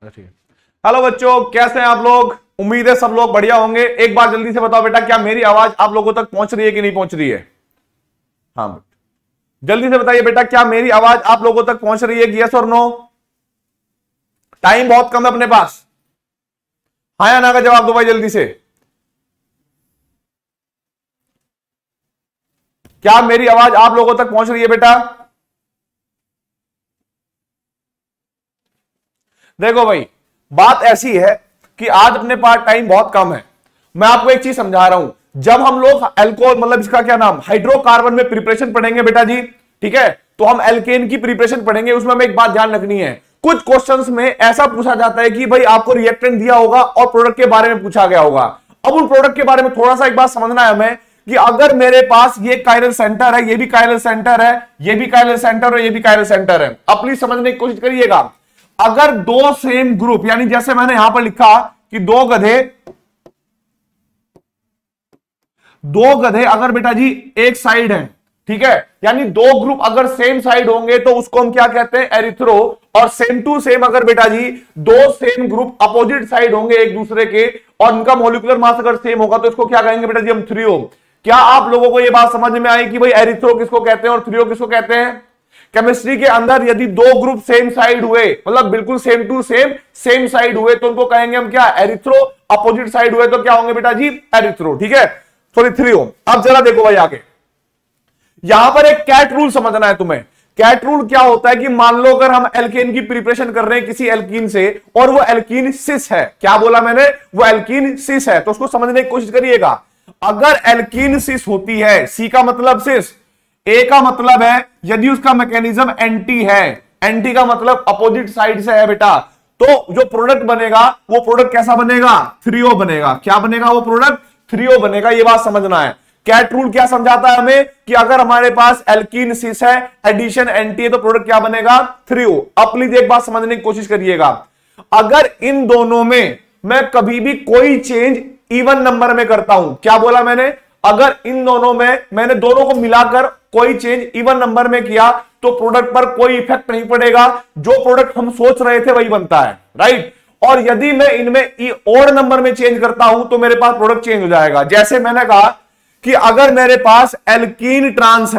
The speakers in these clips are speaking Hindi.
ठीक है। हेलो बच्चों, कैसे हैं आप लोग? उम्मीद है सब लोग बढ़िया होंगे। एक बार जल्दी से बताओ बेटा, क्या मेरी आवाज आप लोगों तक पहुंच रही है कि नहीं पहुंच रही है? हाँ, जल्दी से बताइए बेटा, क्या मेरी आवाज आप लोगों तक पहुंच रही है? यस और नो? टाइम बहुत कम है अपने पास। हाँ या ना का जवाब दो भाई जल्दी से। क्या मेरी आवाज आप लोगों तक पहुंच रही है बेटा? देखो भाई, बात ऐसी है कि आज अपने पास टाइम बहुत कम है। मैं आपको एक चीज समझा रहा हूं। जब हम लोग एल्कोहल मतलब इसका क्या नाम, हाइड्रोकार्बन में प्रिपरेशन पढ़ेंगे बेटा जी, ठीक है, तो हम एल्केन की प्रिपरेशन पढ़ेंगे। उसमें हमें एक बात ध्यान रखनी है, कुछ क्वेश्चंस में ऐसा पूछा जाता है कि भाई आपको रिएक्टेंट दिया होगा और प्रोडक्ट के बारे में पूछा गया होगा। अब उन प्रोडक्ट के बारे में थोड़ा सा एक बात समझना है हमें कि अगर मेरे पास ये कायरल सेंटर है, ये भी कायरल सेंटर है, ये भी कायरल सेंटर है, ये भी कायरल सेंटर है। अब प्लीज समझने की कोशिश करिएगा। अगर दो सेम ग्रुप, यानी जैसे मैंने यहां पर लिखा कि दो गधे अगर बेटा जी एक साइड है, ठीक है, यानी दो ग्रुप अगर सेम साइड होंगे तो उसको हम क्या कहते हैं? एरिथ्रो। और सेम टू सेम अगर बेटा जी दो सेम ग्रुप अपोजिट साइड होंगे एक दूसरे के और उनका मॉलिक्यूलर मास अगर सेम होगा तो इसको क्या कहेंगे बेटा जी? हम थ्रियो। क्या आप लोगों को यह बात समझ में आई कि भाई एरिथ्रो किसको कहते हैं और थ्रियो किसको कहते हैं? केमिस्ट्री के अंदर यदि दो ग्रुप सेम साइड हुए, मतलब बिल्कुल सेम टू सेम साइड हुए, तो उनको कहेंगे हम क्या? एरिथ्रो। अपोजिट साइड हुए तो क्या होंगे बेटा जी? एरिथ्रो। ठीक है, सॉरी थ्रियो। अब जरा देखो भाई आगे, यहां पर एक कैट रूल समझना है तुम्हें। कैट रूल क्या होता है कि मान लो अगर हम एल्केन की प्रिपरेशन कर रहे हैं किसी एल्कीन से और वो एल्कीन सिस है, क्या बोला मैंने? वो एल्कीन सिस है, तो उसको समझने की कोशिश करिएगा। अगर एल्कीन सिस होती है, सी का मतलब सिस, ए का मतलब है यदि उसका मैकेनिज्म एंटी है, एंटी का मतलब अपोजिट साइड से है बेटा, तो जो प्रोडक्ट बनेगा वो प्रोडक्ट कैसा बनेगा? थ्रियो बनेगा। क्या बनेगा? वो प्रोडक्ट थ्रियो बनेगा। ये बात समझना है। कैट रूल क्या समझाता है हमें कि अगर हमारे पास एल्कीन सिस है, एडिशन एंटी है, तो प्रोडक्ट क्या बनेगा? थ्रियो। अब प्लीज एक बात समझने की कोशिश करिएगा। अगर इन दोनों में मैं कभी भी कोई चेंज इवन नंबर में करता हूं, क्या बोला मैंने? अगर इन दोनों में मैंने दोनों को मिलाकर कोई चेंज इवन नंबर में किया तो प्रोडक्ट पर कोई इफेक्ट नहीं पड़ेगा। जो प्रोडक्ट हम सोच रहे थे वही बनता है, राइट। और यदि मैं इनमें ऑड नंबर में चेंज करता हूं तो मेरे पास प्रोडक्ट चेंज हो जाएगा। जैसे मैंने कहा कि अगर मेरे पास एल्कीन ट्रांस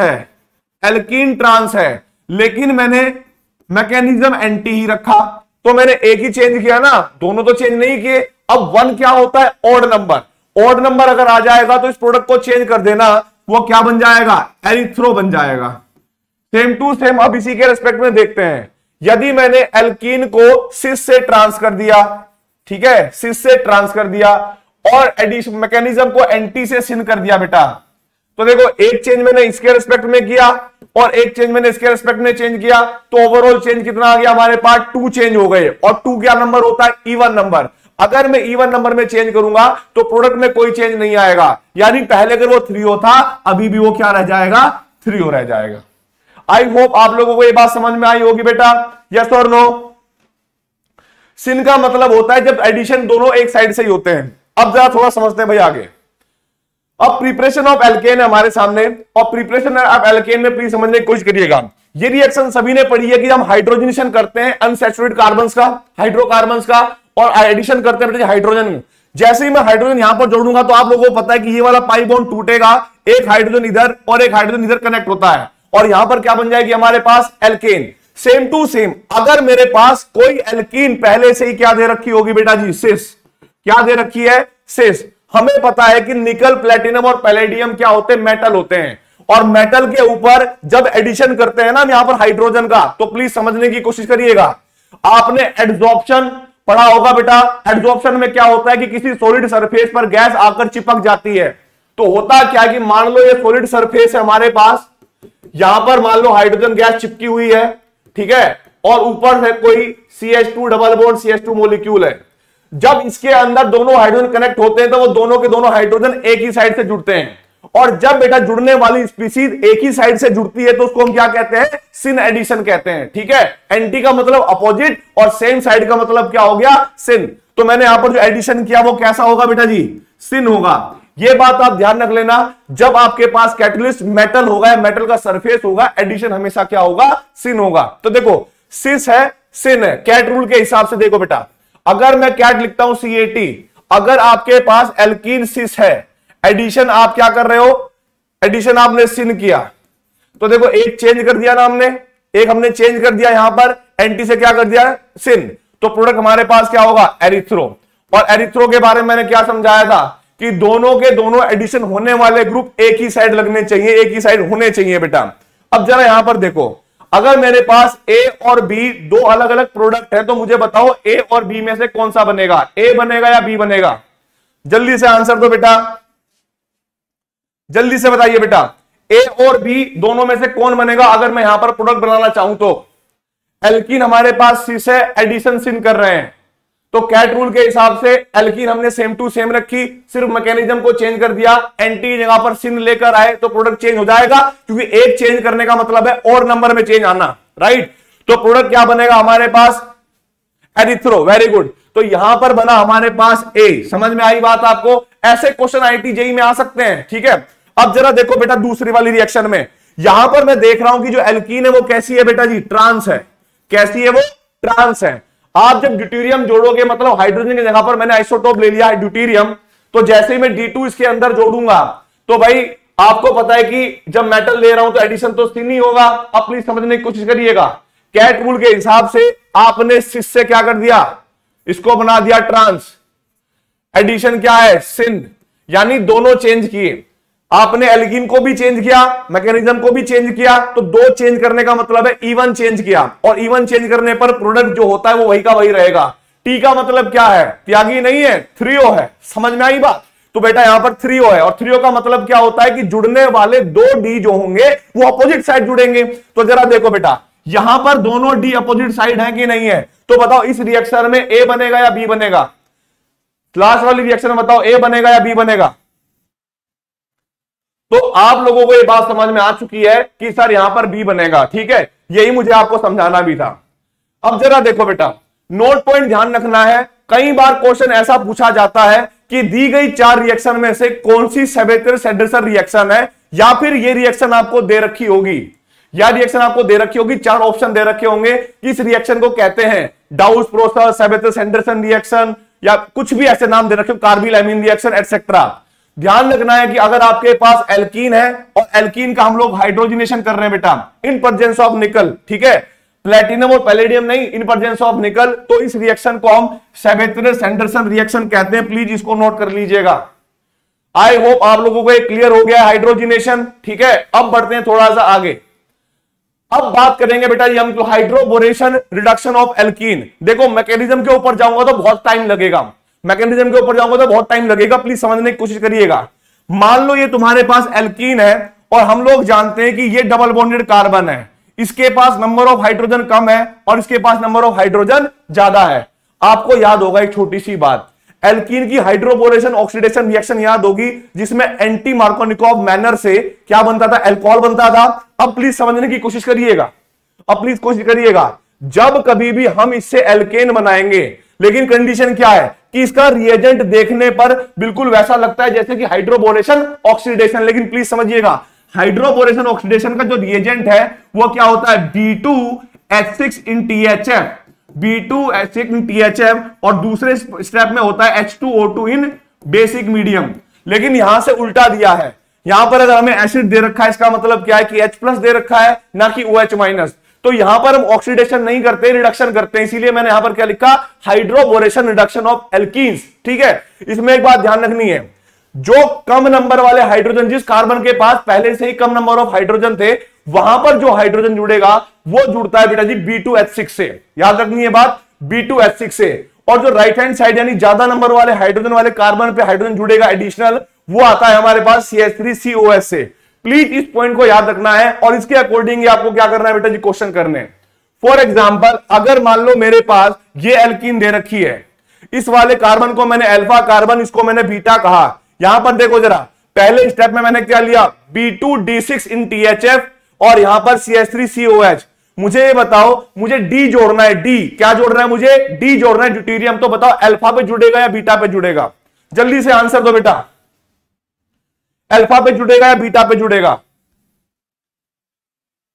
है लेकिन मैंने मैकेनिज्म एंटी ही रखा, तो मैंने एक ही चेंज किया ना, दोनों तो चेंज नहीं किए। अब वन क्या होता है? Odd number. ऑड नंबर अगर आ जाएगा तो इस प्रोडक्ट को चेंज कर देना, वो क्या बन जाएगा? एरिथ्रो बन जाएगा। सेम टू सेम अब इसी के रिस्पेक्ट में देखते हैं। यदि मैंने एल्कीन को सिस से ट्रांस कर दिया, ठीक है, सिस से ट्रांस कर दिया और एडिशन मैकेनिज्म को एंटी से सिन कर दिया बेटा, तो देखो एक चेंज मैंने इसके रिस्पेक्ट में किया और एक चेंज मैंने इसके रिस्पेक्ट में चेंज किया, तो ओवरऑल चेंज कितना आ गया हमारे पास? 2 चेंज हो गए। और 2 क्या नंबर होता है? Even number. अगर मैं इवन नंबर में चेंज करूंगा तो प्रोडक्ट में कोई चेंज नहीं आएगा, यानी पहले अगर वो थ्रियो था अभी भी वो क्या रह जाएगा? थ्रियो रह जाएगा। आई होप आप लोगों को ये बात समझ में आई होगी बेटा। यस और नो? सिन का मतलब होता है जब एडिशन दोनों एक साइड से ही होते हैं। अब जरा थोड़ा समझते हैं भाई आगे। अब प्रिपरेशन ऑफ एल्केन है हमारे सामने, और प्रिपरेशन ऑफ एल्केन में प्लीज समझने की कोशिश करिएगा। ये रिएक्शन सभी ने पढ़ी है कि हम हाइड्रोजनेशन करते हैं अनसैचुरेटेड कार्बन्स का, हाइड्रोकार्बन्स का, और एडिशन करते हैं हाइड्रोजन। जैसे ही मैं हाइड्रोजन यहां पर जोड़ूंगा तो आप लोगों को पता है कि ये वाला पाई बॉन्ड टूटेगा, एक हाइड्रोजन इधर और एक हाइड्रोजन इधर कनेक्ट होता है, और यहां पर क्या बन जाएगी हमारे पास? एल्केन। सेम टू सेम अगर मेरे पास कोई एल्कीन पहले से ही क्या दे रखी होगी बेटा जी? सिस। क्या दे रखी है? सिस। हमें पता है कि निकल, प्लेटिनम और पैलेडियम क्या होते हैं? मेटल होते हैं। और मेटल के ऊपर जब एडिशन करते हैं ना यहां पर हाइड्रोजन का, तो प्लीज समझने की कोशिश करिएगा। आपने एड्सॉर्प्शन पढ़ा होगा बेटा। एड्सॉर्प्शन में क्या होता है कि किसी सॉलिड सरफेस पर गैस आकर चिपक जाती है, तो होता क्या कि मान लो ये सॉलिड सरफेस है हमारे पास, यहां पर मान लो हाइड्रोजन गैस चिपकी हुई है, ठीक है, और ऊपर है कोई CH2 double bond CH2 molecule है। जब इसके अंदर दोनों हाइड्रोजन कनेक्ट होते हैं तो वो दोनों के दोनों हाइड्रोजन एक ही साइड से जुड़ते हैं, और जब बेटा जुड़ने वाली स्पीसीज एक ही साइड से जुड़ती है तो उसको हम क्या कहते हैं? सिन एडिशन कहते हैं, ठीक है। एंटी का मतलब अपोजिट और सेम साइड का मतलब क्या हो गया? सिन। तो मैंने यहां पर जो एडिशन किया वो कैसा होगा बेटा जी? सिन होगा। ये बात आप ध्यान रख लेना, जब आपके पास कैटलिस्ट मेटल होगा, मेटल का सरफेस होगा, एडिशन हमेशा क्या होगा? सिन होगा। तो देखो सिस है, सिन है, कैट रूल के हिसाब से देखो बेटा, अगर मैं कैट लिखता हूं CAT, अगर आपके पास एल्कीन सिस है, एडिशन आप क्या कर रहे हो, एडिशन आपने सिन किया, तो देखो एक चेंज कर दिया ना हमने, एक हमने चेंज कर दिया यहां पर एंटी से क्या कर दिया सिन, तो प्रोडक्ट हमारे पास क्या होगा एरिथ्रो। और एरिथ्रो के बारे में मैंने क्या समझाया था कि दोनों के दोनों एडिशन होने वाले ग्रुप एक ही साइड लगने चाहिए, एक ही साइड होने चाहिए बेटा। अब जरा यहां पर देखो, अगर मेरे पास A और B दो अलग अलग प्रोडक्ट है तो मुझे बताओ A और B में से कौन सा बनेगा, A बनेगा या B बनेगा? जल्दी से आंसर दो बेटा, जल्दी से बताइए बेटा, A और B दोनों में से कौन बनेगा अगर मैं यहां पर प्रोडक्ट बनाना चाहूं तो? एल्कीन हमारे पास सिस है, एडिशन सिन कर रहे हैं, तो कैट रूल के हिसाब से एल्कीन हमने सेम टू सेम रखी, सिर्फ मैकेनिज्म को चेंज कर दिया, एंटी जगह पर सिन लेकर आए तो प्रोडक्ट चेंज हो जाएगा, क्योंकि एक चेंज करने का मतलब है और नंबर में चेंज आना, राइट। तो प्रोडक्ट क्या बनेगा हमारे पास एरिथ्रो, वेरी गुड। तो यहां पर बना हमारे पास A, समझ में आई बात आपको? ऐसे क्वेश्चन IIT JEE में आ सकते हैं, ठीक है। अब जरा देखो बेटा दूसरी वाली रिएक्शन में, यहां पर मैं देख रहा हूं कि जो एल्कीन है वो कैसी है बेटा जी, ट्रांस है। कैसी है वो? ट्रांस है। आप जब ड्यूटेरियम जोड़ोगे, मतलब हाइड्रोजन की जगह पर मैंने आइसोटोप ले लिया है ड्यूटेरियम, तो जैसे ही मैं D2 इसके अंदर जोड़ूंगा तो भाई आपको पता है कि जब मेटल ले रहा हूं तो एडिशन तो सिन ही होगा। अब प्लीज समझने की कोशिश करिएगा, कैट रूल के हिसाब से आपने सिस से क्या कर दिया, इसको बना दिया ट्रांस, एडिशन क्या है सिन, यानी दोनों चेंज किए। आपने एल्कीन को भी चेंज किया, मैकेनिज्म को भी चेंज किया, तो दो चेंज करने का मतलब है इवन चेंज किया, और इवन चेंज करने पर प्रोडक्ट जो होता है वो वही का वही रहेगा। टी का मतलब क्या है, त्यागी नहीं है, 3O है। समझ में आई बात? तो बेटा यहां पर 3O है, और 3O का मतलब क्या होता है कि जुड़ने वाले दो डी जो होंगे वो अपोजिट साइड जुड़ेंगे। तो जरा देखो बेटा, यहां पर दोनों डी अपोजिट साइड है कि नहीं है? तो बताओ इस रिएक्शन में A बनेगा या B बनेगा? लास्ट वाली रिएक्शन में बताओ A बनेगा या B बनेगा? तो आप लोगों को यह बात समझ में आ चुकी है कि सर यहां पर B बनेगा, ठीक है। यही मुझे आपको समझाना भी था। अब जरा देखो बेटा, नोट पॉइंट ध्यान रखना है। कई बार क्वेश्चन ऐसा पूछा जाता है कि दी गई 4 रिएक्शन में से कौन सी सेबेथियर सेंडरसन रिएक्शन है, या फिर ये रिएक्शन आपको दे रखी होगी, या रिएक्शन आपको दे रखी होगी, 4 ऑप्शन दे रखे होंगे कि इस रिएक्शन को कहते हैं डाउस प्रोसेस, सेबेथियर सेंडरसन रिएक्शन, या कुछ भी ऐसे नाम दे रखे, कार्बिल-एमीन रिएक्शन एटसेट्रा। ध्यान रखना है कि अगर आपके पास एल्कीन है और एल्कीन का हम लोग हाइड्रोजनेशन कर रहे हैं बेटा इन प्रेजेंस ऑफ निकल, ठीक है, प्लेटिनम और पैलेडियम नहीं, इन प्रेजेंस ऑफ निकल, तो इस रिएक्शन को हम सेबेथियर सेंडरसन रिएक्शन कहते हैं। प्लीज इसको नोट कर लीजिएगा। आई होप आप लोगों को एक क्लियर हो गया हाइड्रोजनेशन, ठीक है। अब बढ़ते हैं थोड़ा सा आगे। अब बात करेंगे बेटा जी हम हाइड्रोबोरेशन रिडक्शन ऑफ एल्कीन। देखो मैकेनिज्म के ऊपर जाऊंगा तो बहुत टाइम लगेगा, मैकेनिज्म के ऊपर जाऊंगा तो बहुत टाइम लगेगा, प्लीज समझने की कोशिश करिएगा। मान लो ये तुम्हारे पास एल्कीन है और हम लोग जानते हैं कि ये डबल बॉन्डेड कार्बन है, इसके पास नंबर ऑफ हाइड्रोजन कम है और इसके पास नंबर ऑफ हाइड्रोजन ज्यादा है। आपको याद होगा एक छोटी सी बात, एल्कीन की हाइड्रोबोरेशन ऑक्सीडेशन रिएक्शन याद होगी जिसमें एंटी मार्कोनिकोव मैनर से क्या बनता था, अल्कोहल बनता था। अब प्लीज समझने की कोशिश करिएगा, अब प्लीज कोशिश करिएगा, जब कभी भी हम इससे एल्केन बनाएंगे, लेकिन कंडीशन क्या है कि इसका रिएजेंट देखने पर बिल्कुल वैसा लगता है जैसे कि हाइड्रोबोरेशन ऑक्सीडेशन, लेकिन प्लीज समझिएगा हाइड्रोबोरेशन ऑक्सीडेशन का जो रिएजेंट है वो क्या होता है B2H6 in THF, B2H6 in THF, और दूसरे स्टेप में होता है H2O2 in बेसिक मीडियम। लेकिन यहां से उल्टा दिया है, यहां पर अगर हमें एसिड दे रखा है इसका मतलब क्या है कि H+ दे रखा है ना कि OH-। तो यहां पर हम ऑक्सीडेशन नहीं करते, रिडक्शन करते हैं, इसीलिए मैंने यहां पर क्या लिखा, हाइड्रोबोरेशन रिडक्शन ऑफ एल्कीन्स, ठीक है। इसमें एक बात ध्यान रखनी है, जो कम नंबर वाले हाइड्रोजन, जिस कार्बन के पास पहले से ही कम नंबर ऑफ हाइड्रोजन थे, वहां पर जो हाइड्रोजन जुड़ेगा वो जुड़ता है बेटा जी B2H6 से, याद रखनी है बात, B2H6 से। और जो राइट हैंड साइड यानी ज्यादा नंबर वाले हाइड्रोजन वाले कार्बन पे हाइड्रोजन जुड़ेगा एडिशनल, वो आता है हमारे पास CH3COS से। प्लीज इस पॉइंट को याद रखना है और इसके अकॉर्डिंग आपको क्या करना है बेटा जी, क्वेश्चन करने। फॉर एग्जांपल अगर मान लो मेरे पास ये एल्कीन दे रखी है, इस वाले कार्बन को मैंने अल्फा कार्बन, इसको मैंने बीटा कहा। यहां पर देखो जरा, पहले स्टेप में मैंने क्या लिया, B2D6 in THF और यहां पर CH3COH। मुझे ये बताओ, मुझे D जोड़ना है, D क्या जोड़ना है, मुझे D जोड़ना है ड्यूटेरियम। तो बताओ अल्फा पे जुड़ेगा या बीटा पे जुड़ेगा? जल्दी से आंसर दो बेटा, अल्फा पे जुड़ेगा या बीटा पे जुड़ेगा?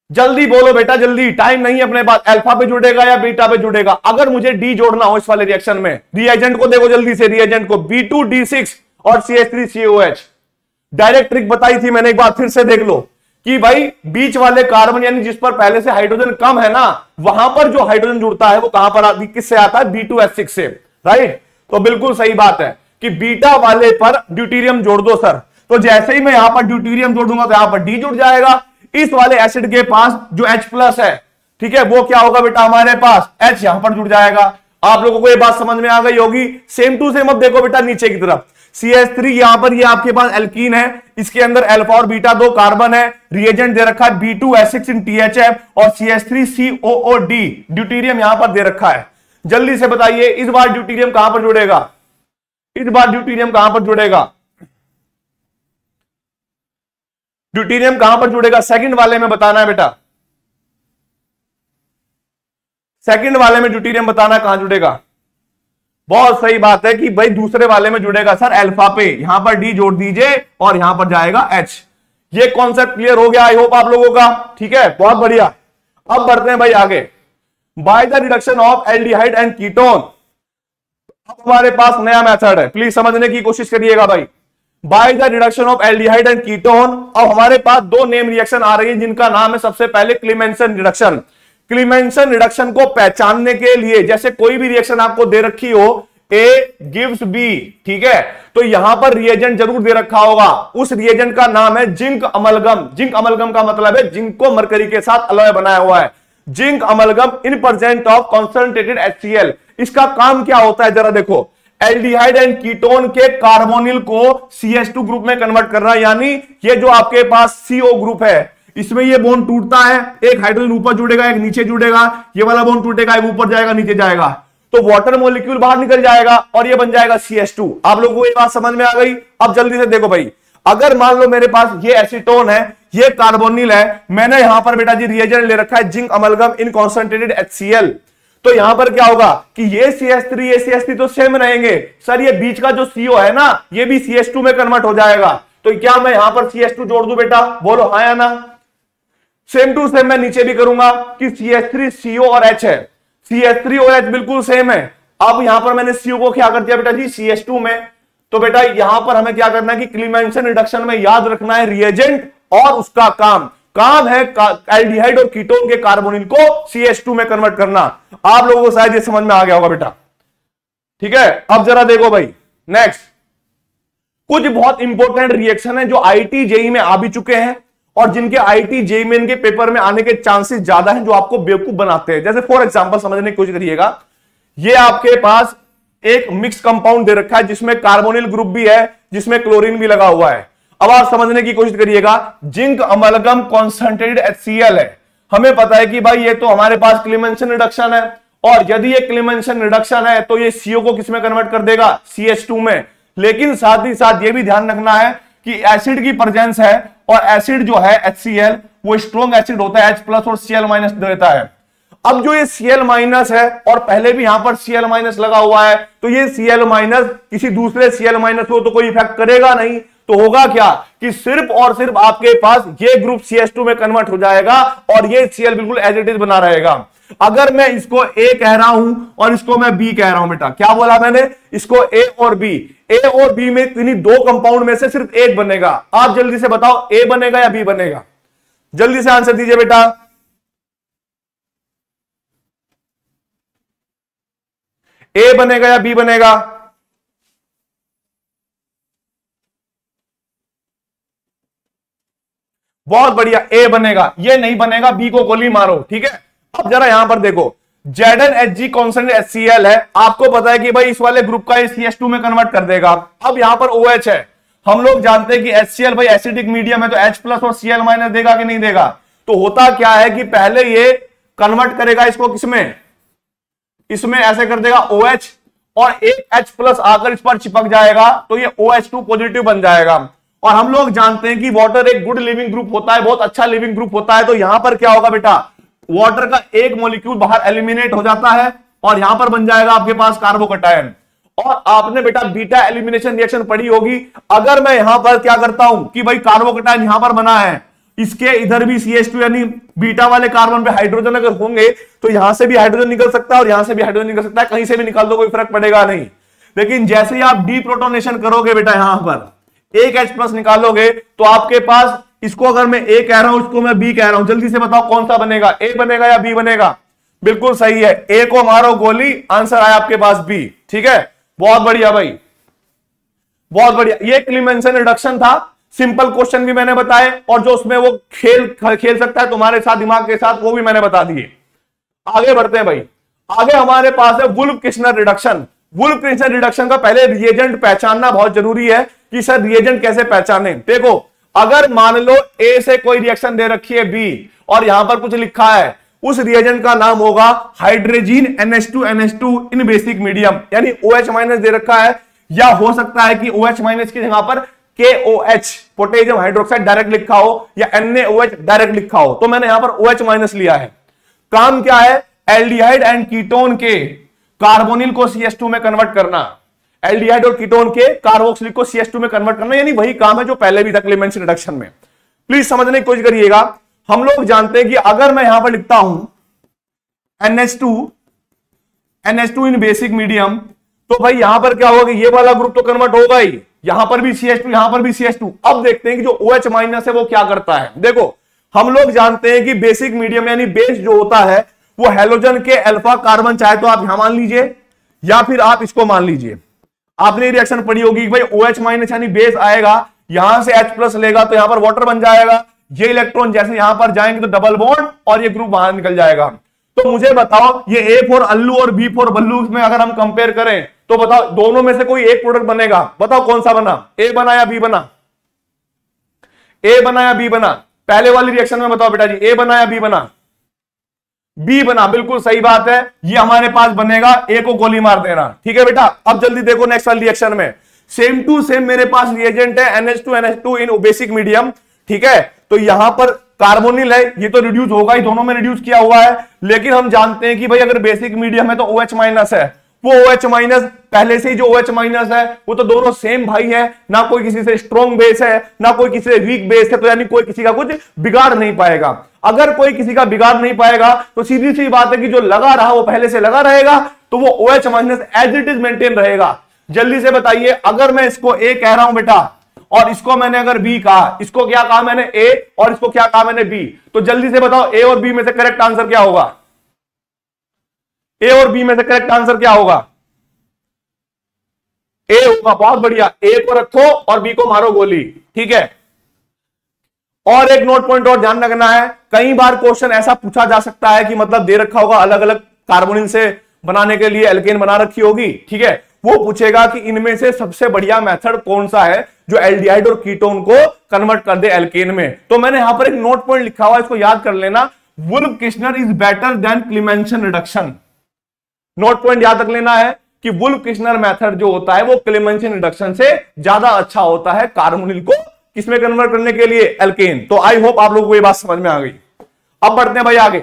जल्दी बोलो बेटा, जल्दी, टाइम नहीं अपने पास। अल्फा पे जुड़ेगा या बीटा पे जुड़ेगा? अगर मुझे डी जोड़ना हो इस वाले रिएक्शन में, रिएजेंट को देखो जल्दी से, रिएजेंट को B2D6 और CH3COH। डायरेक्ट ट्रिक बताई थी मैंने, एक बार फिर से देख लो कि भाई बीच वाले कार्बन यानी जिस पर पहले से हाइड्रोजन कम है ना, वहां पर जो हाइड्रोजन जुड़ता है वो कहां पर किससे आता है? B2H6 से, राइट। तो बिल्कुल सही बात है कि बीटा वाले पर ड्यूटीरियम जोड़ दो सर। तो जैसे ही मैं यहां पर ड्यूटीरियम जोड़ दूंगा तो यहां पर डी जुड़ जाएगा। इस वाले एसिड के पास जो H+ है, ठीक है, वो क्या होगा बेटा हमारे पास? H यहां पर जुड़ जाएगा। आप लोगों को ये बात समझ में आ गई होगी। सेम टू सेम अब देखो बेटा नीचे की तरफ, CH3 यहां पर ये आपके पास एल्कीन है, इसके अंदर अल्फा और बीटा दो कार्बन है, रिएजेंट दे रखा है B2H6 इन THF और CH3COOD, ड्यूटीरियम यहां पर दे रखा है। जल्दी से बताइए इस बार ड्यूटीरियम कहां पर जुड़ेगा? इस बार ड्यूटीरियम कहां पर जुड़ेगा? ड्यूटीरियम कहां पर जुड़ेगा? सेकंड वाले में बताना है बेटा, सेकंड वाले में ड्यूटीरियम बताना कहां जुड़ेगा। बहुत सही बात है कि भाई दूसरे वाले में जुड़ेगा सर अल्फा पे, यहां पर डी जोड़ दीजिए और यहां पर जाएगा H। ये कॉन्सेप्ट क्लियर हो गया आई होप आप लोगों का, ठीक है, बहुत बढ़िया। अब बढ़ते हैं भाई आगे। By the reduction of aldehyde and ketone, अब हमारे पास नया मेथड है, प्लीज समझने की कोशिश करिएगा भाई। By the reduction of aldehyde and ketone, अब हमारे पास दो नेम रिएक्शन आ रही है जिनका नाम है सबसे पहले क्लीमेंसन रिडक्शन। क्लीमेंसन रिडक्शन को पहचानने के लिए, जैसे कोई भी रिएक्शन आपको दे रखी हो A gives B, ठीक है, तो यहां पर रिएजेंट जरूर दे रखा होगा, उस रिएजेंट का नाम है जिंक अमलगम। जिंक अमलगम का मतलब है जिंक को मरकरी के साथ अलॉय बनाया हुआ है, zinc amalgam in presence of concentrated HCl। इसका काम क्या होता है जरा देखो, एल्डिहाइड एंड कीटोन के कार्बोनिल को CH2 ग्रुप में कन्वर्ट करना, यानी ये जो आपके पास CO ग्रुप है इसमें ये बॉन्ड टूटता है, एक हाइड्रोजन ऊपर जुड़ेगा एक नीचे जुड़ेगा, ये वाला बॉन्ड टूटेगा एक ऊपर जाएगा नीचे जाएगा, तो वाटर मॉलिक्यूल बाहर निकल जाएगा और ये बन जाएगा CH2। आप लोगों को ये बात समझ में आ गई? अब जल्दी से देखो भाई, अगर मान लो मेरे पास ये एसीटोन है, ये कार्बोनिल है, मैंने यहां पर बेटा जी रिएजेंट ले रखा है zinc amalgam in concentrated HCl, तो यहां पर क्या होगा कि ये CH3 तो सेम रहेंगे सर, ये बीच का जो CO है ना ये भी CH2 में कन्वर्ट हो जाएगा। तो क्या मैं यहां पर CH2 जोड़ दूं बेटा? बोलो हाँ या ना। सेम टू सेम मैं नीचे भी करूंगा कि CH3 CO और H है, CH3 और H बिल्कुल सेम है। अब यहां पर मैंने CO को क्या कर दिया बेटा जी CH2 में, तो बेटा यहां पर हमें क्या करना है कि क्लीमेंसन रिडक्शन में याद रखना है रिएजेंट और उसका काम है एल्डिहाइड और कीटोन के कार्बोनिल को CH2 में कन्वर्ट करना। आप लोगों को शायद ये समझ में आ गया होगा बेटा, ठीक है। अब जरा देखो भाई नेक्स्ट, कुछ बहुत इंपॉर्टेंट रिएक्शन है जो IIT JEE में आ भी चुके हैं और जिनके IIT JEE में इनके पेपर में आने के चांसेस ज्यादा हैं, जो आपको बेवकूफ बनाते हैं। जैसे फॉर एग्जांपल समझने की कोशिश करिएगा, ये आपके पास एक मिक्स कंपाउंड दे रखा है जिसमें कार्बोनिल ग्रुप भी है, जिसमें क्लोरीन भी लगा हुआ है। अब आप समझने की कोशिश करिएगा, जिंक अमलगम कॉन्सेंट्रेटेड HCl है, हमें पता है कि भाई ये तो हमारे पास क्लीमेंसन रिडक्शन है, और यदि ये क्लीमेंसन रिडक्शन है तो ये CO को किसमें कन्वर्ट कर देगा? CH2 में। लेकिन साथ ही साथ ये भी ध्यान रखना है कि एसिड की प्रेजेंस है, और एसिड जो है HCl वो स्ट्रॉन्ग एसिड होता है, H+ और Cl- देता है। अब जो ये Cl- है और पहले भी यहां पर Cl- लगा हुआ है, तो ये Cl- किसी दूसरे Cl- को तो कोई इफेक्ट करेगा नहीं, तो होगा क्या कि सिर्फ और सिर्फ आपके पास ये ग्रुप CH2 में कन्वर्ट हो जाएगा और ये Cl बिल्कुल एज इट इज बना रहेगा। अगर मैं इसको A कह रहा हूं और इसको मैं B कह रहा हूं, बेटा क्या बोला मैंने? इसको A और B में इन्हीं दो कंपाउंड में से सिर्फ एक बनेगा। आप जल्दी से बताओ A बनेगा या B बनेगा? जल्दी से आंसर दीजिए बेटा। A बनेगा या B बनेगा? बहुत बढ़िया, A बनेगा, ये नहीं बनेगा, B को गोली मारो, ठीक है। अब जरा यहां पर देखो, ZnHg कॉन्सेंट्रेटेड HCl है, आपको पता है कि भाई इस वाले ग्रुप का CH2 में कन्वर्ट कर देगा। अब यहां पर OH है, हम लोग जानते हैं कि HCl भाई एसिडिक मीडियम है, तो H+ और Cl- देगा कि नहीं देगा? तो होता क्या है कि पहले ये कन्वर्ट करेगा इसको किसमें? इसमें ऐसे कर देगा OH, और एक H+ आकर इस पर चिपक जाएगा, तो ये OH2 पॉजिटिव बन जाएगा। और हम लोग जानते हैं कि वाटर एक गुड लिविंग ग्रुप होता है, बहुत अच्छा लिविंग ग्रुप होता है, तो यहां पर क्या होगा बेटा, वाटर का एक मॉलिक्यूल बाहर एलिमिनेट हो जाता है और यहां पर बन जाएगा आपके पास कार्बोकैटायन। और आपने बेटा बीटा एलिमिनेशन रिएक्शन पढ़ी होगी, अगर मैं यहां पर क्या करता हूं कि भाई कार्बोकैटायन यहां पर बना है, इसके इधर भी CH2 यानी बीटा वाले कार्बन पे हाइड्रोजन अगर होंगे तो यहां से भी हाइड्रोजन निकल सकता है और यहां से भी हाइड्रोजन निकल सकता है, कहीं से भी निकाल दो कोई फर्क पड़ेगा नहीं। लेकिन जैसे ही आप डीप्रोटोनेशन करोगे बेटा, यहां पर एक H+ निकालोगे तो आपके पास, इसको अगर मैं A कह रहा हूं, इसको मैं B कह रहा हूं, जल्दी से बताओ कौन सा बनेगा, A बनेगा या B बनेगा? बिल्कुल सही है, A को मारो गोली, आंसर आया आपके पास B। ठीक है, बहुत बढ़िया भाई, बहुत बढ़िया। ये क्लीमेंसन रिडक्शन था, सिंपल क्वेश्चन भी मैंने बताए और जो उसमें वो खेल सकता है तुम्हारे साथ दिमाग के साथ, वो भी मैंने बता दिए। आगे बढ़ते हैं भाई, आगे हमारे पास है वुल्फ-किश्नर रिडक्शन। वुल्फ-किश्नर रिडक्शन का पहले रिएजेंट पहचानना बहुत जरूरी है कि सर रिएजेंट कैसे पहचाने। देखो, अगर मान लो A से कोई रिएक्शन दे रखी है B और यहां पर कुछ लिखा है, उस रिएजेंट का नाम होगा hydrazine NH2NH2 in basic medium, यानी OH- दे रखा है, या हो सकता है कि OH- की जगह पर KOH पोटेशियम हाइड्रोक्साइड डायरेक्ट लिखा हो या NaOH डायरेक्ट लिखा हो, तो मैंने यहां पर OH- लिया है। काम क्या है? एल्डिहाइड एंड कीटोन के कार्बोनिल को CH2 में कन्वर्ट करना, एल्डिहाइड और कीटोन के कार्बोक्सिलिक को CH2 में कन्वर्ट करना, यानी वही काम है जो पहले भी था क्लेमेंसन रिडक्शन में। प्लीज समझने की कोशिश करिएगा। हम लोग जानते हैं कि अगर मैं यहां पर लिखता हूं NH2 इन बेसिक मीडियम, तो भाई यहां पर क्या होगा, ये वाला ग्रुप तो कन्वर्ट होगा ही, यहां पर भी CH2, यहां पर भी CH2। अब देखते हैं कि जो OH- है वो क्या करता है। देखो, हम लोग जानते हैं कि बेसिक मीडियम यानी बेस जो होता है वो हेलोजन के अल्फा कार्बन, चाहे तो आप यहां मान लीजिए या फिर आप इसको मान लीजिए। आपने रिएक्शन पढ़ी होगी कि भाई OH- यानी बेस आएगा, यहां से H+ लेगा तो यहां पर वाटर बन जाएगा, ये इलेक्ट्रॉन जैसे यहां पर जाएंगे तो डबल बॉन्ड और ये ग्रुप बाहर निकल जाएगा। तो मुझे बताओ, ये A फॉर अल्लू और B फॉर बल्लू में अगर हम कंपेयर करें तो बताओ दोनों में से कोई एक प्रोडक्ट बनेगा, बताओ कौन सा बना? A बना या B बना? A बना या B बना? पहले वाली रिएक्शन में बताओ बेटा जी, A बना या B बना? B बना, बिल्कुल सही बात है, ये हमारे पास बनेगा, A को गोली मार देना। ठीक है बेटा, अब जल्दी देखो नेक्स्ट वाली रिएक्शन में, सेम टू सेम मेरे पास रिएजेंट है NH2NH2 इन बेसिक मीडियम। ठीक है, तो यहां पर कार्बोनिल है, ये तो रिड्यूस होगा ही, दोनों में रिड्यूस किया हुआ है, लेकिन हम जानते हैं कि भाई अगर बेसिक मीडियम है तो OH- है, वो OH- पहले से ही जो OH- है वो तो दोनों सेम भाई है, ना कोई किसी से स्ट्रॉन्ग बेस है ना कोई किसी से वीक बेस है, तो यानी कोई किसी का कुछ बिगाड़ नहीं पाएगा। अगर कोई किसी का बिगाड़ नहीं पाएगा तो सीधी सी बात है कि जो लगा रहा वो पहले से लगा रहेगा, तो वो OH- as it is maintain रहेगा। जल्दी से बताइए, अगर मैं इसको A कह रहा हूं बेटा और इसको मैंने अगर B कहा, इसको क्या कहा मैंने A और इसको क्या कहा मैंने B, तो जल्दी से बताओ A और B में से करेक्ट आंसर क्या होगा? A और B में से करेक्ट आंसर क्या होगा? A होगा, बहुत बढ़िया। A को रखो और B को मारो गोली। ठीक है, और एक नोट पॉइंट और ध्यान रखना है, कई बार क्वेश्चन ऐसा पूछा जा सकता है कि मतलब दे रखा होगा अलग अलग कार्बोनिल से बनाने के लिए एल्केन बना रखी होगी, ठीक है, वो पूछेगा कि इनमें से सबसे बढ़िया मेथड कौन सा है जो एल्डिहाइड और कीटोन को कन्वर्ट कर दे एल्केन में। तो मैंने यहां पर एक नोट पॉइंट लिखा हुआ है, इसको याद कर लेना, Wolff Kishner is better than Clemmensen reduction. Note point याद रख लेना है कि वुल्फ-किश्नर मेथड जो होता है वो क्लीमेंसन रिडक्शन से ज्यादा अच्छा होता है कार्बोनिल को किसमें कन्वर्ट करने के लिए, एल्केन। तो आई होप आप लोगों को ये बात समझ में आ गई। अब बढ़ते हैं भाई आगे,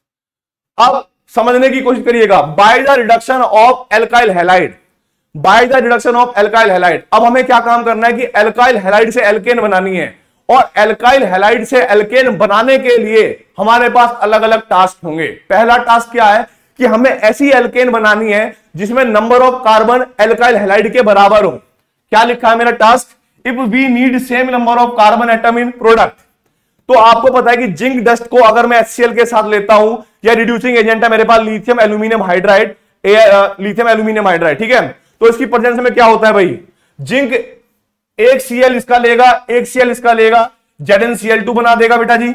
अब समझने की कोशिश करिएगा, by the reduction of alkyl halide, by the reduction of alkyl halide. अब हमें क्या काम करना है कि एल्काइल हैलाइड से एल्केन बनानी है, और एल्काइल हैलाइड से एल्केन बनाने के लिए हमारे पास अलग अलग टास्क होंगे। पहला टास्क क्या है कि हमें ऐसी एल्केन बनानी है जिसमें number of carbon alkyl halide के बराबर हो। क्या लिखा है मेरा task? If we need same number of carbon atom in product. तो आपको पता है कि जिंक डस्ट को अगर मैं HCl के साथ लेता हूं, या रिड्यूसिंग एजेंट है मेरे पास lithium aluminium hydride, lithium aluminium hydride, ठीक है, तो इसकी प्रेजेंस में क्या होता है भाई, जिंक एक Cl इसका लेगा, एक Cl इसका लेगा, ZnCl2 बना देगा बेटा जी,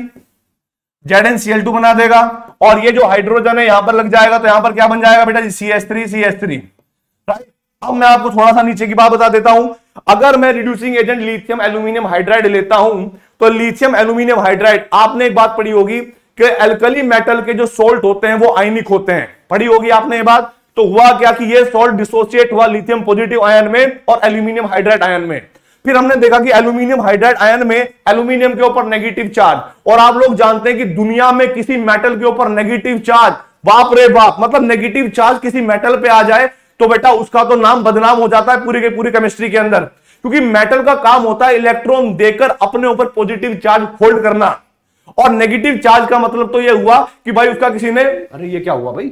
ZnCl2 बना देगा, और ये जो हाइड्रोजन है यहां पर लग जाएगा, तो यहां पर क्या बन जाएगा बेटा जी, CH3 राइट। अब मैं आपको थोड़ा सा नीचे की बात बता देता हूं, अगर मैं reducing agent lithium aluminium hydride लेता हूं, तो लिथियम एल्यूमिनियम हाइड्राइड, आपने एक बात पढ़ी होगी कि एल्कली मेटल के जो सोल्ट होते हैं वो आयनिक होते हैं, पढ़ी होगी आपने ये बात। तो हुआ क्या कि ये सोल्ट डिसोसिएट हुआ लिथियम पॉजिटिव आयन में और एल्यूमिनियम हाइड्राइड आयन में। फिर हमने देखा कि एल्यूमिनियम हाइड्राइड आयन में एल्यूमिनियम के ऊपर नेगेटिव चार्ज, और आप लोग जानते हैं कि दुनिया में किसी मेटल के ऊपर नेगेटिव चार्ज, बाप रे बाप, मतलब नेगेटिव चार्ज किसी मेटल पे आ जाए तो बेटा उसका तो नाम बदनाम हो जाता है पूरी के पूरी केमिस्ट्री के अंदर, क्योंकि मेटल का काम होता है इलेक्ट्रॉन देकर अपने ऊपर पॉजिटिव चार्ज होल्ड करना। और नेगेटिव चार्ज का मतलब तो यह हुआ कि भाई उसका किसी ने, अरे ये क्या हुआ भाई,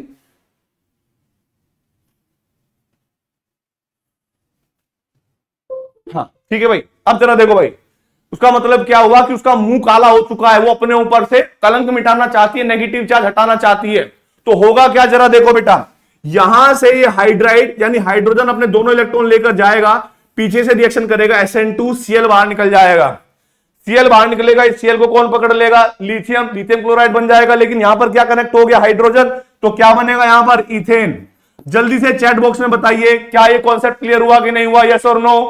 हाँ ठीक है भाई, अब जरा देखो भाई, उसका मतलब क्या हुआ कि उसका मुंह काला हो चुका है, वो अपने ऊपर से कलंक मिटाना चाहती है, नेगेटिव चार्ज हटाना चाहती है। तो होगा क्या, जरा देखो बेटा, यहां से ये हाइड्राइड यानी हाइड्रोजन अपने दोनों इलेक्ट्रॉन लेकर जाएगा, पीछे से रिएक्शन करेगा, SN2Cl बाहर निकल जाएगा, Cl बाहर निकलेगा, इस Cl को कौन पकड़ लेगा, लिथियम, लिथियम क्लोराइड बन जाएगा। लेकिन यहां पर क्या कनेक्ट हो गया, हाइड्रोजन, तो क्या बनेगा यहां पर, इथेन। जल्दी से चैट बॉक्स में बताइए क्या ये कॉन्सेप्ट क्लियर हुआ कि नहीं हुआ, यस और नो।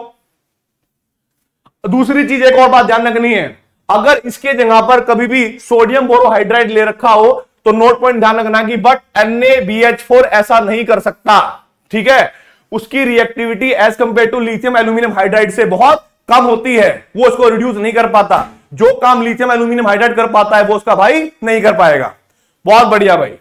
दूसरी चीज एक और बात ध्यान रखनी है, अगर इसके जगह पर कभी भी सोडियम बोरोहाइड्राइड ले रखा हो तो नोट पॉइंट ध्यान रखना कि बट NaBH4 ऐसा नहीं कर सकता, ठीक है, उसकी reactivity as compare to lithium aluminium hydride से बहुत कम होती है, वो उसको रिड्यूस नहीं कर पाता। जो काम लिथियम एल्यूमिनियम हाइड्राइड कर पाता है वो उसका भाई नहीं कर पाएगा। बहुत बढ़िया भाई,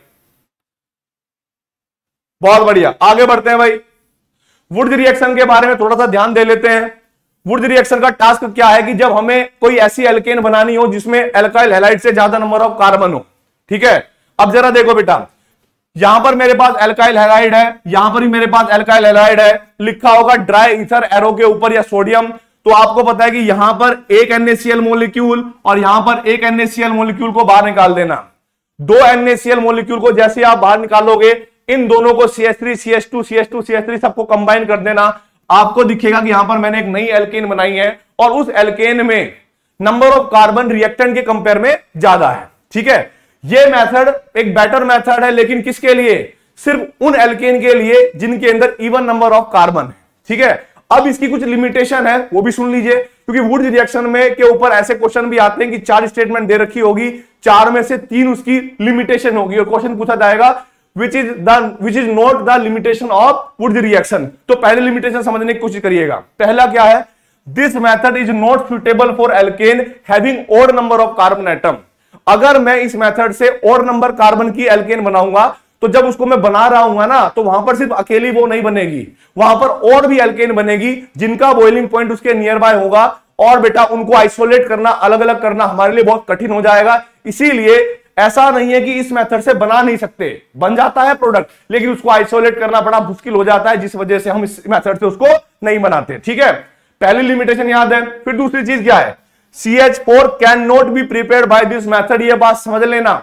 बहुत बढ़िया, आगे बढ़ते हैं भाई। वुड्स रिएक्शन के बारे में थोड़ा सा ध्यान दे लेते हैं। वुड्स रिएक्शन का टास्क क्या है कि जब हमें कोई ऐसी एल्केन बनानी हो जिसमें एल्काइल हैलाइड से ज्यादा नंबर ऑफ कार्बन हो, ठीक है। अब जरा देखो बेटा, यहां पर मेरे पास एल्काइल हैलाइड है, यहां पर भी मेरे पास एल्काइल हैलाइड है, लिखा होगा ड्राई ईथर एरो के ऊपर या सोडियम। तो आपको पता है कि यहां पर एक NaCl मोलिक्यूल और यहां पर एक NaCl मोलिक्यूल को बाहर निकाल देना। दो NaCl मोलिक्यूल को जैसे आप बाहर निकालोगे, इन दोनों को CH3 CH2 CH2 CH3 सबको कंबाइन कर देना, आपको दिखेगा कि यहां पर मैंने एक नई एल्केन बनाई है और उस एल्केन में नंबर ऑफ कार्बन रिएक्टेंट के कंपेयर में ज्यादा है, ठीक है। यह मेथड एक बेटर मेथड है, लेकिन किसके लिए, सिर्फ उन एल्केन के लिए जिनके अंदर इवन नंबर ऑफ कार्बन है, ठीक है। अब इसकी कुछ लिमिटेशन है, वो भी सुन लीजिए, क्योंकि वुड्स रिएक्शन में के ऊपर ऐसे क्वेश्चन भी आते हैं कि 4 स्टेटमेंट दे रखी होगी, 4 में से 3 उसकी लिमिटेशन होगी और क्वेश्चन पूछा जाएगा which is not the limitation of Wurtz reaction। तो पहले लिमिटेशन समझने की कोशिश करिएगा। पहला क्या है, this method is not suitable for alkane having odd number of carbon atom. अगर मैं इस मेथड से ओड नंबर कार्बन की एल्केन बनाऊंगा तो जब उसको मैं बना रहा हूं ना, तो वहां पर सिर्फ अकेली वो नहीं बनेगी, वहां पर और भी एल्केन बनेगी जिनका बॉइलिंग पॉइंट उसके नियर बाय होगा, और बेटा उनको आइसोलेट करना, अलग अलग करना हमारे लिए बहुत कठिन हो जाएगा। इसीलिए ऐसा नहीं है कि इस मेथड से बना नहीं सकते, बन जाता है प्रोडक्ट, लेकिन उसको आइसोलेट करना बड़ा मुश्किल हो जाता है, जिस वजह से हम इस मेथड से उसको नहीं बनाते, ठीक है। पहली लिमिटेशन याद है। फिर दूसरी चीज क्या है, CH4 can not be prepared by this method. ये बात समझ लेना,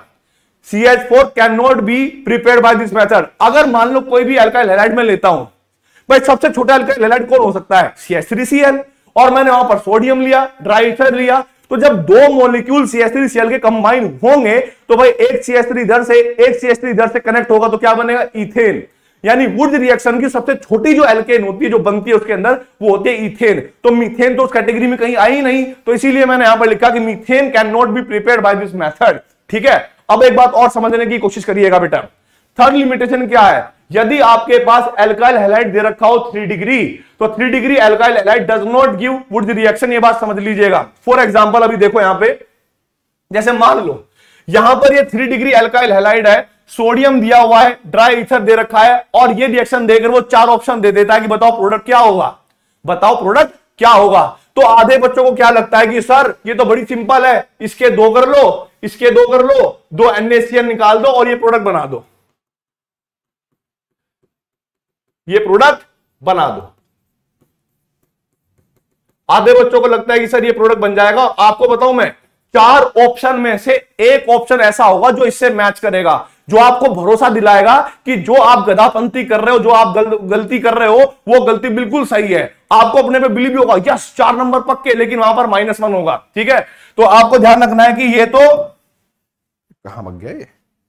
CH4 can not be prepared by this method. अगर मान लो कोई भी अल्काइल हैलाइड में लेता हूं, भाई सबसे छोटा अल्काइल हैलाइड कौन हो सकता है, CH3Cl, और मैंने वहां पर सोडियम लिया, ड्राई ईथर लिया, तो जब दो मॉलिक्यूल CH3Cl के कंबाइन होंगे तो भाई एक CH3 इधर से एक CH3 इधर से कनेक्ट होगा, तो क्या बनेगा, इथेन। यानी वुड्स रिएक्शन की सबसे छोटी जो एल्केन होती है, जो बनती है उसके अंदर, वो होती है इथेन। तो मीथेन तो उस कैटेगरी में कहीं आई नहीं, तो इसीलिए मैंने यहां पर लिखा कि methane can not be prepared by this method, ठीक है। अब एक बात और समझने की कोशिश करिएगा बेटा, थर्ड लिमिटेशन क्या है, यदि आपके पास एल्काइल हैलाइड दे रखा हो 3 डिग्री, तो 3 degree alkyl halide does not give Wurtz reaction. ये बात समझ लीजिएगा। फॉर एग्जांपल अभी देखो यहां पे, जैसे मान लो यहां पर ये 3 डिग्री एल्काइल हैलाइड है, सोडियम दिया हुआ है, ड्राई ईथर दे रखा है, और ये रिएक्शन देकर वो 4 ऑप्शन दे देता है कि बताओ प्रोडक्ट क्या होगा, बताओ प्रोडक्ट क्या होगा। तो आधे बच्चों को क्या लगता है कि सर ये तो बड़ी सिंपल है, इसके 2 कर लो, इसके 2 कर लो, 2 NaCl निकाल दो और ये प्रोडक्ट बना दो, ये प्रोडक्ट बना दो। आधे बच्चों को लगता है कि सर ये प्रोडक्ट बन जाएगा। आपको बताऊं मैं, 4 ऑप्शन में से एक ऑप्शन ऐसा होगा जो इससे मैच करेगा, जो आपको भरोसा दिलाएगा कि जो आप गधापंती कर रहे हो, जो आप गलती कर रहे हो, वो गलती बिल्कुल सही है। आपको अपने पे बिलीव होगा, यस 4 नंबर पक्के, लेकिन वहां पर -1 होगा, ठीक है। तो आपको ध्यान रखना है कि ये तो कहां भाग गया ये,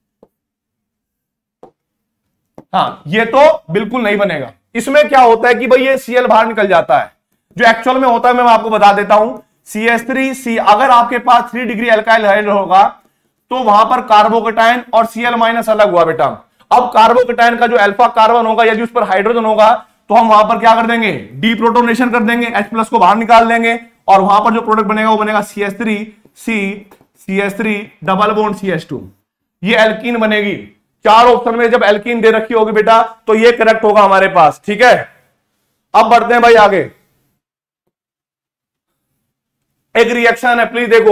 हाँ ये तो बिल्कुल नहीं बनेगा। इसमें क्या होता है कि भाई ये Cl बाहर निकल जाता है, जो एक्चुअल में होता है मैं आपको बता देता हूं। CH3C, अगर आपके पास 3 डिग्री एल्काइल हैलाइड होगा तो वहां पर कार्बोकेटाइन और Cl- अलग हुआ बेटा। अब कार्बोकेटाइन का जो अल्फा कार्बन होगा, यदि उस पर हाइड्रोजन होगा, तो हम वहां पर क्या कर देंगे, डीप्रोटोनेशन कर देंगे, H+ को बाहर निकाल देंगे, और वहां पर जो प्रोडक्ट बनेगा वो बनेगा CH3C CH3 double bond CH2। ये एल्कीन बनेगी। 4 ऑप्शन में जब एल्कीन दे रखी होगी बेटा, तो ये करेक्ट होगा हमारे पास, ठीक है। अब बढ़ते हैं भाई आगे। एक रिएक्शन है, प्लीज देखो,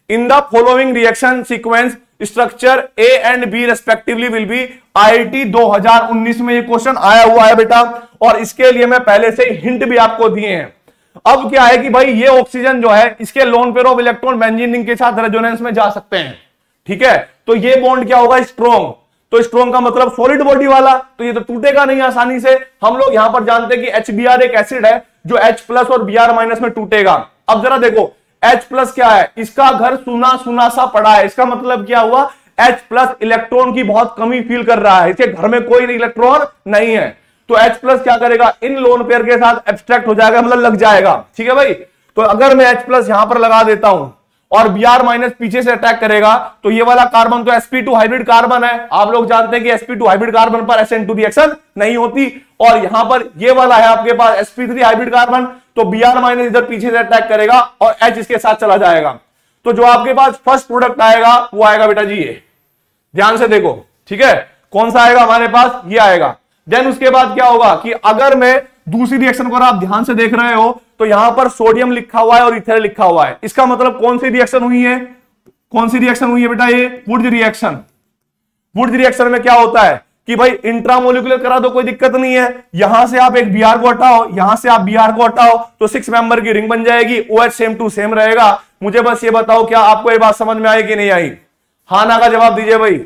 in the following reaction sequence structure A and B respectively will be. IIT 2019 में ये क्वेश्चन आया हुआ है बेटा, और इसके लिए मैं पहले से हिंट भी आपको दिए हैं। अब क्या है कि भाई ये ऑक्सीजन जो है इसके lone pair of electron benzene ring के साथ रेजोनेंस में जा सकते हैं, ठीक है। तो ये बॉन्ड क्या होगा, स्ट्रॉन्ग। तो स्ट्रॉन्ग का मतलब सॉलिड बॉडी वाला, तो ये तो टूटेगा नहीं आसानी से। हम लोग यहां पर जानते हैं कि HBr एक एसिड है जो H+ और Br- में टूटेगा। अब जरा देखो H+ क्या है, इसका घर सुना सुना सा पड़ा है, इसका मतलब क्या हुआ, H+ इलेक्ट्रॉन की बहुत कमी फील कर रहा है, इसके घर में कोई इलेक्ट्रॉन नहीं है। तो H+ क्या करेगा, इन लोन पेयर के साथ एब्स्ट्रैक्ट हो जाएगा, मतलब लग जाएगा, ठीक है भाई। तो अगर मैं H+ यहां पर लगा देता हूं और Br- पीछे से अटैक करेगा, तो ये वाला कार्बन तो sp2 हाइब्रिड कार्बन है। आप लोग जानते हैं कि sp2 हाइब्रिड कार्बन पर SN2 रिएक्शन नहीं होती, और यहां पर ये वाला है आपके पास sp3 हाइब्रिड कार्बन, तो Br- इधर पीछे से अटैक करेगा और H इसके साथ चला जाएगा। तो जो आपके पास फर्स्ट प्रोडक्ट आएगा वो आएगा बेटा जी ये, ध्यान से देखो, ठीक है। कौन सा आएगा हमारे पास, ये आएगा। देन उसके बाद क्या होगा कि अगर मैं दूसरी रिएक्शन को आप ध्यान से देख रहे हो तो यहां पर सोडियम लिखा हुआ है और इथेनॉल लिखा हुआ है। इसका मतलब कौन सी रिएक्शन हुई है, कौन सी रिएक्शन हुई है बेटा, ये वुड्स रिएक्शन। वुड्स रिएक्शन में क्या होता है कि भाई इंट्रामोलिकुलर करा दो, कोई दिक्कत नहीं है। यहां से आप एक Br को हटाओ, यहां से आप Br को हटाओ, तो 6 मेंबर की रिंग बन जाएगी। OH सेम टू सेम रहेगा। मुझे बस ये बताओ क्या आपको ये बात समझ में आई कि नहीं आई, हाँ ना का जवाब दीजिए भाई,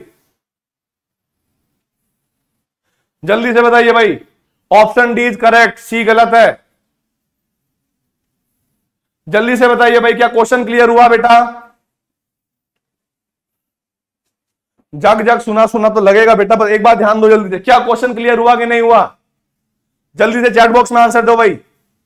जल्दी से बताइए भाई। Option D is correct, C गलत है। जल्दी से बताइए भाई, क्या क्वेश्चन क्लियर हुआ बेटा? जग जग सुना सुना तो लगेगा बेटा, पर एक बार ध्यान दो जल्दी से, क्या क्वेश्चन क्लियर हुआ कि नहीं हुआ? जल्दी से चैट बॉक्स में आंसर दो भाई।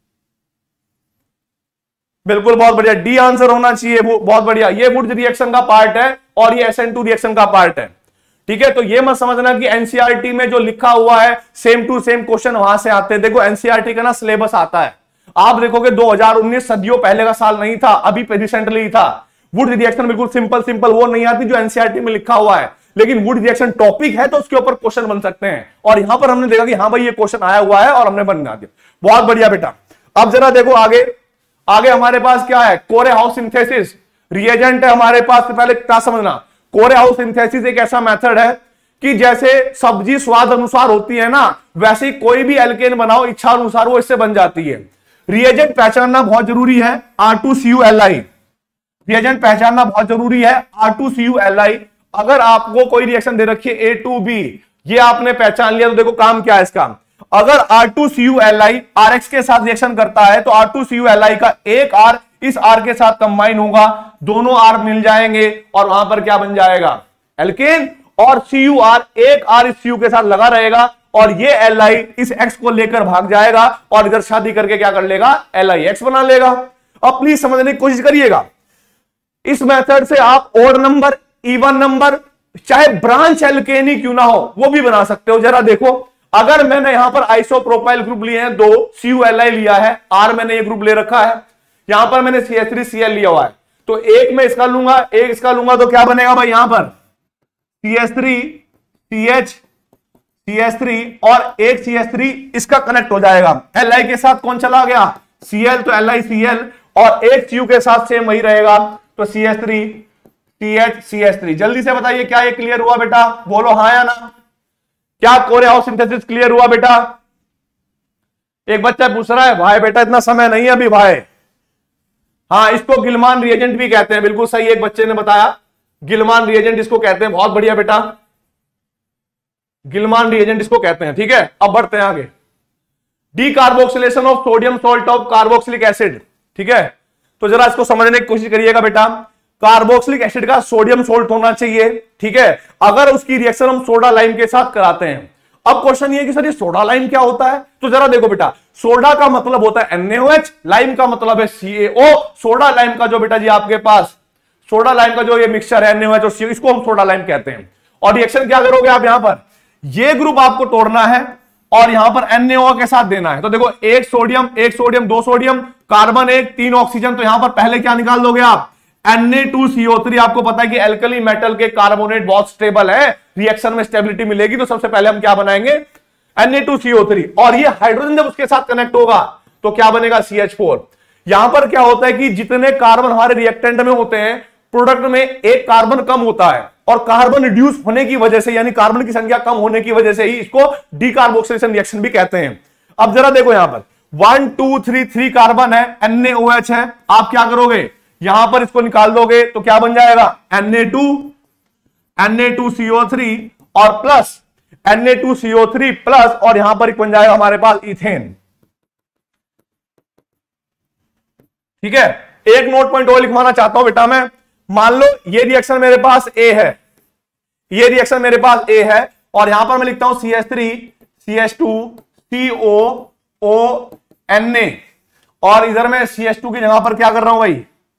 बिल्कुल, बहुत बढ़िया, डी आंसर होना चाहिए, वो बहुत बढ़िया। ये वुड्स रिएक्शन का पार्ट है और ये SN2 रिएक्शन का पार्ट है, ठीक है। तो ये मत समझना कि एनसीईआरटी में जो लिखा हुआ है सेम टू सेम क्वेश्चन वहां से आते हैं। देखो एनसीईआरटी का ना सिलेबस आता है, आप देखोगे 2019 सदियों पहले का साल नहीं था, अभी रिसेंटली था। वुड रिएक्शन बिल्कुल सिंपल सिंपल वो नहीं आती जो एनसीईआरटी में लिखा हुआ है, लेकिन वुड रिएक्शन टॉपिक है तो उसके ऊपर क्वेश्चन बन सकते हैं। और यहां पर हमने देखा कि हाँ भाई ये क्वेश्चन आया हुआ है और हमने बना दिया, बहुत बढ़िया बेटा। अब जरा देखो आगे, आगे हमारे पास क्या है, कोरे-हाउस सिंथेसिस रिएजेंट है हमारे पास। पहले क्या समझना, कोरे-हाउस सिंथेसिस एक ऐसा मेथड है कि जैसे सब्जी स्वाद अनुसार होती है ना, वैसे कोई भी एल्केन बनाओ इच्छा अनुसार वो इससे बन जाती है। रिएजेंट पहचानना बहुत जरूरी है, R2CuLi रिएजेंट पहचानना बहुत जरूरी है, R2CuLi। अगर आपको कोई रिएक्शन दे रखी है A2B, ये आपने पहचान लिया तो देखो काम क्या है इसका। अगर R2CuLi RX के साथ रिएक्शन करता है तो R2CuLi का एक R इस R के साथ कंबाइन होगा, दोनों R मिल जाएंगे और वहां पर क्या बन जाएगा, एल्केन। और CuR एक R इस Cu के साथ लगा रहेगा और ये Li इस X को लेकर भाग जाएगा और इधर शादी करके क्या कर लेगा, LiX बना लेगा। अब प्लीज समझने की कोशिश करिएगा, इस मेथड से आप ओड नंबर, इवन नंबर, चाहे ब्रांच एल्केन ही क्यों ना हो वो भी बना सकते हो। जरा देखो, अगर मैंने यहां पर आइसोप्रोपाइल ग्रुप लिए हैं दो, CuLi लिया है, R मैंने ये ग्रुप ले रखा है, यहां पर मैंने CH3Cl लिया हुआ है, तो एक में इसका लूंगा एक इसका लूंगा तो क्या बनेगा भाई, यहां पर CH3 CH CH3 और एक CH3 इसका कनेक्ट हो जाएगा। Li के साथ कौन चला गया, Cl, तो LiCl, और एक Cu के साथ सेम वही रहेगा तो CH3 CH CH3। जल्दी से बताइए क्या ये क्लियर हुआ बेटा, बोलो हाँ या ना। क्या कोरे-हाउस सिंथेसिस क्लियर हुआ बेटा? एक बच्चा पूछ रहा है भाई बेटा इतना समय नहीं है अभी भाई। हाँ, इसको गिलमान रिएजेंट भी कहते हैं, बिल्कुल सही एक बच्चे ने बताया, गिलमान रिएजेंट इसको कहते हैं, बहुत बढ़िया बेटा, गिलमान रिएजेंट इसको कहते हैं। ठीक है, अब बढ़ते हैं आगे। Decarboxylation of sodium salt of carboxylic acid, ठीक है, तो जरा इसको समझने की कोशिश करिएगा बेटा। कार्बोक्सिलिक एसिड का सोडियम सोल्ट होना चाहिए, ठीक है, अगर उसकी रिएक्शन हम सोडा लाइम के साथ कराते हैं। अब क्वेश्चन ये कि सर ये सोडा लाइम क्या होता है, तो जरा देखो बेटा, सोडा का मतलब होता है NaOH, लाइम का मतलब है CaO। सोडा लाइम का जो बेटा जी आपके पास सोडा लाइम का जो ये मिक्सचर है NaOH और CO, इसको हम सोडा लाइम कहते हैं। और रिएक्शन क्या करोगे आप, यहां पर ये ग्रुप आपको तोड़ना है और यहां पर NaO के साथ देना है। तो देखो एक सोडियम दो सोडियम, कार्बन एक, तीन ऑक्सीजन, तो यहां पर पहले क्या निकाल दोगे आप, Na2CO3। आपको पता है कि एल्कली मेटल के कार्बोनेट बहुत स्टेबल है, रिएक्शन में स्टेबिलिटी मिलेगी, तो सबसे पहले हम क्या बनाएंगे, Na2CO3। और ये हाइड्रोजन जब उसके साथ कनेक्ट होगा तो क्या बनेगा, CH4। यहां पर क्या होता है कि जितने कार्बन हमारे रिएक्टेंट में होते हैं, प्रोडक्ट में एक कार्बन कम होता है और कार्बन रिड्यूस होने की वजह से, यानी कार्बन की संख्या कम होने की वजह से ही इसको डीकार्बोक्सिलेशन रिएक्शन भी कहते हैं। अब जरा देखो यहां पर 1 2 3 3 कार्बन है, NaOH है, आप क्या करोगे यहां पर इसको निकाल दोगे तो क्या बन जाएगा Na2CO3 और प्लस Na2CO3 प्लस, और यहां पर बन जाएगा हमारे पास इथेन। ठीक है, एक नोट पॉइंट और लिखवाना चाहता हूं बेटा मैं। मान लो ये रिएक्शन मेरे पास ए है, ये रिएक्शन मेरे पास ए है, और यहां पर मैं लिखता हूं CH3 CH2 COO Na, और इधर मैं CH2 की जगह पर क्या कर रहा हूं भाई,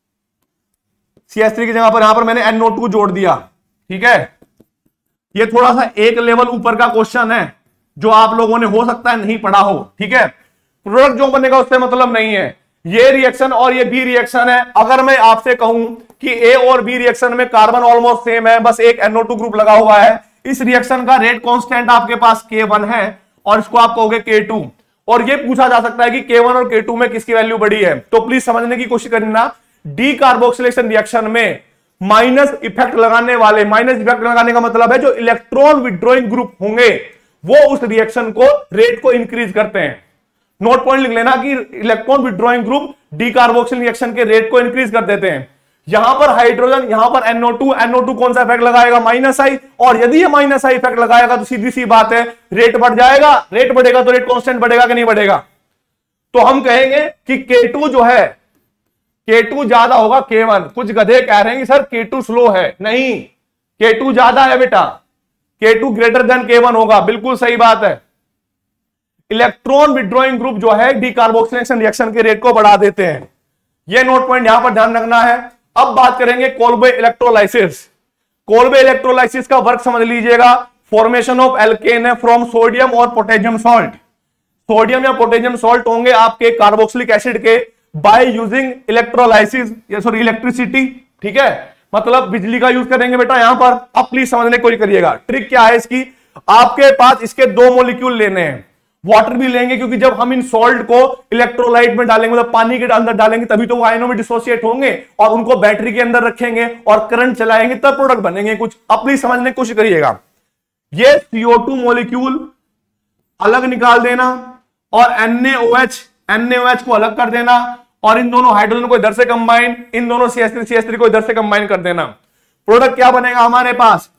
CH3 की जगह पर यहां पर मैंने NO2 जोड़ दिया। ठीक है, ये थोड़ा सा एक लेवल ऊपर का क्वेश्चन है जो आप लोगों ने हो सकता है नहीं पढ़ा हो। ठीक है, प्रोडक्ट जो बनेगा उससे मतलब नहीं है। ये रिएक्शन और ये बी रिएक्शन है, अगर मैं आपसे कहूं कि ए और बी रिएक्शन में कार्बन ऑलमोस्ट सेम है, बस एक NO2 ग्रुप लगा हुआ है, इस रिएक्शन का रेट कांस्टेंट आपके पास K1 है और इसको आप कहोगे K2, और ये पूछा जा सकता है कि K1 और K2 में किसकी वैल्यू बड़ी है, तो प्लीज समझने की कोशिश करना। डीकार्बोक्सिलेशन रिएक्शन में माइनस इफेक्ट लगाने वाले, माइनस इफेक्ट लगाने का मतलब है जो इलेक्ट्रॉन विड्रॉइंग ग्रुप होंगे वो उस रिएक्शन को रेट को इंक्रीज करते हैं। नोट पॉइंट लिख लेना कि electron withdrawing group decarboxyl reaction के रेट को इंक्रीज कर देते हैं। यहां पर हाइड्रोजन, यहां पर NO2 कौन सा इफेक्ट लगाएगा, माइनस आई, और यदि ये माइनस आई इफेक्ट लगाएगा तो सीधी सी बात है रेट बढ़ जाएगा, रेट बढ़ेगा तो रेट कांस्टेंट बढ़ेगा कि नहीं बढ़ेगा। तो हम कहेंगे कि K2 जो है, K2 ज्यादा होगा K1। कुछ गधे कह रहे हैं कि सर K2 स्लो है, नहीं, K2 ज्यादा है बेटा, K2 ग्रेटर देन K1 होगा, बिल्कुल सही बात है। इलेक्ट्रॉन विड्रॉइंग ग्रुप जो है डीकार्बोक्सिलेशन रिएक्शन के रेट को बढ़ा देते हैं, यह नोट पॉइंट यहां पर ध्यान रखना है। अब बात करेंगे कोल्बे इलेक्ट्रोलाइसिस। कोल्बे इलेक्ट्रोलाइसिस का वर्क समझ लीजिएगा, फॉर्मेशन ऑफ एल्केन है फ्रॉम सोडियम और पोटेशियम सॉल्ट। सोडियम या पोटेशियम सॉल्ट होंगे आपके कार्बोक्सिलिक एसिड के बाय यूजिंग इलेक्ट्रोलाइसिस, या सॉरी इलेक्ट्रिसिटी। ठीक है, मतलब बिजली का यूज करेंगे बेटा यहां पर। अब प्लीज समझने की कोशिश करिएगा, ट्रिक क्या है इसकी, आपके पास इसके दो मॉलिक्यूल लेने हैं, वाटर भी लेंगे क्योंकि जब हम इन सॉल्ट को इलेक्ट्रोलाइट में डालेंगे, मतलब पानी के अंदर डालेंगे, तभी तो वो आयनों में डिसोसिएट होंगे और उनको बैटरी के अंदर रखेंगे और करंट चलाएंगे, तब प्रोडक्ट बनेंगे कुछ। अब प्लीज समझने की कोशिश करिएगा, ये CO2 मॉलिक्यूल अलग निकाल देना और NaOH को अलग कर देना, और इन दोनों हाइड्रोजन को इधर से कंबाइन, इन दोनों CH3 को इधर से कंबाइन कर देना। प्रोडक्ट क्या बनेगा हमारे पास,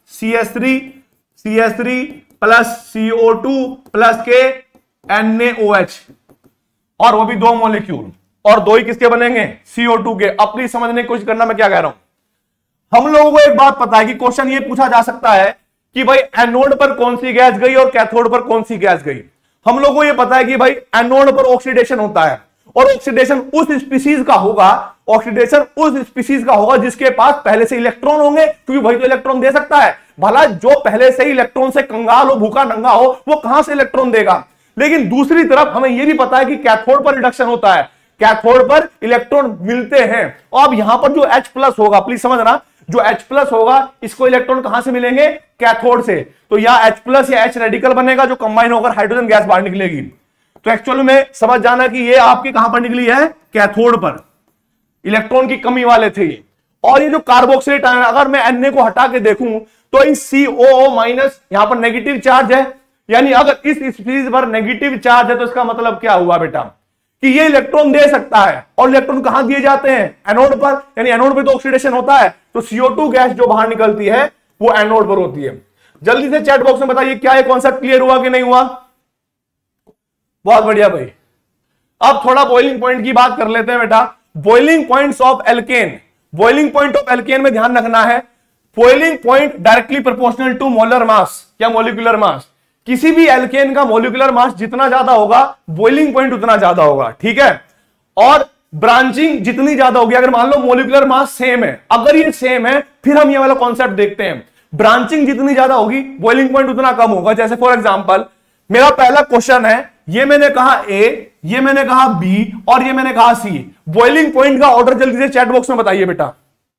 CH3 प्लस CO2 प्लस के NaOH, और वो भी दो मॉलिक्यूल, और दो ही किसके बनेंगे, CO2 के। अब प्लीज समझने की कोशिश करना मैं क्या कह रहा हूं। हम लोगों को एक बात पता है कि क्वेश्चन ये पूछा जा सकता है कि भाई एनोड पर कौन सी गैस गई और कैथोड पर कौन सी गैस गई। हम लोगों को ये पता है कि भाई एनोड पर ऑक्सीडेशन होता है, और ऑक्सीडेशन उस स्पीशीज का होगा, ऑक्सीडेशन उस स्पीशीज का होगा जिसके पास पहले से इलेक्ट्रॉन होंगे, क्योंकि वही तो इलेक्ट्रॉन दे सकता है। भला जो पहले से ही इलेक्ट्रॉन से कंगाल हो, भूखा नंगा हो, वो कहां से इलेक्ट्रॉन देगा। लेकिन दूसरी तरफ हमें यह भी पता है कि कैथोड पर रिडक्शन होता है, कैथोड पर इलेक्ट्रॉन मिलते हैं। अब यहां पर जो H+ होगा, प्लीज समझना, जो H+ होगा इसको इलेक्ट्रॉन कहां से मिलेंगे, कैथोड से। तो या H+ या H रेडिकल बनेगा जो कंबाइन होकर हाइड्रोजन गैस बाहर निकलेगी। तो एक्चुअली में समझ जाना कि ये आपकी कहां पर निकली है, कैथोड पर, इलेक्ट्रॉन की कमी वाले थे ये। और ये जो कार्बोक्सिलेट आयन, अगर मैं Na को हटा के देखूं तो इस COO- यहां पर नेगेटिव चार्ज है, यानी अगर इस स्पीशीज पर नेगेटिव चार्ज है तो इसका मतलब क्या हुआ बेटा, कि ये इलेक्ट्रॉन दे सकता है। और इलेक्ट्रॉन कहां दिए जाते हैं, एनोड पर, यानी एनोड पे तो ऑक्सीडेशन होता है, तो CO2 गैस जो बाहर निकलती है वो एनोड पर होती है। जल्दी से चैट बॉक्स में बताइए क्या ये कॉन्सेप्ट क्लियर हुआ कि नहीं हुआ। बहुत बढ़िया भाई। अब थोड़ा बॉइलिंग पॉइंट की बात कर लेते हैं बेटा। Boiling points of alkane, boiling point of alkane में ध्यान रखना है, boiling point directly proportional to molar mass या मोलिकुलर मास। किसी भी एल्केन का मोलिकुलर मास जितना ज्यादा होगा, बॉइलिंग पॉइंट उतना ज्यादा होगा, ठीक है। और ब्रांचिंग जितनी ज्यादा होगी, अगर मान लो मोलिकुलर मास सेम है, अगर ये सेम है फिर हम ये वाला कॉन्सेप्ट देखते हैं। ब्रांचिंग जितनी ज्यादा होगी, बॉइलिंग पॉइंट उतना कम होगा। जैसे फॉर एग्जांपल मेरा पहला क्वेश्चन है, ये मैंने कहा ए, ये मैंने कहा बी, और ये मैंने कहा सी। बॉइलिंग पॉइंट का ऑर्डर जल्दी से चैट बॉक्स में बताइए बेटा।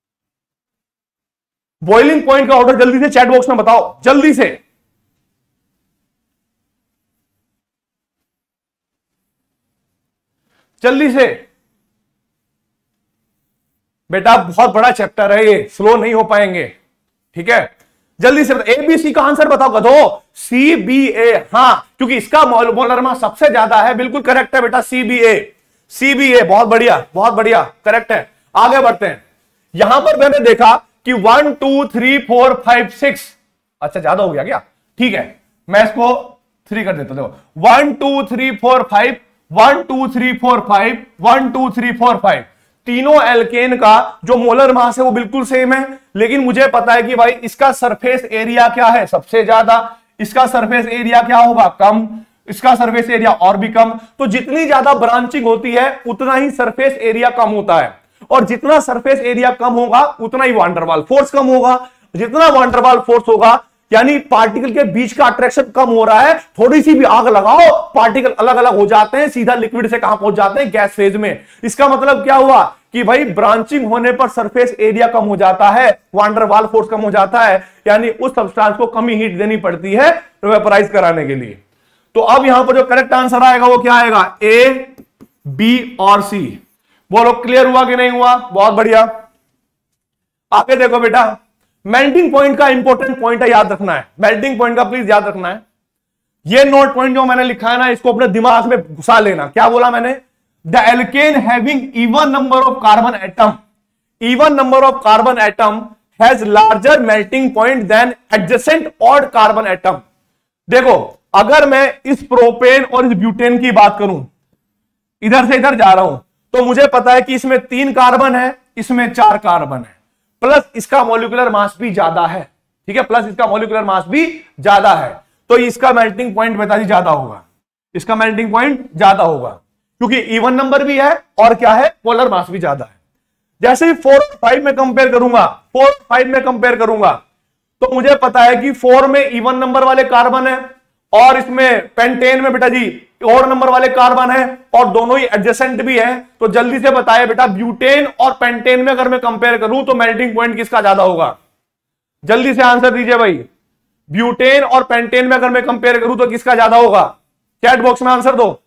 बॉइलिंग पॉइंट का ऑर्डर जल्दी से चैट बॉक्स में बताओ, जल्दी से। जल्दी से बेटा बहुत बड़ा चैप्टर है ये, स्लो नहीं हो पाएंगे, ठीक है। जल्दी से एबीसी का आंसर बताओ गधो। सीबीए, हाँ, क्योंकि इसका मोलर मास सबसे ज्यादा है। बिल्कुल करेक्ट है बेटा, सीबीए। सीबीए, बहुत बढ़िया, बहुत बढ़िया, करेक्ट है। आगे बढ़ते हैं। यहां पर मैंने देखा कि 1 2 3 4 5 6, अच्छा ज्यादा हो गया क्या, ठीक है, मैं इसको 3 कर देता हूं। 1 2 3 4 5, 1 2 3 4 5, 1 2 3 4 5, तीनों एल्केन का जो मोलर मास है वो बिल्कुल सेम है, लेकिन मुझे पता है कि भाई इसका सरफेस एरिया क्या है, सबसे ज्यादा। इसका सरफेस एरिया क्या होगा, कम। इसका सरफेस एरिया और भी कम। तो जितनी ज्यादा ब्रांचिंग होती है उतना ही सरफेस एरिया कम होता है, और जितना सरफेस एरिया कम होगा उतना ही वान डेर वाल्स फोर्स कम होगा। जितना वान डेर वाल्स फोर्स होगा यानी पार्टिकल के बीच का अट्रैक्शन कम हो रहा है। थोड़ी सी भी आग लगाओ, पार्टिकल अलग अलग हो जाते हैं, सीधा लिक्विड से कहां पहुंच जाते हैं, गैस फेज में। इसका मतलब क्या हुआ कि भाई ब्रांचिंग होने पर सरफेस एरिया कम हो जाता है, वान डेर वाल्स फोर्स कम हो जाता है, यानी उस सब्सटेंस को कम ही हीट देनी पड़ती है वेपराइज कराने के लिए। तो अब यहां पर जो करेक्ट आंसर आएगा वो क्या आएगा, ए, बी और सी। बोलो क्लियर हुआ कि नहीं हुआ, बहुत बढ़िया। आगे देखो बेटा, मेल्टिंग पॉइंट का इंपॉर्टेंट पॉइंट है, याद रखना है। मेल्टिंग पॉइंट का प्लीज याद रखना है। ये नोट पॉइंट जो मैंने लिखा है ना, इसको अपने दिमाग में घुसा लेना। क्या बोला मैंने, the alkane having even number of carbon atom, even number of carbon atom has larger melting point than adjacent odd carbon atom. देखो, अगर मैं इस प्रोपेन और इस ब्यूटेन की बात करूं, इधर से इधर जा रहा हूं, तो मुझे पता है कि इसमें 3 कार्बन है, इसमें 4 कार्बन है, प्लस इसका मॉलिक्यूलर मास भी ज्यादा है, ठीक है, प्लस इसका मॉलिक्यूलर मास भी ज्यादा है, तो इसका मेल्टिंग पॉइंट बेटा ज्यादा होगा। इसका मेल्टिंग पॉइंट ज्यादा होगा क्योंकि इवन नंबर भी है और क्या है, पोलर मास भी ज्यादा है। जैसे ही 4 और 5 में कंपेयर करूंगा, 4 और 5 में कंपेयर करूंगा, तो मुझे पता है कि 4 में इवन नंबर वाले कार्बन है और इसमें पेंटेन में बेटा जी और नंबर वाले कार्बन है, और दोनों ही एडजेसेंट भी है। तो जल्दी से बताइए बेटा, ब्यूटेन और पेंटेन में अगर मैं कंपेयर करूं तो मेल्टिंग पॉइंट किसका ज्यादा होगा, जल्दी से आंसर दीजिए भाई। ब्यूटेन और पेंटेन में अगर मैं कंपेयर करूं तो किसका ज्यादा होगा, चैट बॉक्स में आंसर दो।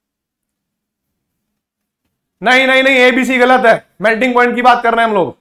नहीं नहीं नहीं, एबीसी गलत है, मेल्टिंग पॉइंट की बात कर रहे हैं हम लोग।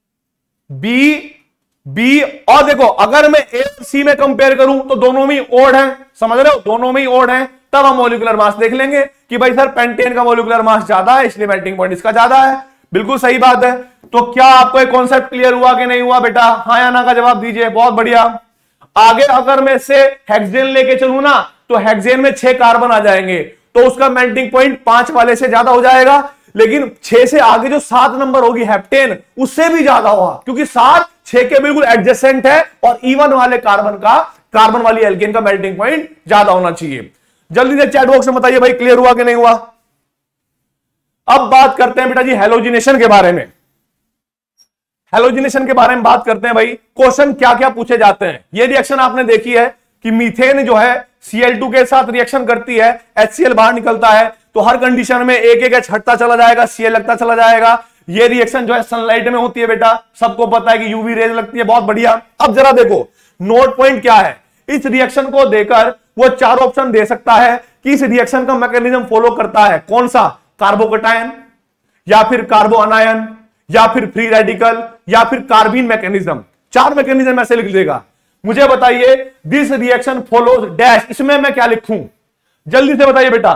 बी और देखो, अगर मैं ए और सी में कंपेयर करूं तो दोनों में ओड है, समझ रहे हो, दोनों में ओड है। तब हम मॉलिक्यूलर मास देख लेंगे कि भाई सर पेंटेन का मॉलिक्यूलर मास ज्यादा है इसलिए मेल्टिंग पॉइंट इसका ज्यादा है। बिल्कुल सही बात है। तो क्या आपको एक कॉन्सेप्ट क्लियर हुआ कि नहीं हुआ बेटा, हाँ या ना का जवाब दीजिए, बहुत बढ़िया। आगे अगर मैं से हेक्सेन लेके चलूं ना, तो हेक्सेन में 6 कार्बन आ जाएंगे, तो उसका मेल्टिंग पॉइंट 5 वाले से ज्यादा हो जाएगा। लेकिन 6 से आगे जो 7 नंबर होगी हेप्टेन, उससे भी ज्यादा होगा, क्योंकि 7 6 के बिल्कुल एडजेसेंट है, और इवन वाले कार्बन वाली एल्केन का मेल्टिंग पॉइंट ज्यादा होना चाहिए। जल्दी से चैट बॉक्स में बताइए भाई क्लियर हुआ कि नहीं हुआ। अब बात करते हैं बेटा जी हैलोजिनेशन के बारे में। हैलोजिनेशन के बारे में बात करते हैं भाई। क्वेश्चन क्या क्या पूछे जाते हैं, ये रिएक्शन आपने देखी है कि मीथेन जो है Cl2 के साथ रिएक्शन करती है, HCl बाहर निकलता है, तो हर कंडीशन में एक एक H हटता चला जाएगा, Cl लगता चला जाएगा। ये रिएक्शन जो है सनलाइट में होती है बेटा, सबको पता है कि यूवी रेज लगती है, बहुत बढ़िया। अब जरा देखो नोट पॉइंट क्या है, इस रिएक्शन को देकर वो 4 ऑप्शन दे सकता है कि इस रिएक्शन का मैकेनिज्म फॉलो करता है कौन सा, कार्बोकैटायन या फिर कार्बो अनायन या फिर फ्री रेडिकल या फिर कार्बीन मैकेनिज्म। 4 मैकेनिज्म ऐसे लिख देगा। मुझे बताइए दिस रिएक्शन फॉलोज डैश, इसमें मैं क्या लिखूं, जल्दी से बताइए बेटा,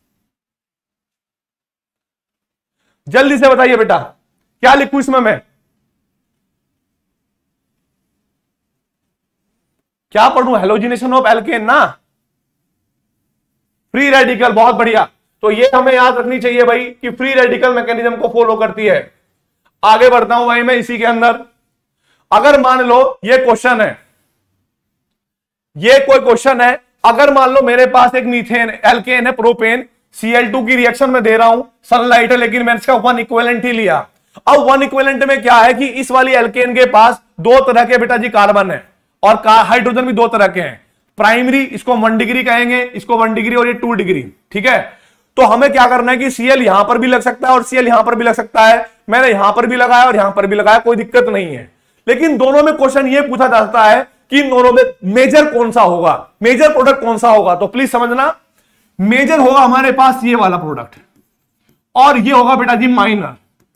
जल्दी से बताइए बेटा क्या लिखूं इसमें मैं, क्या पढ़ूं, हैलोजिनेशन ऑफ एल्केन ना, फ्री रेडिकल, बहुत बढ़िया। तो ये हमें याद रखनी चाहिए भाई कि फ्री रेडिकल मैकेनिज्म को फॉलो करती है। आगे बढ़ता हूं भाई मैं इसी के अंदर। अगर मान लो ये क्वेश्चन है, ये कोई क्वेश्चन है, अगर मान लो मेरे पास एक मीथेन एल्केन है, प्रोपेन Cl2 की रिएक्शन में दे रहा हूं, सनलाइट है, लेकिन मैंने इसका 1 इक्विवेलेंट ही लिया। अब 1 इक्विवेलेंट में क्या है कि इस वाली एल्केन के पास 2 तरह के बेटा जी कार्बन है, और हाइड्रोजन भी 2 तरह के हैं। प्राइमरी इसको 1 डिग्री कहेंगे, इसको 1 डिग्री, और ये 2 डिग्री, ठीक है। तो हमें क्या करना है कि Cl यहां पर भी लग सकता है और Cl यहां पर भी लग सकता है। मैंने यहां पर भी लगाया और यहां पर भी लगाया, कोई दिक्कत नहीं है। लेकिन दोनों में क्वेश्चन ये पूछा जाता है कि इन दोनों में मेजर कौन सा होगा, मेजर प्रोडक्ट कौन सा होगा। तो प्लीज समझना, मेजर होगा हमारे पास ये वाला प्रोडक्ट, और ये होगा बेटा जी माइनर।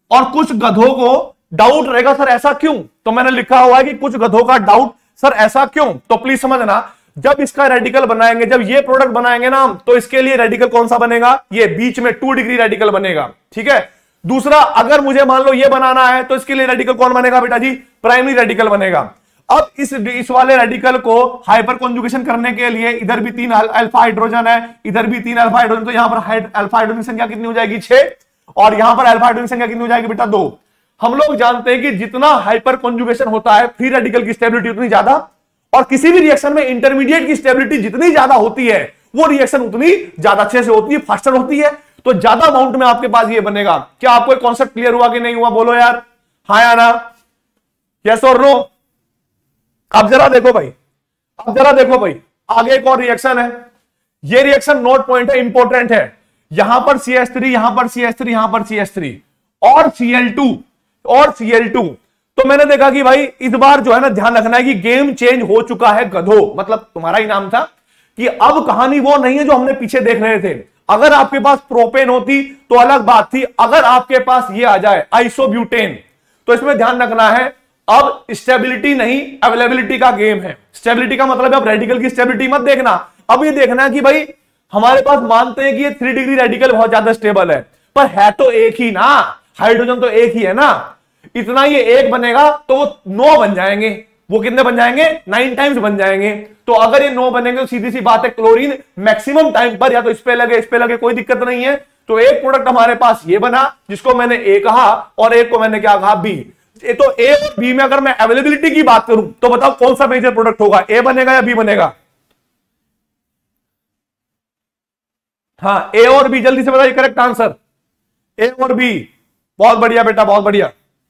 और कुछ गधों को डाउट रहेगा सर ऐसा क्यों, तो मैंने लिखा हुआ है कि कुछ गधों का डाउट सर ऐसा क्यों, तो प्लीज समझना, जब इसका रेडिकल बनाएंगे, जब ये प्रोडक्ट बनाएंगे ना, तो इसके लिए रेडिकल कौन सा बनेगा, ये बीच में 2 डिग्री रेडिकल बनेगा, ठीक है। दूसरा, अगर मुझे मान लो ये बनाना है तो इसके लिए रेडिकल कौन बनेगा बेटा जी, प्राइमरी रेडिकल बनेगा। अब इस वाले रेडिकल को हाइपर कॉन्जुगेशन करने के लिए इधर भी 3 अल्फा हाइड्रोजन है, इधर भी 3 अल्फा हाइड्रोजन, तो यहां पर अल्फा हाइड्रोजन की संख्या कितनी हो जाएगी 6, और यहां पर अल्फा हाइड्रोजन की संख्या कितनी हो जाएगी बेटा 2। हम लोग जानते हैं कि जितना हाइपर कॉन्जुगेशन होता है फ्री रेडिकल की स्टेबिलिटी उतनी ज्यादा, और किसी भी रिएक्शन में इंटरमीडिएट की स्टेबिलिटी जितनी ज्यादा होती है वो रिएक्शन उतनी ज्यादा अच्छे से होती है, फास्टर होती है। तो ज्यादा अमाउंट में आपके पास ये बनेगा। क्या आपको एक कॉन्सेप्ट क्लियर हुआ कि नहीं हुआ, बोलो यार, हाँ या ना, यस और नो। अब जरा देखो भाई, आगे एक और रिएक्शन है, ये रिएक्शन नोट पॉइंट है, इंपॉर्टेंट है। यहां पर CH3, यहां पर CH3, यहां पर CH3 और Cl2। तो मैंने देखा कि भाई इस बार जो है ना, ध्यान रखना है कि गेम चेंज हो चुका है गधो, मतलब तुम्हारा ही नाम था, कि अब कहानी वो नहीं है जो हमने पीछे देख रहे थे। अगर आपके पास प्रोपेन होती तो अलग बात थी, अगर आपके पास ये आ जाए आइसोब्यूटेन, तो इसमें ध्यान रखना है, अब स्टेबिलिटी नहीं अवेलेबिलिटी का गेम है। स्टेबिलिटी का मतलब है अब रेडिकल की स्टेबिलिटी मत देखना, अब ये देखना है कि भाई हमारे पास मानते हैं कि ये 3 डिग्री रेडिकल बहुत ज्यादा स्टेबल है, पर है तो एक ही ना, हाइड्रोजन तो एक ही है ना, इतना ये एक बनेगा तो वो 9 बन जाएंगे। वो कितने बन जाएंगे, 9 टाइम्स बन जाएंगे। तो अगर ये 9 बनेंगे तो सीधी सी बात है, क्लोरीन मैक्सिमम टाइम पर या तो इस पे लगे कोई दिक्कत नहीं है। तो एक प्रोडक्ट हमारे पास ये बना जिसको मैंने ए कहा, और एक को मैंने क्या कहा, बी। तो ए और बी में अगर मैं अवेलेबिलिटी की बात करूं तो बताओ कौन सा मेजर प्रोडक्ट होगा, ए बनेगा या बी बनेगा? हाँ, ए और बी, जल्दी से बताइए करेक्ट आंसर, ए और बी। बहुत बढ़िया बेटा, बहुत बढ़िया।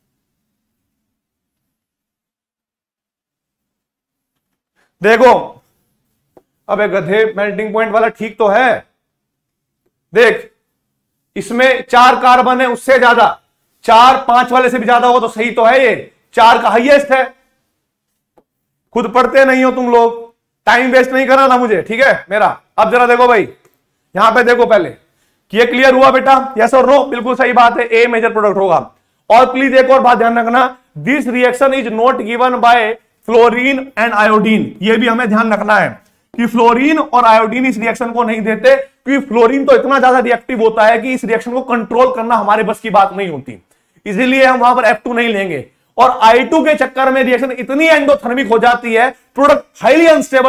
देखो अबे गधे, मेल्टिंग पॉइंट वाला ठीक तो है, देख इसमें 4 कार्बन है, उससे ज्यादा 4 5 वाले से भी ज्यादा हो तो सही तो है, ये 4 का हाईएस्ट है। खुद पढ़ते नहीं हो तुम लोग, टाइम वेस्ट नहीं कराना मुझे, ठीक है मेरा। अब जरा देखो भाई, यहां पे देखो पहले कि ये क्लियर हुआ बेटा, यस और नो? बिल्कुल सही बात है, ए मेजर प्रोडक्ट होगा। और प्लीज एक और बात ध्यान रखना, this reaction is not given by fluorine and iodine. ये भी हमें ध्यान रखना है कि फ्लोरीन और आयोडीन इस रिएक्शन को नहीं देते, क्योंकि फ्लोरीन तो इतना ज्यादा रिएक्टिव होता है कि इस रिएक्शन को कंट्रोल करना हमारे बस की बात नहीं होती, इसीलिए हम वहां पर F2 नहीं लेंगे। और I2 के चक्कर में रिएक्शन इतनी एंडोथर्मिक हो जाती है, प्रोडक्ट हाईली अनस्टेबल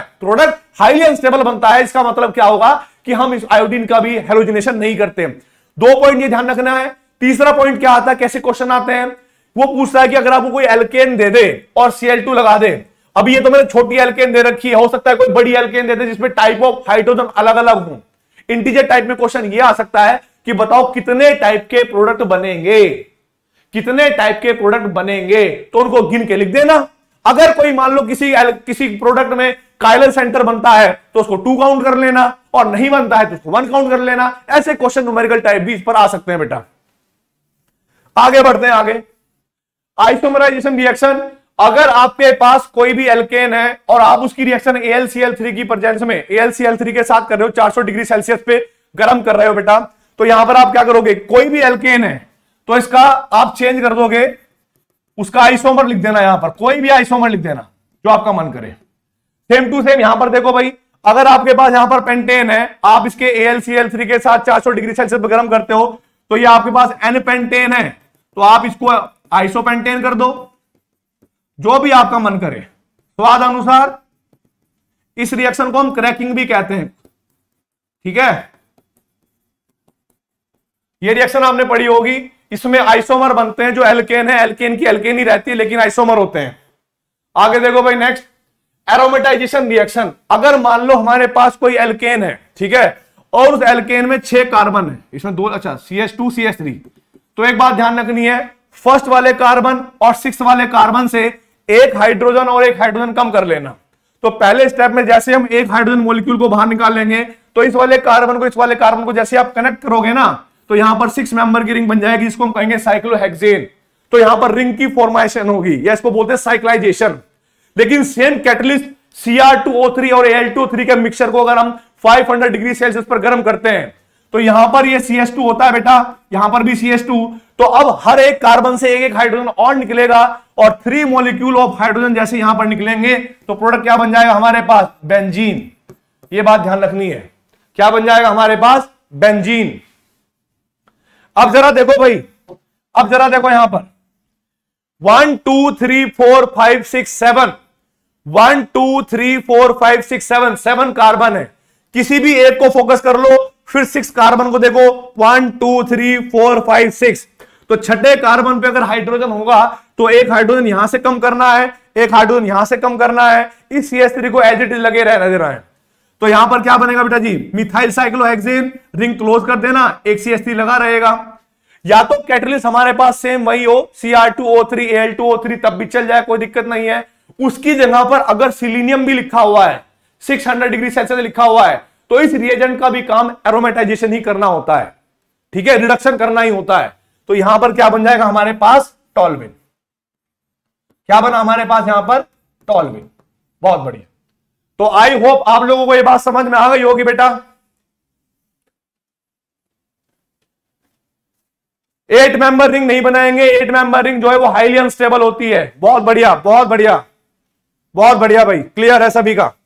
बनता है। इसका मतलब क्या होगा कि हम इस आयोडीन का भी हेलोजिनेशन नहीं करते। 2 पॉइंट ये ध्यान रखना है। तीसरा पॉइंट क्या आता है, कैसे क्वेश्चन आते हैं, वो पूछता है कि अगर आपको कोई एल्केन दे दे और Cl2 लगा दे। अभी ये तो मैंने छोटी एल्केन दे रखी है, हो सकता है कोई बड़ी एल्केन दे दे जिसमें टाइप ऑफ हाइड्रोजन अलग अलग हो। इंटीजर टाइप में क्वेश्चन ये आ सकता है कि बताओ कितने टाइप के प्रोडक्ट बनेंगे, तो उनको गिन के लिख देना। अगर कोई मान लो किसी प्रोडक्ट में काइलर सेंटर बनता है तो उसको 2 काउंट कर लेना, और नहीं बनता है तो उसको 1 काउंट कर लेना। ऐसे क्वेश्चन न्यूमेरिकल टाइप भी इस पर आ सकते हैं बेटा। आगे बढ़ते हैं, आगे आइसोमराइजेशन रिएक्शन। अगर आपके पास कोई भी एल्केन है और आप उसकी रिएक्शन AlCl3 की प्रेजेंस में AlCl3 के साथ कर रहे हो, 400 डिग्री सेल्सियस पे गर्म कर रहे हो बेटा, तो यहां पर आप क्या करोगे, कोई भी एल्केन है तो इसका आप चेंज कर दोगे, उसका आइसोमर लिख देना, यहां पर कोई भी आइसोमर लिख देना जो आपका मन करे। सेम टू सेम यहां पर देखो भाई, अगर आपके पास यहां पर पेंटेन है, आप इसके AlCl3 के साथ 400 डिग्री सेल्सियस पे गर्म करते हो, तो ये आपके पास N पेंटेन है, तो आप इसको आइसोपेंटेन कर दो, जो भी आपका मन करे स्वाद अनुसार। इस रिएक्शन को हम क्रैकिंग भी कहते हैं, ठीक है। ये रिएक्शन आपने पढ़ी होगी, इसमें आइसोमर बनते हैं, जो एल्केन है एल्केन की एल्केन ही रहती है लेकिन आइसोमर होते हैं। आगे देखो भाई, नेक्स्ट एरोमेटाइजेशन रिएक्शन। अगर मान लो हमारे पास कोई एल्केन है, ठीक है, और उस एल्केन में 6 कार्बन है, इसमें 2, अच्छा CH2 CH3, तो एक बात ध्यान रखनी है, फर्स्ट वाले कार्बन और 6 वाले कार्बन से एक हाइड्रोजन और एक हाइड्रोजन कम कर लेना। तो पहले स्टेप में जैसे हम एक हाइड्रोजन मॉलिक्यूल को बाहर निकाल लेंगे, तो इस वाले कार्बन को इस वाले कार्बन को जैसे आप कनेक्ट करोगे ना, तो यहां पर 6 मेंबर की रिंग बन जाएगी, इसको हम कहेंगे साइक्लोहेक्सेन। तो यहां पर रिंग की फॉर्मेशन होगी, या इसको बोलते हैं साइक्लाइजेशन। लेकिन सेम कैटलिस्ट Cr2O3 और Al2O3 के मिक्सचर को अगर हम 500 डिग्री सेल्सियस पर गर्म करते हैं, तो यहां पर ये CH2 होता है बेटा, यहां पर भी CH2। तो अब हर एक कार्बन से एक एक हाइड्रोजन और निकलेगा और 3 मॉलिक्यूल ऑफ हाइड्रोजन जैसे यहां पर निकलेंगे तो प्रोडक्ट क्या बन जाएगा हमारे पास, बेंजीन। ये बात ध्यान रखनी है, क्या बन जाएगा हमारे पास, बेंजीन। अब जरा देखो भाई, अब जरा देखो यहां पर 1 2 3 4 5 6 7, 1 2 3 4 5 6 7, 7 कार्बन है। किसी भी एक को फोकस कर लो, फिर 6 कार्बन को देखो, 1 2 3 4 5 6। तो छठे कार्बन पे अगर हाइड्रोजन होगा तो एक हाइड्रोजन यहां से कम करना है, एक हाइड्रोजन यहां से कम करना है, इस CH3 को एज इट इज लगे रहने देना है। तो यहां पर क्या बनेगा बेटा जी, मिथाइल साइक्लोहेक्सेन, रिंग क्लोज कर देना, एक CH3 लगा रहेगा। या तो कैटलिस्ट हमारे पास सेम वही हो, Cr2O3 Al2O3, तब भी चल जाए, कोई दिक्कत नहीं है। उसकी जगह पर अगर सिलीनियम भी लिखा हुआ है, 600 डिग्री सेल्सियस लिखा हुआ है, तो इस रिएजेंट का भी काम एरोमेटाइजेशन ही करना होता है, ठीक है, रिडक्शन करना ही होता है। तो यहां पर क्या बन जाएगा हमारे पास, टॉल्विन। क्या बना हमारे पास यहां पर, टॉल्विन। बहुत बढ़िया। तो आई होप आप लोगों को यह बात समझ में आ गई होगी बेटा। 8 मेंबर रिंग नहीं बनाएंगे, 8 मेंबर रिंग जो है वो हाईली अनस्टेबल होती है। बहुत बढ़िया, बहुत बढ़िया, बहुत बढ़िया भाई, क्लियर है सभी का।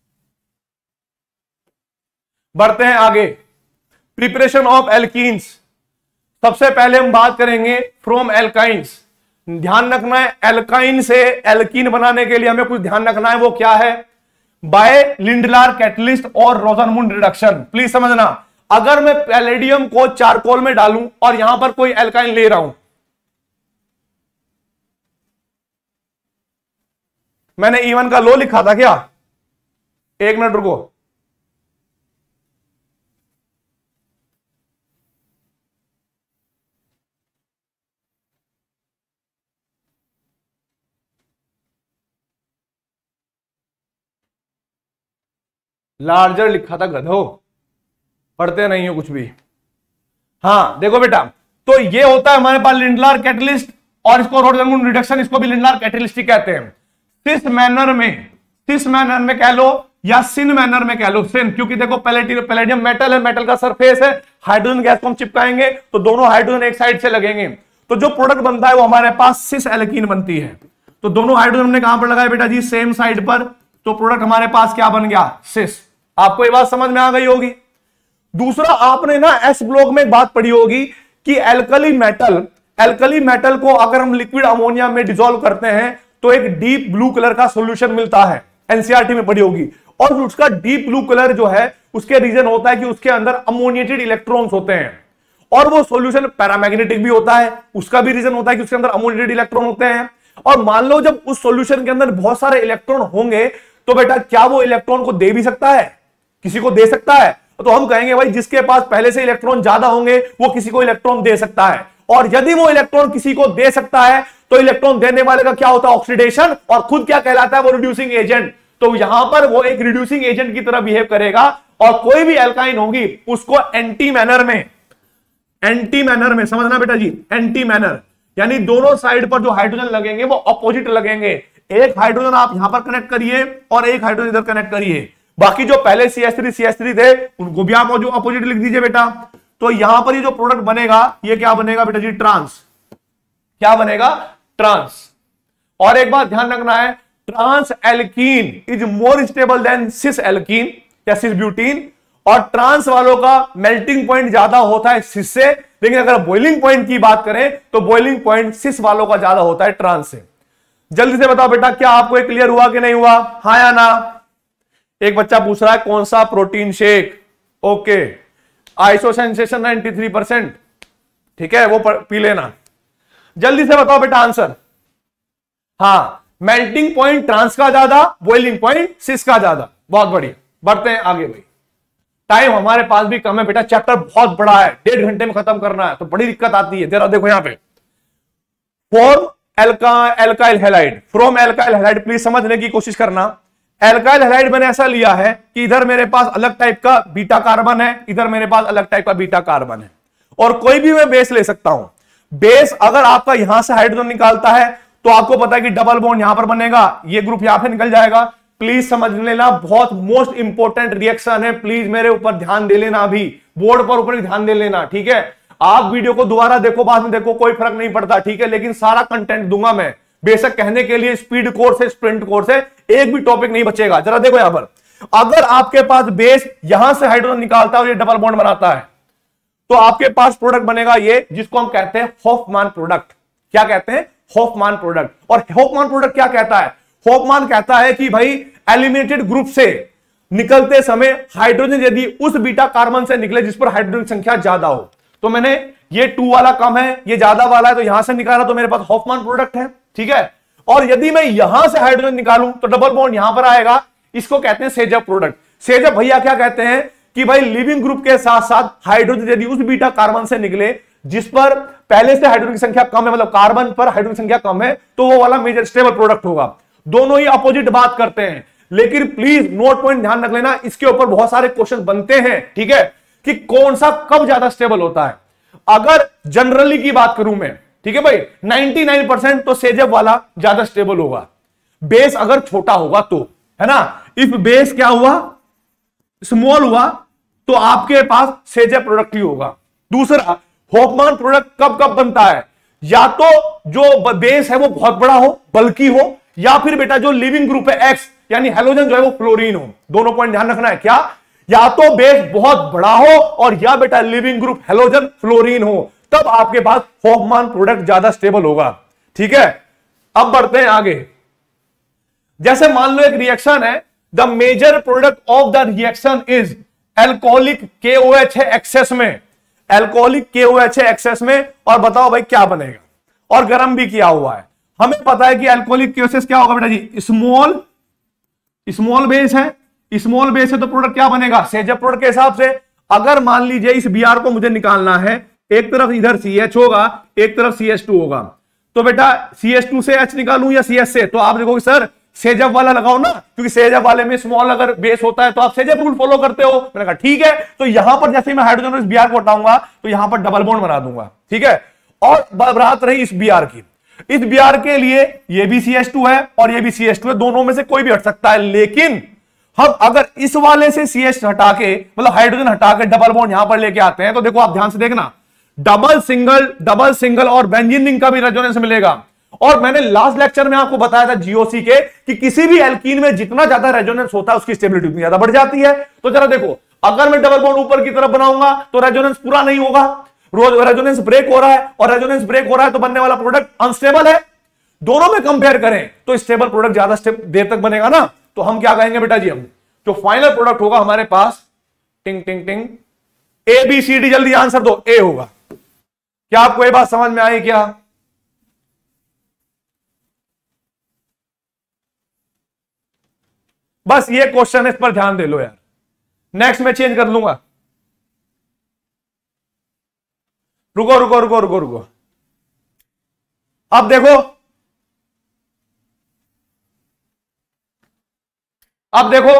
बढ़ते हैं आगे, प्रिपरेशन ऑफ एल्कीन्स। सबसे पहले हम बात करेंगे फ्रॉम एल्काइंस। ध्यान रखना है, एल्काइन से एल्कीन बनाने के लिए हमें कुछ ध्यान रखना है, वो क्या है, बाय लिंडलार कैटलिस्ट और रोजनमुंड रिडक्शन। प्लीज समझना, अगर मैं पैलेडियम को चारकोल में डालूं और यहां पर कोई एल्काइन ले रहा हूं, मैंने E1 का लो लिखा था क्या, एक मिनट रुको, लार्जर लिखा था गधो, पढ़ते नहीं हो कुछ भी। हाँ देखो बेटा, तो ये होता है हमारे पास लिंडलार कैटलिस्ट और इसको रोजनमुंड रिडक्शन, इसको भी लिंडलार कैटलिस्ट ही कहते हैं। सिस मैनर में कह लो या सिन मैनर में कह लो, सिन, क्योंकि देखो पैलेडियम मेटल है, मेटल का सरफेस है, हाइड्रोजन गैस को हम चिपकाएंगे तो दोनों हाइड्रोजन एक साइड से लगेंगे, तो जो प्रोडक्ट बनता है वो हमारे पास सिस एल्कीन बनती है। तो दोनों हाइड्रोजन हमने कहां पर लगाया बेटा जी, सेम साइड पर, तो प्रोडक्ट हमारे पास क्या बन गया, सिस। आपको ये बात समझ में आ गई होगी। दूसरा, आपने ना एस ब्लॉक में एक बात पढ़ी होगी कि एल्कली मेटल को अगर हम लिक्विड अमोनिया में डिसॉल्व करते हैं तो एक डीप ब्लू कलर का सॉल्यूशन मिलता है, एनसीईआरटी में पढ़ी होगी। और उसका डीप ब्लू कलर जो है उसके रीजन होता है कि उसके अंदर अमोनिएटेड इलेक्ट्रॉन्स होते हैं, और वो सॉल्यूशन पैरामैग्नेटिक भी होता है, उसका भी रीजन होता है कि उसके अंदर अमोनिएटेड इलेक्ट्रॉन होते हैं। और मान लो जब उस सॉल्यूशन के अंदर बहुत सारे इलेक्ट्रॉन होंगे तो बेटा क्या वो इलेक्ट्रॉन को दे भी सकता है, किसी को दे सकता है? तो हम कहेंगे भाई जिसके पास पहले से इलेक्ट्रॉन ज्यादा होंगे वो किसी को इलेक्ट्रॉन दे सकता है, और यदि वो इलेक्ट्रॉन किसी को दे सकता है तो इलेक्ट्रॉन देने वाले का क्या होता है, ऑक्सीडेशन, और खुद क्या कहलाता है, वो रिड्यूसिंग एजेंट। तो यहां पर वो एक रिड्यूसिंग एजेंट की तरह बिहेव करेगा, और कोई भी एल्काइन होगी उसको एंटी मैनर में समझना बेटा जी, एंटी मैनर यानी दोनों साइड पर जो हाइड्रोजन लगेंगे वो अपोजिट लगेंगे। एक हाइड्रोजन आप यहां पर कनेक्ट करिए और एक हाइड्रोजन इधर कनेक्ट करिए, बाकी जो पहले CH3 थे उनको भी आप जो अपोजिट लिख दीजिए बेटा। तो यहां पर ये जो प्रोडक्ट बनेगा ये क्या बनेगा बेटा जी, ट्रांस। क्या बनेगा, ट्रांस। और एक बात ध्यान रखना है, trans alkene is more stable than cis alkene या सिस ब्यूटीन, और ट्रांस वालों का मेल्टिंग पॉइंट ज्यादा होता है सिस से, लेकिन अगर बॉइलिंग पॉइंट की बात करें तो बॉइलिंग पॉइंट सिस वालों का ज्यादा होता है ट्रांस से। जल्दी से बताओ बेटा, क्या आपको क्लियर हुआ कि नहीं हुआ, हाँ या ना? एक बच्चा पूछ रहा है कौन सा protein shake, okay, ISO Sensation 93%, ठीक है, वो पी लेना। जल्दी से बताओ बेटा आंसर। हाँ, मेल्टिंग पॉइंट ट्रांस का ज्यादा, बॉइलिंग पॉइंट सिस का ज्यादा। बहुत बढ़िया, बढ़ते हैं आगे भाई, टाइम हमारे पास भी कम है बेटा, चैप्टर बहुत बड़ा है, 1.5 घंटे में खत्म करना है, तो बड़ी दिक्कत आती है। जरा देखो यहां पे, form alkyl halide, from alkyl halide, please समझने की कोशिश करना। एल्काइल हैलाइड मैंने ऐसा लिया है कि इधर मेरे पास अलग टाइप का बीटा कार्बन है, इधर मेरे पास अलग टाइप का बीटा कार्बन है, और कोई भी मैं बेस ले सकता हूं। बेस अगर आपका यहां से हाइड्रोजन निकालता है तो आपको पता है कि डबल बॉन्ड यहां पर बनेगा, ये ग्रुप यहां पे निकल जाएगा, प्लीज समझ लेना, बहुत मोस्ट इंपॉर्टेंट रिएक्शन है, प्लीज मेरे ऊपर ध्यान दे लेना, अभी बोर्ड पर ऊपर ध्यान दे लेना, ठीक है। आप वीडियो को दोबारा देखो, बाद में देखो, कोई फर्क नहीं पड़ता, ठीक है, लेकिन सारा कंटेंट दूंगा मैं। बेशक कहने के लिए स्पीड कोर्स है, स्प्रिंट कोर्स है, एक भी टॉपिक नहीं बचेगा। जरा देखो यहां पर, अगर आपके पास बेस यहां से हाइड्रोजन निकालता है और ये डबल बॉन्ड बनाता है, तो आपके पास प्रोडक्ट बनेगा ये, जिसको हम कहते हैं हॉफमैन प्रोडक्ट। क्या कहते हैं? Hofmann product. और हॉफमैन प्रोडक्ट क्या कहता है? हॉफमैन कहता है कि भाई एलिमिनेटेड ग्रुप से निकलते समय हाइड्रोजन यदि उस बीटा कार्बन से निकले जिस पर हाइड्रोजन संख्या ज्यादा हो, तो मैंने ये 2 वाला कम है, ये ज्यादा वाला है, तो यहां से निकाला तो मेरे पास हॉफमैन प्रोडक्ट है, ठीक है। और यदि मैं यहां से हाइड्रोजन निकालूं तो डबल बॉन्ड यहां पर आएगा, इसको कहते हैं सेजप प्रोडक्ट। सेजप भैया क्या कहते हैं कि भाई लिविंग ग्रुप के साथ साथ हाइड्रोजन यदि उस बीटा कार्बन से निकले जिस पर पहले से हाइड्रोजन की संख्या कम है, मतलब कार्बन पर हाइड्रोजन की संख्या कम है, तो वो वाला मेजर स्टेबल प्रोडक्ट होगा। दोनों ही अपोजिट बात करते हैं, लेकिन प्लीज नोट पॉइंट ध्यान रख लेना, इसके ऊपर बहुत सारे क्वेश्चन बनते हैं, ठीक है, कि कौन सा कब ज्यादा स्टेबल होता है। अगर जनरली की बात करूं मैं, ठीक है भाई, 99% तो सेजप वाला ज्यादा स्टेबल होगा, बेस अगर छोटा होगा तो, है ना। इफ बेस क्या हुआ, स्मॉल हुआ, तो आपके पास सेजप प्रोडक्ट ही होगा। दूसरा, हॉफमैन प्रोडक्ट कब कब बनता है? या तो जो बेस है वो बहुत बड़ा हो, बल्कि हो, या फिर बेटा जो लिविंग ग्रुप है एक्स यानी हेलोजन जो है वो फ्लोरीन हो। दोनों पॉइंट ध्यान रखना है, क्या? या तो बेस बहुत बड़ा हो और या बेटा लिविंग ग्रुप हेलोजन फ्लोरीन हो, तब आपके पास हॉफमैन प्रोडक्ट ज्यादा स्टेबल होगा, ठीक है। अब बढ़ते हैं आगे। जैसे मान लो एक रिएक्शन है, the major product of the reaction is alcoholic KOH है एक्सेस में, एल्कोहलिक KOH है एक्सेस में, और बताओ भाई क्या बनेगा, और गर्म भी किया हुआ है। हमें पता है कि एल्कोहलिक KOH क्या होगा बेटा जी, स्मॉल बेस है, स्मॉल बेस है तो प्रोडक्ट क्या बनेगा, सेजप प्रोडक्ट के हिसाब से। अगर मान लीजिए इस Br को मुझे निकालना है, एक तरफ इधर CH होगा, एक तरफ CH2 होगा, तो बेटा CH2 से H निकालूं या CH से, तो आप देखोगे सर सेजप वाला लगाओ ना, क्योंकि सेजप वाले में स्मॉल अगर बेस होता है तो आप सेजप रूल फॉलो करते हो। मैंने कहा ठीक है, तो यहां पर जैसे मैं हाइड्रोजन इस Br को हटाऊंगा तो यहां पर डबल बॉन्ड बना दूंगा, ठीक है। और बात रही इस Br की, इस Br के लिए ये भी CH2 है और ये भी CH2 है, दोनों में से कोई भी हट सकता है, लेकिन हम अगर इस वाले से CH हटा के, मतलब हाइड्रोजन हटा के डबल बॉन्ड यहां पर लेके आते हैं, तो देखो आप ध्यान से देखना, डबल सिंगल और बेंजीन रिंग का भी रेजोनेंस मिलेगा। और मैंने लास्ट लेक्चर में आपको बताया था GOC के कि किसी भी एल्कीन में जितना ज्यादा रेजोनेंस होता है उसकी स्टेबिलिटी उतनी ज्यादा बढ़ जाती है। तो जरा देखो, अगर मैं डबल बॉन्ड ऊपर की तरफ बनाऊंगा तो रेजोनेंस पूरा नहीं होगा, रेजोनेंस ब्रेक हो रहा है, और रेजोनेंस ब्रेक हो रहा है तो बनने वाला प्रोडक्ट अनस्टेबल है। दोनों में कंपेयर करें तो स्टेबल प्रोडक्ट ज्यादा देर तक बनेगा ना, तो हम क्या कहेंगे बेटा जी, हम जो फाइनल प्रोडक्ट होगा हमारे पास, टिंग टिंग टिंग, ABCD, जल्दी आंसर दो, ए होगा। क्या आपको ये बात समझ में आई क्या? बस ये क्वेश्चन है, इस पर ध्यान दे लो यार, नेक्स्ट में चेंज कर लूंगा। रुको रुको रुको रुको रुको, अब देखो, अब देखो,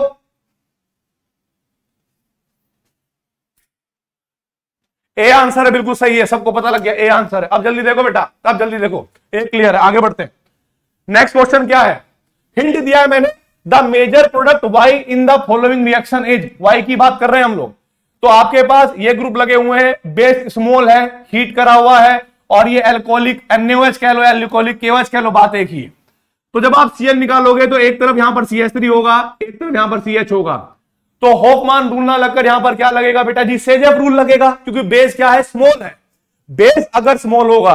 ए आंसर है, बिल्कुल सही है, सबको पता लग गया ए आंसर है। अब जल्दी देखो बेटा, अब जल्दी देखो, ए क्लियर है, आगे बढ़ते हैं। नेक्स्ट क्वेश्चन क्या है, हिंट दिया है मैंने, the major product Y in the following reaction is, Y की बात कर रहे हैं हम लोग। तो आपके पास ये ग्रुप लगे हुए हैं, बेस स्मॉल है, हीट करा हुआ है, और ये एल्कोहलिक NaOH कह लो, एल्कोहलिक KOH कह लो, बात एक ही है। तो जब आप Cl निकालोगे तो एक तरफ यहां पर CH3 होगा, एक तरफ यहां पर CH होगा, तो हॉफमैन रूल ना लगकर यहां पर क्या लगेगा बेटा जी, सेजप रूल लगेगा, क्योंकि बेस क्या है, स्मॉल है। बेस अगर स्मॉल होगा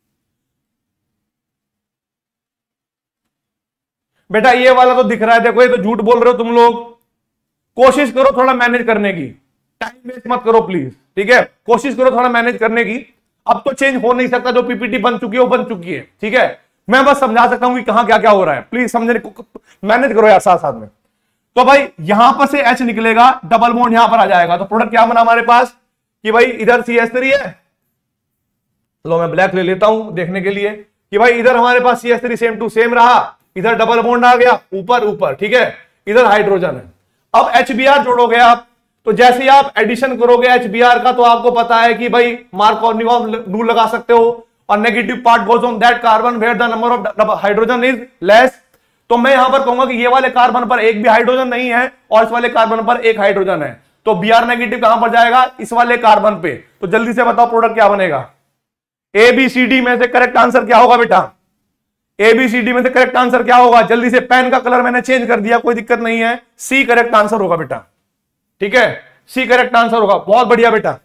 बेटा, ये वाला तो दिख रहा है, देखो ये तो झूठ बोल रहे हो तुम लोग, कोशिश करो थोड़ा मैनेज करने की, टाइम वेस्ट मत करो प्लीज, ठीक है, कोशिश करो थोड़ा मैनेज करने की। अब तो चेंज हो नहीं सकता, जो PPT बन चुकी है वो बन चुकी है, ठीक है, मैं बस समझा सकता हूं कि कहां क्या क्या हो रहा है, प्लीज समझने को मैनेज करो यार साथ साथ में। तो भाई यहां पर से H निकलेगा, डबल बॉन्ड यहां पर आ जाएगा, तो प्रोडक्ट क्या बना हमारे पास कि भाई इधर CH3 है, लो मैं ब्लैक ले लेता हूं देखने के लिए, कि भाई इधर हमारे पास CH3 सेम टू सेम रहा, इधर डबल बॉन्ड आ गया ऊपर ऊपर, ठीक है, इधर हाइड्रोजन है। अब HBr जोड़ोगे आप, तो जैसे ही आप एडिशन करोगे HBr का, तो आपको पता है कि भाई मार्कोव रूल लगा सकते हो, और negative part goes on that carbon where the number of hydrogen is less. तो मैं यहां पर कहूंगा कि ये वाले कार्बन पर एक भी हाइड्रोजन नहीं है और इस वाले कार्बन पर एक हाइड्रोजन है, तो Br नेगेटिव कहां पर जाएगा, इस वाले कार्बन पे। तो जल्दी से बताओ प्रोडक्ट क्या बनेगा। ABCD में से करेक्ट आंसर क्या होगा बेटा, ABCD में से करेक्ट आंसर क्या होगा, जल्दी से, पेन का कलर मैंने चेंज कर दिया, कोई दिक्कत नहीं है, C करेक्ट आंसर होगा बेटा, ठीक है, C करेक्ट आंसर होगा। बहुत बढ़िया बेटा,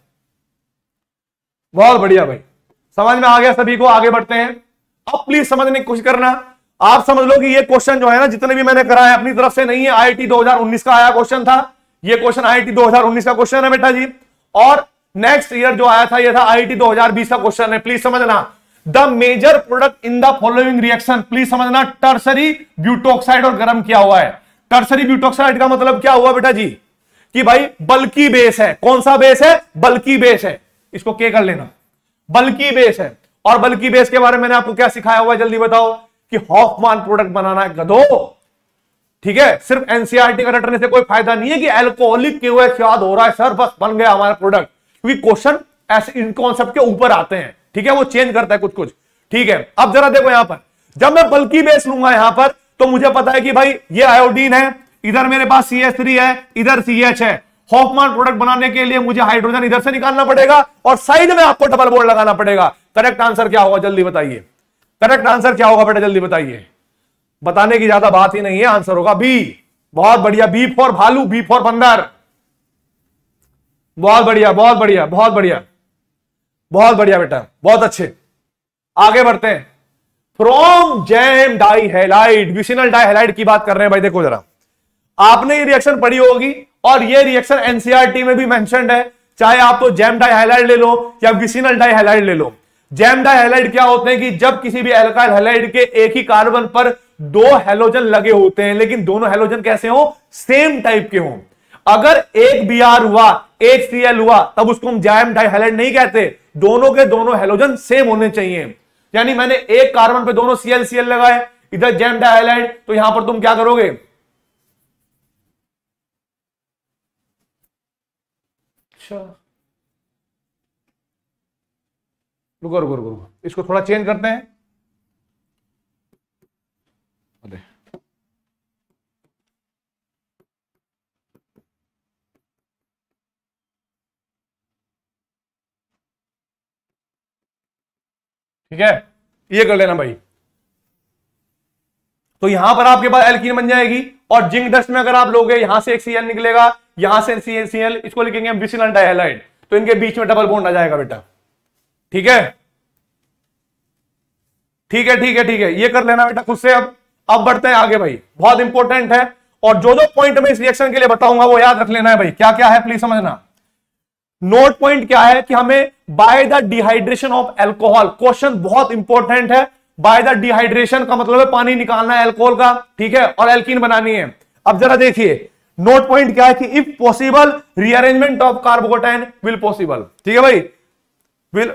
बहुत बढ़िया भाई, समझ में आ गया सभी को। आगे बढ़ते हैं। अब प्लीज समझने की कोशिश करना। आप समझ लो कि ये क्वेश्चन जो है ना, जितने भी मैंने कराया अपनी तरफ से नहीं है, IIT 2019 का आया क्वेश्चन था, ये क्वेश्चन IIT 2019 का क्वेश्चन है बेटा जी। और नेक्स्ट ईयर जो आया था ये था IIT 2020 का क्वेश्चन है, प्लीज समझना। The major product in the following reaction, please समझना, टर्सरी ब्यूटोक्साइड और गर्म किया हुआ है। टर्सरी ब्यूटोक्साइड का मतलब क्या हुआ बेटा जी, कि भाई बल्कि बेस है। कौन सा बेस है, बल्कि बेस है, इसको के कर लेना, बल्कि बेस है। और बल्कि बेस के बारे में मैंने आपको क्या सिखाया हुआ है, जल्दी बताओ, कि हॉफमान प्रोडक्ट बनाना है गधो, ठीक है। सिर्फ एनसीईआरटी का रटने से कोई फायदा नहीं है कि अल्कोहलिक के हुए स्वाद हो रहा है सर, बस बन गया हमारा प्रोडक्ट, क्योंकि क्वेश्चन ऐसे इन कॉन्सेप्ट के ऊपर आते हैं, ठीक है, वो चेंज करता है कुछ कुछ, ठीक है। अब जरा देखो यहां पर, जब मैं बल्कि बेस लूंगा यहां पर, तो मुझे पता है कि भाई ये आयोडीन है, इधर मेरे पास CH3 है, इधर CH है। हॉफमान प्रोडक्ट बनाने के लिए मुझे हाइड्रोजन इधर से निकालना पड़ेगा और साइड में आपको डबल बॉन्ड लगाना पड़ेगा। करेक्ट आंसर क्या होगा, जल्दी बताइए, करेक्ट आंसर क्या होगा बेटा, जल्दी बताइए। बताने की ज्यादा बात ही नहीं है, आंसर होगा बी। बहुत बढ़िया, बी फॉर भालू, बी फॉर बंदर। बहुत बढ़िया, बहुत बढ़िया, बहुत बढ़िया, बहुत बढ़िया बेटा, बहुत अच्छे। आगे बढ़ते हैं। From gem dihalide, vicinal dihalide की बात कर रहे हैं भाई। देखो जरा, आपने ये रिएक्शन पढ़ी होगी और ये रिएक्शन एनसीईआरटी में भी मेंशन्ड है, चाहे आप तो जैम डाइहैलाइड ले लो या विसिनल डाइहैलाइड ले लो। जैम डाइहैलाइड क्या होते हैं कि जब किसी भी एल्काइल हैलाइड के एक ही कार्बन पर दो हैलोजन लगे होते हैं, लेकिन दोनों हैलोजन कैसे हो, सेम टाइप के हो। अगर एक Br हुआ, एक Cl हुआ, तब उसको हम जैम डाइहैलाइड नहीं कहते, दोनों के दोनों हैलोजन सेम होने चाहिए। यानी मैंने एक कार्बन पे दोनों Cl लगाए, इधर जैम डाइहैलाइड, तो यहां पर तुम क्या करोगे, रुको रुको रुको रुको, इसको थोड़ा चेंज करते हैं। ठीक है, ये कर लेना भाई। तो यहां पर आपके पास एल्कीन बन जाएगी, और जिंक डस्ट में अगर आप लोगे, यहां से एक Cl निकलेगा, यहां से Cl, इसको लिखेंगे हम विसिनल डाइहैलाइड, तो इनके बीच में डबल बॉन्ड आ जाएगा बेटा। ठीक है, ठीक है, ठीक है, ठीक है, ये कर लेना बेटा खुद से। अब बढ़ते हैं आगे भाई, बहुत इंपॉर्टेंट है, और जो जो पॉइंट मैं इस रिएक्शन के लिए बताऊंगा वो याद रख लेना है भाई। क्या क्या है प्लीज समझना। नोट पॉइंट क्या है कि हमें by the dehydration of alcohol, question बहुत इंपॉर्टेंट है। बाय द डिहाइड्रेशन का मतलब है पानी निकालना है अल्कोहल का, ठीक है, और एल्कीन बनानी है। अब जरा देखिए नोट पॉइंट क्या है कि if possible rearrangement of carbocation will possible, ठीक है भाई, विल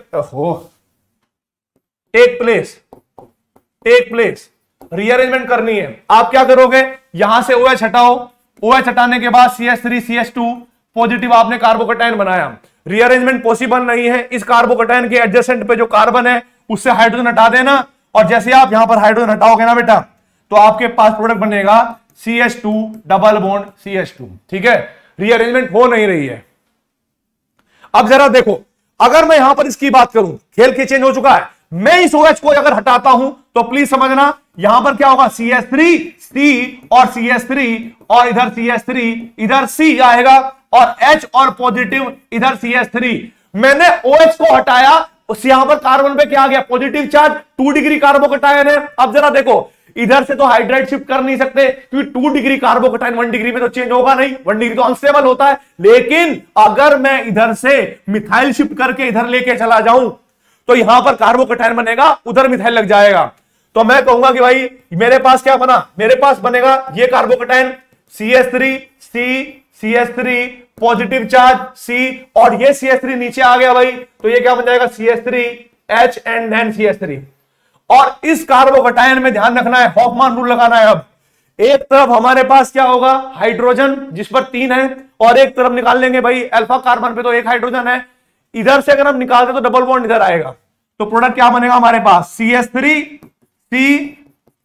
टेक प्लेस, रीअरेंजमेंट करनी है। आप क्या करोगे, यहां से OH हटाओ, OH हटाने के बाद CH3 CH2 पॉजिटिव आपने कार्बोकेटाइन बनाया। रीअरेंजमेंट पॉसिबल नहीं है, इस कार्बोकेटाइन के एडजेसेंट पे जो कार्बन है उससे हाइड्रोजन हटा देना, और जैसे आप यहां पर हाइड्रोजन हटाओगे ना बेटा, तो आपके पास प्रोडक्ट बनेगा CH2 डबल बॉन्ड CH2, ठीक है। रीअरेंजमेंट हो नहीं रही है। अब जरा देखो, अगर मैं यहां पर इसकी बात करूं, खेल के चेंज हो चुका है, मैं इस OH को अगर हटाता हूं तो प्लीज समझना यहां पर क्या होगा, CH3 C और CH3, और इधर CH3, इधर C आएगा, और H और पॉजिटिव इधर CH3। मैंने OH को हटाया, उस यहां पर कार्बन पे क्या आ गया, पॉजिटिव चार्ज, 2 डिग्री कार्बोकेटाइन है। अब जरा देखो, इधर से तो हाइड्राइड शिफ्ट कर नहीं सकते, क्योंकि 2 डिग्री कार्बोकेटाइन 1 डिग्री में तो चेंज होगा नहीं, 1 डिग्री तो अनस्टेबल होता है। लेकिन अगर मैं इधर से मिथाइल शिफ्ट करके इधर लेके चला जाऊं, तो यहां पर कार्बोकेटाइन बनेगा, उधर मिथाइल लग जाएगा। तो मैं कहूंगा कि भाई मेरे पास क्या बना, मेरे पास बनेगा ये carbocation CH3 C CH3 positive charge C, और ये CH3 नीचे आ गया भाई, तो ये क्या बन जाएगा, CH3 H and then CH3। और इस कार्बोकेटाइन में ध्यान रखना है, हॉफमान रूल लगाना है। अब एक तरफ हमारे पास क्या होगा, हाइड्रोजन जिस पर 3 है, और एक तरफ निकाल लेंगे भाई अल्फा कार्बन पे तो 1 हाइड्रोजन है, इधर से अगर हम निकालते तो डबल बॉन्ड इधर आएगा, तो प्रोडक्ट क्या बनेगा हमारे पास, CH3 C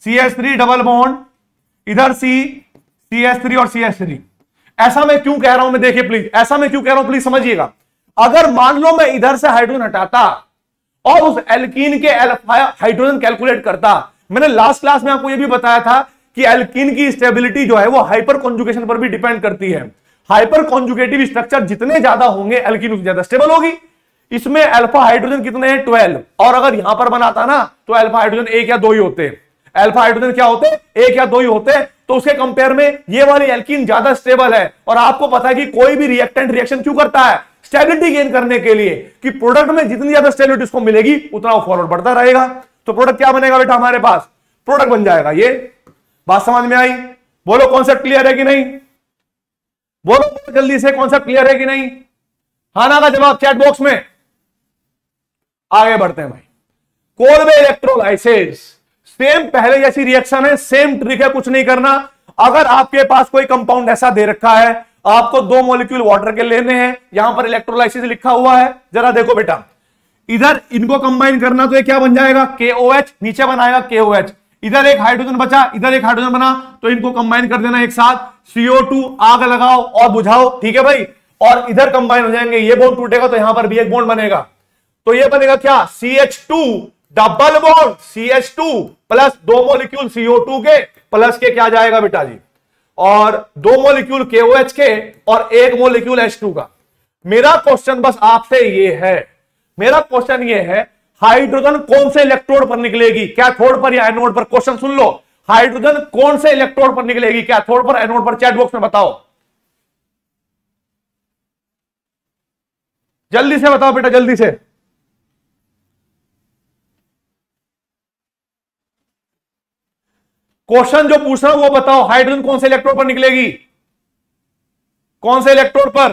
CH3 double bond, इधर CH3 और CH3। ऐसा मैं क्यों कह रहा हूं, मैं देखिए प्लीज, ऐसा मैं क्यों कह रहा हूं प्लीज समझिएगा। अगर मान लो मैं इधर से हाइड्रोजन हटाता और उस एल्कीन के हाइड्रोजन कैलकुलेट करता, मैंने लास्ट क्लास में आपको यह भी बताया था कि एल्कीन की स्टेबिलिटी जो है वो हाइपर कॉन्जुगेशन पर भी डिपेंड करती है। हाइपर कॉन्जुगेटिव स्ट्रक्चर जितने ज्यादा होंगे एल्कीन उतनी ज्यादा स्टेबल होगी। इसमें अल्फा हाइड्रोजन कितने हैं, 12, और अगर यहां पर बनाता ना तो अल्फा हाइड्रोजन 1 या 2 ही होते, अल्फा हाइड्रोजन क्या होते, 1 या 2 ही होते। तो उसके कंपेयर में ये वाली एल्कीन ज्यादा स्टेबल है। और आपको पता है कि कोई भी रिएक्टेंट रिएक्शन क्यों करता है, स्टेबिलिटी गेन करने के लिए, कि प्रोडक्ट में जितनी ज्यादा स्टेबिलिटी उसको मिलेगी उतना वो फॉरवर्ड बढ़ता रहेगा। तो प्रोडक्ट क्या बनेगा बेटा, हमारे पास प्रोडक्ट बन जाएगा। ये बात समझ में आई? बोलो कॉन्सेप्ट क्लियर है कि नहीं, बोलो जल्दी से, कॉन्सेप्ट क्लियर है कि नहीं? हाँ ना का जवाब चैट बॉक्स में। आगे बढ़ते हैं भाई। कोलवे इलेक्ट्रोलाइसिस सेम पहले जैसी रिएक्शन है, सेम ट्रिक है, कुछ नहीं करना। अगर आपके पास कोई कंपाउंड ऐसा दे रखा है, आपको 2 मॉलिक्यूल वाटर के लेने हैं, यहां पर इलेक्ट्रोलाइसिस लिखा हुआ है, जरा देखो बेटा, इधर इनको कंबाइन करना तो ये क्या बन जाएगा, KOH, नीचे बनाएगा KOH, इधर एक हाइड्रोजन बचा, इधर एक हाइड्रोजन बना, तो इनको कंबाइन कर देना एक साथ, CO2, आग लगाओ और बुझाओ, ठीक है भाई, और इधर कंबाइन हो जाएंगे, ये बॉन्ड टूटेगा तो यहां पर भी एक बॉन्ड बनेगा, तो ये बनेगा क्या, CH2 double bond, CH2 plus 2 molecule CO2 के प्लस के क्या जाएगा बेटा जी, और 2 मॉलिक्यूल KOH के और 1 मॉलिक्यूल H2 का। मेरा क्वेश्चन बस आपसे ये है, मेरा क्वेश्चन ये है, हाइड्रोजन कौन से इलेक्ट्रोड पर निकलेगी, कैथोड पर या एनोड पर? क्वेश्चन सुन लो, हाइड्रोजन कौन से इलेक्ट्रोड पर निकलेगी, कैथोड पर, एनोड पर? चैट बॉक्स में बताओ, जल्दी से बताओ बेटा, जल्दी से। क्वेश्चन जो पूछ रहा हूं वो बताओ, हाइड्रोजन कौन से इलेक्ट्रोड पर निकलेगी, कौन से इलेक्ट्रोड पर?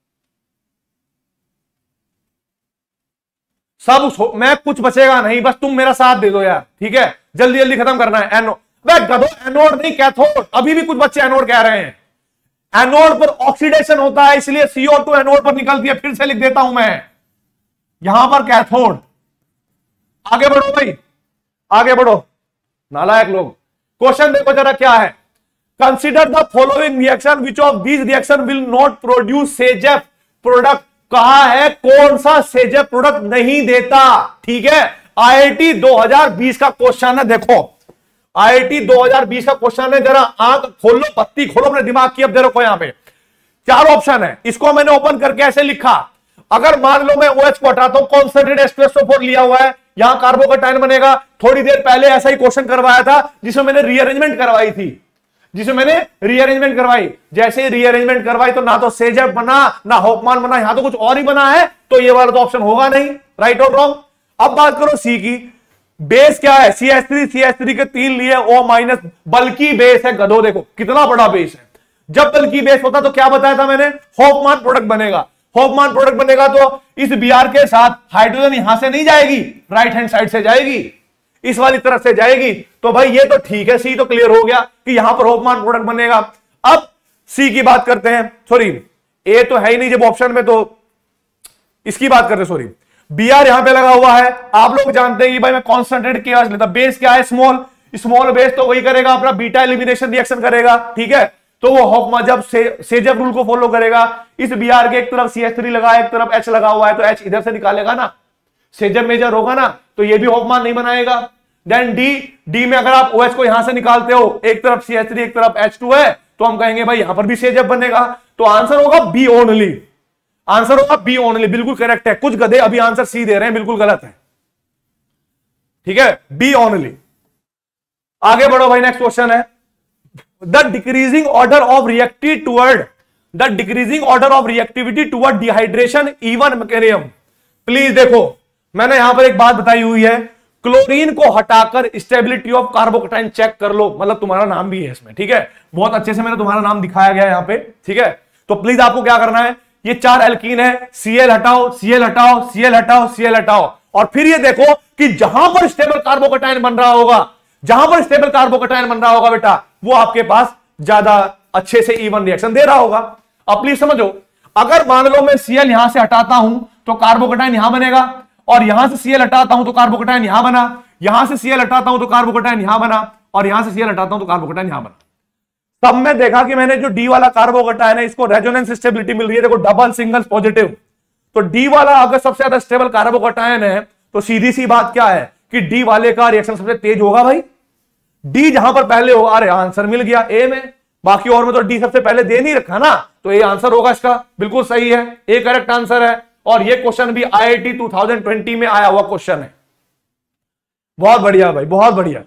सब मैं कुछ बचेगा नहीं, बस तुम मेरा साथ दे दो यार, ठीक है, जल्दी जल्दी खत्म करना है। एनोड नहीं कैथोड, अभी भी कुछ बच्चे एनोड कह रहे हैं। एनोड पर ऑक्सीडेशन होता है, इसलिए CO2 एनोड पर निकलती है, फिर से लिख देता हूं मैं, यहां पर कैथोड। आगे बढ़ो भाई, आगे बढ़ो नालायक लोग। क्वेश्चन देखो जरा क्या है, consider the following reaction which of these reaction will not produce Saytzeff product. कहा है कौन सा सेजेफ प्रोडक्ट नहीं देता, ठीक है, IIT 2020 का क्वेश्चन है। देखो IIT 2020 का क्वेश्चन है, जरा आंख खोलो, बत्ती खोलो अपने दिमाग की। अब देखो यहां पे 4 ऑप्शन है, इसको मैंने ओपन करके ऐसे लिखा, अगर मान लो मैं OH को हटाता हूं, कॉन्सेंट्रेटेड H2SO4 लिया हुआ है, यहां कार्बोकैटायन बनेगा। थोड़ी देर पहले ऐसा ही क्वेश्चन करवाया था जिसमें मैंने रीअरेंजमेंट करवाई थी, जिसमें मैंने रीअरेंजमेंट करवाई, जैसे रीअरेंजमेंट करवाई तो ना तो सेजेफ बना ना होफमान बना, यहां तो कुछ और ही बना है, तो ये वाला तो ऑप्शन होगा नहीं, राइट और रॉन्ग। अब बात करो सी की, बेस क्या है, CH3 के 3 लिए O-, बल्कि बेस है गधो, देखो कितना बड़ा बेस है। जब बल्कि बेस होता तो क्या बताया था मैंने, होफमान प्रोडक्ट बनेगा। होफमान प्रोडक्ट बनेगा तो इस Br के साथ हाइड्रोजन यहां से नहीं जाएगी, राइट हैंड साइड से जाएगी, इस वाली तरफ से जाएगी। तो भाई ये तो ठीक है, सी तो क्लियर हो गया कि यहां पर होफमान प्रोडक्ट बनेगा। अब सी की बात करते हैं, सॉरी ए तो है ही नहीं जब ऑप्शन में, तो इसकी बात करते हैं, सॉरी Br यहां पे लगा हुआ है। आप लोग जानते हैं कि भाई मैं कॉन्सेंट्रेट किया लेता, बेस क्या है, स्मॉल, स्मॉल बेस तो वही करेगा अपना बीटा एलिमिनेशन रिएक्शन करेगा, ठीक है, तो वो होफमान जब सेजेफ रूल को फॉलो करेगा, इस Br के एक तरफ CH3 लगा है, एक तरफ H लगा हुआ है, तो H इधर से निकालेगा ना, सेजेफ मेजर होगा ना, तो ये भी होफमान नहीं बनाएगा। देन डी में अगर आप OH को यहां से निकालते हो, एक तरफ CH3 एक तरफ H2 है, तो हम कहेंगे भाई यहां पर भी सेजेफ बनेगा, तो आंसर होगा बी ओनली, आंसर होगा बी ओनली, बिल्कुल करेक्ट है। कुछ गधे अभी आंसर सी दे रहे हैं, बिल्कुल गलत है, ठीक है, बी ओनली। आगे बढ़ो भाई, नेक्स्ट क्वेश्चन है, the decreasing order of reactive toward the decreasing order of reactivity toward dehydration E one mechanism. Please देखो मैंने यहां पर एक बात बताई हुई है, क्लोरीन को हटाकर स्टेबिलिटी ऑफ कार्बोकैटायन चेक कर लो, मतलब तुम्हारा नाम भी है इसमें, ठीक है, बहुत अच्छे से मैंने तुम्हारा नाम दिखाया गया है यहां पे, ठीक है। तो प्लीज आपको क्या करना है, ये 4 एल्कीन है, Cl हटाओ, Cl हटाओ, Cl हटाओ, Cl हटाओ, और फिर ये देखो कि जहां पर स्टेबल कार्बोकैटायन बन रहा होगा, जहां पर स्टेबल कार्बोकैटायन बन रहा होगा बेटा, वो आपके पास ज्यादा अच्छे से इवन रिएक्शन दे रहा होगा। अब प्लीज समझो, अगर मान लो मैं Cl यहां से हटाता हूं तो कार्बोकैटायन यहां बनेगा, और यहां से Cl हटाता हूं तो कार्बोकैटायन यहां बना, यहां से Cl हटाता हूं तो कार्बोकैटायन यहां बना, और यहां से Cl हटाता हूं तो कार्बोकैटायन यहां बना। तब मैं देखा कि मैंने जो डी वाला कार्बोकैटायन है इसको रेजोनेंस स्टेबिलिटी मिल रही है, देखो डबल सिंगल पॉजिटिव। तो डी वाला अगर सबसे ज्यादा स्टेबल कार्बोकैटायन है तो सीधी सी बात क्या है कि डी वाले का रिएक्शन सबसे तेज होगा भाई। डी जहां पर पहले होगा, अरे आंसर मिल गया ए में, बाकी और में तो डी सबसे पहले दे नहीं रखा ना, तो ए आंसर होगा इसका, बिल्कुल सही है, ए करेक्ट आंसर है। और ये क्वेश्चन भी IIT 2020 में आया हुआ क्वेश्चन है। बहुत बढ़िया भाई, बहुत बढ़िया,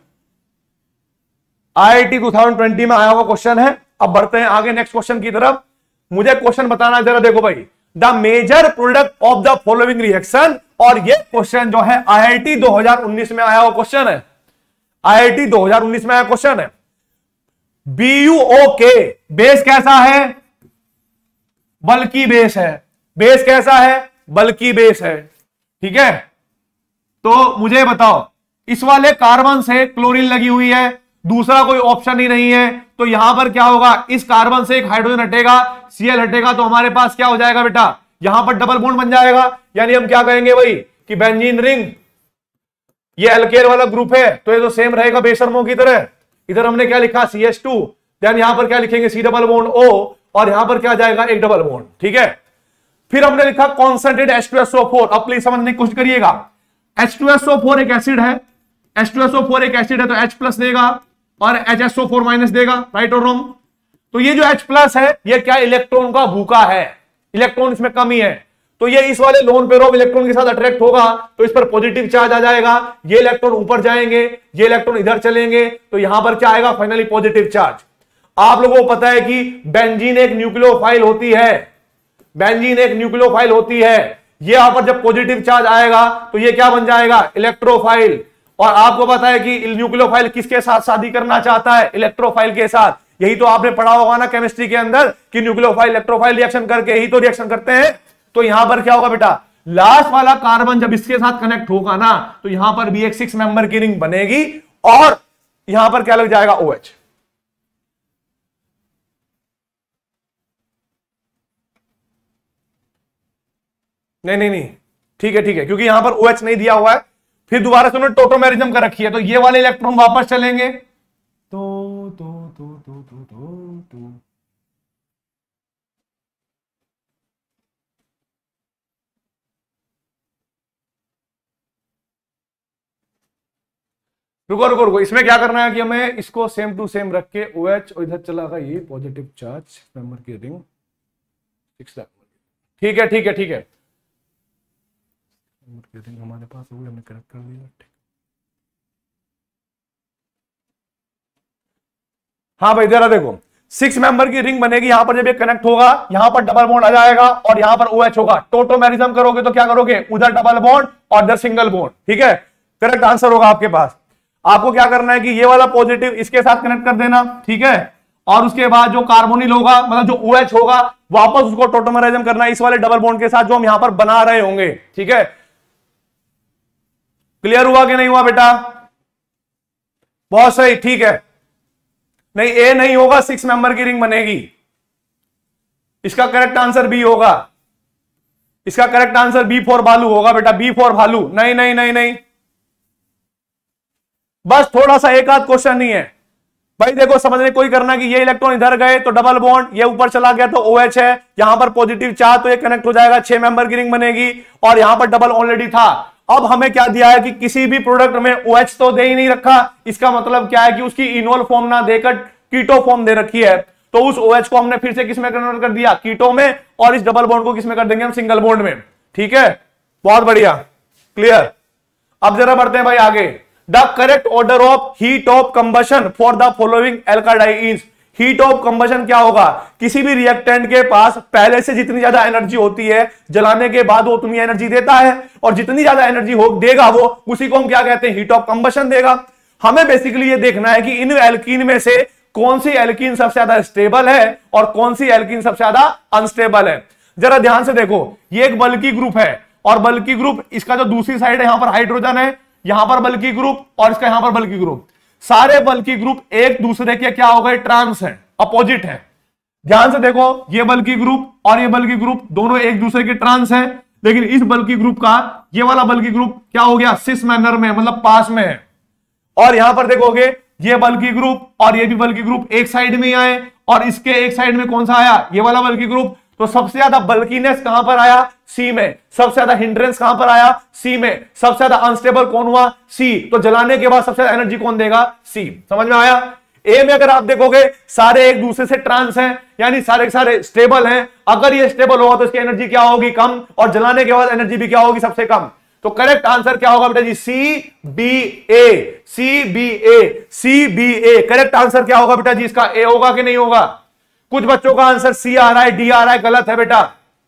IIT 2020 में आया हुआ क्वेश्चन है। अब बढ़ते हैं आगे नेक्स्ट क्वेश्चन की तरफ। मुझे क्वेश्चन बताना जरा, देखो भाई, the major product of the following reaction, और ये क्वेश्चन जो है IIT 2019 में आया हुआ क्वेश्चन है, IIT 2019 में आया क्वेश्चन है। BuOK बेस कैसा है, बल्कि बेस है, बेस कैसा है, बल्कि बेस है, ठीक है। तो मुझे बताओ, इस वाले कार्बन से क्लोरीन लगी हुई है, दूसरा कोई ऑप्शन ही नहीं है, तो यहां पर क्या होगा, इस कार्बन से एक हाइड्रोजन हटेगा, Cl हटेगा, तो हमारे पास क्या हो जाएगा बेटा, यहां पर डबल बॉन्ड बन जाएगा। यानी हम क्या कहेंगे भाई कि बेंजीन रिंग, ये एल्केन वाला ग्रुप है तो ये तो सेम रहेगा बेशर्मों की तरह। इधर हमने क्या लिखा CH2, देन यहां पर क्या लिखेंगे C डबल बॉन्ड O, और यहां पर क्या जाएगा एक डबल बॉन्ड, ठीक है। फिर हमने लिखा कॉन्सेंट्रेट H2SO4। अब प्लीज समझने की कोशिश करिएगा, H2SO4 एक एसिड है, H2SO4 एक एसिड है तो H प्लस देगा और HSO4 माइनस देगा, राइट और रॉन्ग। तो ये जो H प्लस है ये क्या इलेक्ट्रॉन का भूखा है, इलेक्ट्रॉन इसमें कमी है, तो ये इस वाले लोन पेयर ऑफ इलेक्ट्रॉन के साथ अट्रैक्ट होगा तो इस पर पॉजिटिव चार्ज आ जाएगा, ये इलेक्ट्रॉन ऊपर जाएंगे, ये इलेक्ट्रॉन इधर चलेंगे, तो यहां पर क्या आएगा फाइनली पॉजिटिव चार्ज। आप लोगों को पता है कि बेंजीन एक न्यूक्लियोफाइल होती है, बेंजीन एक न्यूक्लियोफाइल होती है, ये यहां पर जब पॉजिटिव चार्ज आएगा तो ये क्या बन जाएगा इलेक्ट्रोफाइल। और आपको पता है कि न्यूक्लियोफाइल किसके साथ शादी करना चाहता है, इलेक्ट्रोफाइल के साथ। यही तो आपने पढ़ा होगा ना केमिस्ट्री के अंदर कि न्यूक्लियोफाइल इलेक्ट्रोफाइल रिएक्शन करके ही तो रिएक्शन करते हैं। तो यहां पर क्या होगा बेटा, लास्ट वाला कार्बन जब इसके साथ कनेक्ट होगा ना तो यहां पर भी एक 6 मेंबर की रिंग बनेगी और यहां पर क्या लग जाएगा OH। नहीं नहीं नहीं, ठीक है ठीक है, क्योंकि यहां पर OH नहीं दिया हुआ है। फिर दोबारा से उन्होंने टोटोमेरिज्म कर रखी है, तो ये वाले इलेक्ट्रॉन वापस चलेंगे तो रुको रुको रुको, इसमें क्या करना है कि हमें इसको सेम टू सेम रख के OH और इधर चला गया ये पॉजिटिव चार्ज मेंबर की रिंग 6, ठीक है ठीक है ठीक है, रिंग हमारे पास हो गई, हमने कनेक्ट कर दिया, ठीक। हाँ भाई जरा देखो, 6 मेंबर की रिंग बनेगी, यहां पर जब ये कनेक्ट होगा यहां पर डबल बॉन्ड आ जाएगा और यहां पर OH होगा। टोटोमेरिज्म करोगे तो क्या करोगे, उधर डबल बॉन्ड और इधर सिंगल बॉन्ड, ठीक है। करेक्ट आंसर होगा आपके पास। आपको क्या करना है कि ये वाला पॉजिटिव इसके साथ कनेक्ट कर देना, ठीक है, और उसके बाद जो कार्बोनिल होगा मतलब जो OH होगा वापस उसको टोटोमेरिज्म करना है इस वाले डबल बॉन्ड के साथ जो हम यहां पर बना रहे होंगे, ठीक है। क्लियर हुआ कि नहीं हुआ बेटा, बहुत सही, ठीक है। नहीं ए नहीं होगा, 6 मेंबर की रिंग बनेगी, इसका करेक्ट आंसर बी होगा, इसका करेक्ट आंसर बी फॉर भालू होगा बेटा, बी फॉर भालू। नहीं नहीं नहीं नहीं, बस थोड़ा सा एक आध क्वेश्चन नहीं है भाई, देखो समझने कोई करना कि ये इलेक्ट्रॉन इधर गए तो डबल बॉन्ड, ये ऊपर चला गया तो OH है, यहां पर पॉजिटिव चार्ज तो ये कनेक्ट हो जाएगा, 6 मेंबर की रिंग बनेगी, और यहां पर डबल ऑलरेडी था। अब हमें क्या दिया है कि किसी भी प्रोडक्ट में OH तो दे ही नहीं रखा, इसका मतलब क्या है कि उसकी इनोल फॉर्म ना देकर कीटो फॉर्म दे रखी है, तो उस OH को हमने फिर से किस में कन्वर्ट कर दिया, कीटो में, और इस डबल बॉन्ड को किस में कर देंगे हम, सिंगल बॉन्ड में, ठीक है। बहुत बढ़िया, क्लियर। अब जरा बढ़ते हैं भाई आगे। The correct order of heat of combustion for the following alkadienes. Heat of combustion क्या होगा, किसी भी रिएक्टेंट के पास पहले से जितनी ज्यादा एनर्जी होती है जलाने के बाद वो उतनी एनर्जी देता है, और जितनी ज्यादा एनर्जी हो देगा वो उसी को हम क्या कहते हैं, हीट ऑफ कंबशन देगा। हमें बेसिकली ये देखना है कि इन एल्कीन में से कौन सी एल्कीन सबसे ज्यादा स्टेबल है और कौन सी एल्कीन सबसे ज्यादा अनस्टेबल है। जरा ध्यान से देखो, ये एक बल्कि ग्रुप है और बल्कि ग्रुप, इसका जो दूसरी साइड है यहां पर हाइड्रोजन है, यहां पर बल्कि ग्रुप और इसका यहां पर बल्कि ग्रुप, सारे बल्कि ग्रुप एक दूसरे के क्या हो गए, ट्रांस है, अपोजिट है। ध्यान से देखो, ये बल्कि ग्रुप और ये बल्कि ग्रुप दोनों एक दूसरे के ट्रांस है, लेकिन इस बल्कि ग्रुप का ये वाला बल्कि ग्रुप क्या हो गया, सिस मैनर में, मतलब पास में है। और यहां पर देखोगे ये बल्कि ग्रुप और ये भी बल्कि ग्रुप एक साइड में आए, और इसके एक साइड में कौन सा आया, ये वाला बल्कि ग्रुप, तो सबसे ज्यादा बल्कीनेस कहां पर आया, सी में। सबसे ज्यादा हिंड्रेंस कहां पर आया, सी में। सबसे ज्यादा अनस्टेबल कौन हुआ, सी। तो जलाने के बाद सबसे ज्यादा एनर्जी कौन देगा, सी। समझ में आया। ए में अगर आप देखोगे सारे एक दूसरे से ट्रांस हैं, यानी सारे के सारे स्टेबल हैं। अगर ये स्टेबल होगा तो इसकी एनर्जी क्या होगी, कम, और जलाने के बाद एनर्जी भी क्या होगी, सबसे कम। तो करेक्ट आंसर क्या होगा बेटा जी, C B A, C B A, C B A. Correct answer क्या होगा बेटा जी, इसका ए होगा कि नहीं होगा। कुछ बच्चों का आंसर सी आ रहा है, डी आ रहा है, गलत है बेटा।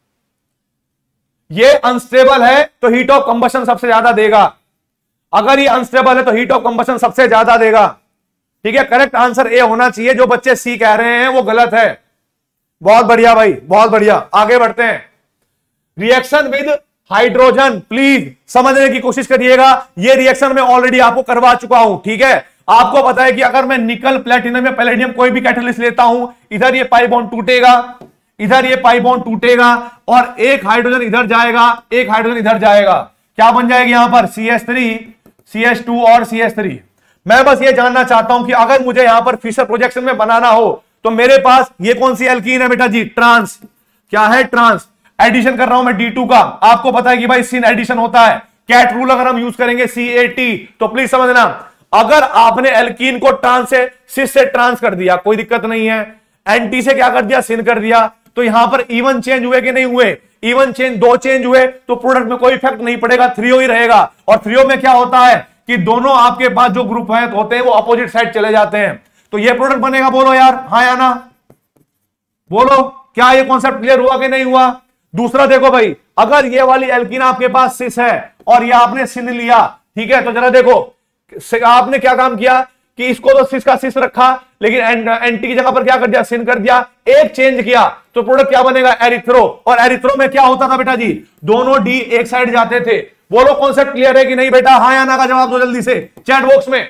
ये अनस्टेबल है तो हीट ऑफ कंबशन सबसे ज्यादा देगा। अगर ये अनस्टेबल है तो हीट ऑफ कंबशन सबसे ज्यादा देगा। ठीक है, करेक्ट आंसर ए होना चाहिए। जो बच्चे सी कह रहे हैं वो गलत है। बहुत बढ़िया भाई, बहुत बढ़िया। आगे बढ़ते हैं। रिएक्शन विद हाइड्रोजन, प्लीज समझने की कोशिश करिएगा। ये रिएक्शन मैं ऑलरेडी आपको करवा चुका हूं। ठीक है, आपको पता है कि अगर मैं निकल, प्लेटिनम या पैलेडियम कोई भी कैटालिस्ट लेता हूं, इधर ये पाई बॉन्ड टूटेगा, इधर ये पाई बॉन्ड टूटेगा, और एक हाइड्रोजन इधर जाएगा, एक हाइड्रोजन इधर जाएगा। क्या बन जाएगी यहां पर, CH3, CH2 और CH3। मैं बस ये जानना चाहता हूं कि अगर मुझे यहां पर फिशर प्रोजेक्शन में बनाना हो तो मेरे पास ये कौन सी एल्कीन है बेटा जी, ट्रांस। क्या है, ट्रांस। एडिशन कर रहा हूं मैं D2 का। आपको पता है कि भाई सिन एडिशन होता है। कैट रूल अगर हम यूज करेंगे CAT, तो प्लीज समझना, अगर आपने एल्कीन को ट्रांस से, सिस से ट्रांस कर दिया, कोई दिक्कत नहीं है। एंटी से क्या कर दिया, सिन कर दिया, तो यहां पर इवन चेंज हुए कि नहीं हुए, इवन चेंज, दो चेंज हुए, तो प्रोडक्ट में कोई इफेक्ट नहीं पड़ेगा, थ्रियो ही रहेगा। और थ्रियो में क्या होता है कि दोनों आपके पास जो ग्रुप है होते हैं वो अपोजिट साइड चले जाते हैं। तो ये प्रोडक्ट बनेगा, बोलो यार, हाँ या ना, बोलो। क्या ये कॉन्सेप्ट क्लियर हुआ कि नहीं हुआ। दूसरा देखो भाई, अगर ये वाली एल्कीन आपके पास सिस है और ये आपने सिन लिया, ठीक है, तो जरा देखो आपने क्या काम किया कि इसको तो सिस का सिस रखा, लेकिन एंटी की जगह पर क्या कर दिया, सिन कर दिया। एक चेंज किया तो प्रोडक्ट क्या बनेगा, एरिथ्रो। और एरिथ्रो में क्या होता था बेटा जी, दोनों डी एक साइड जाते थे। बोलो कॉन्सेप्ट क्लियर है कि नहीं बेटा, हाँ या ना का जवाब दो जल्दी से चैट बॉक्स में।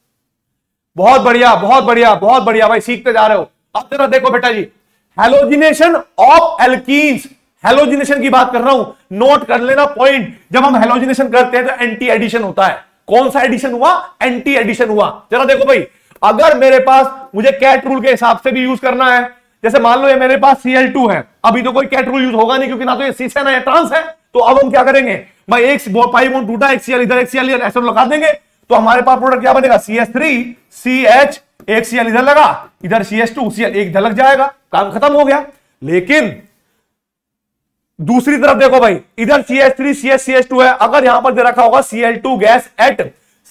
बहुत बढ़िया, बहुत बढ़िया, बहुत बढ़िया भाई, सीखते जा रहे हो। अब जरा देखो बेटा जी, हेलोजिनेशन ऑफ एल्कीन्स, हेलोजिनेशन की बात कर रहा हूं, नोट कर लेना पॉइंट। जब हम हेलोजिनेशन करते हैं तो एंटी एडिशन होता है। कौन सा एडिशन हुआ, एंटी एडिशन हुआ। जरा देखो भाई, अगर मेरे पास, मुझे कैट रूल के हिसाब से भी यूज करना है, जैसे मान लो ये मेरे पास Cl2 है, अभी तो कोई कैट रूल यूज होगा नहीं क्योंकि ना तो ये सिस है ना ये ट्रांस है। तो अब हम क्या करेंगे भाई, एक पाई बॉन्ड टूटा, एक Cl इधर, एक Cl इधर, ऐसे लगा देंगे, तो हमारे पास प्रोडक्ट क्या बनेगा, CH3 CH, एक Cl इधर लगा, इधर CH2 Cl, एक इधर लग जाएगा, काम खत्म हो गया। लेकिन दूसरी तरफ देखो भाई, इधर CH3 CH CH2 है, अगर यहां पर दे रखा होगा Cl2 गैस एट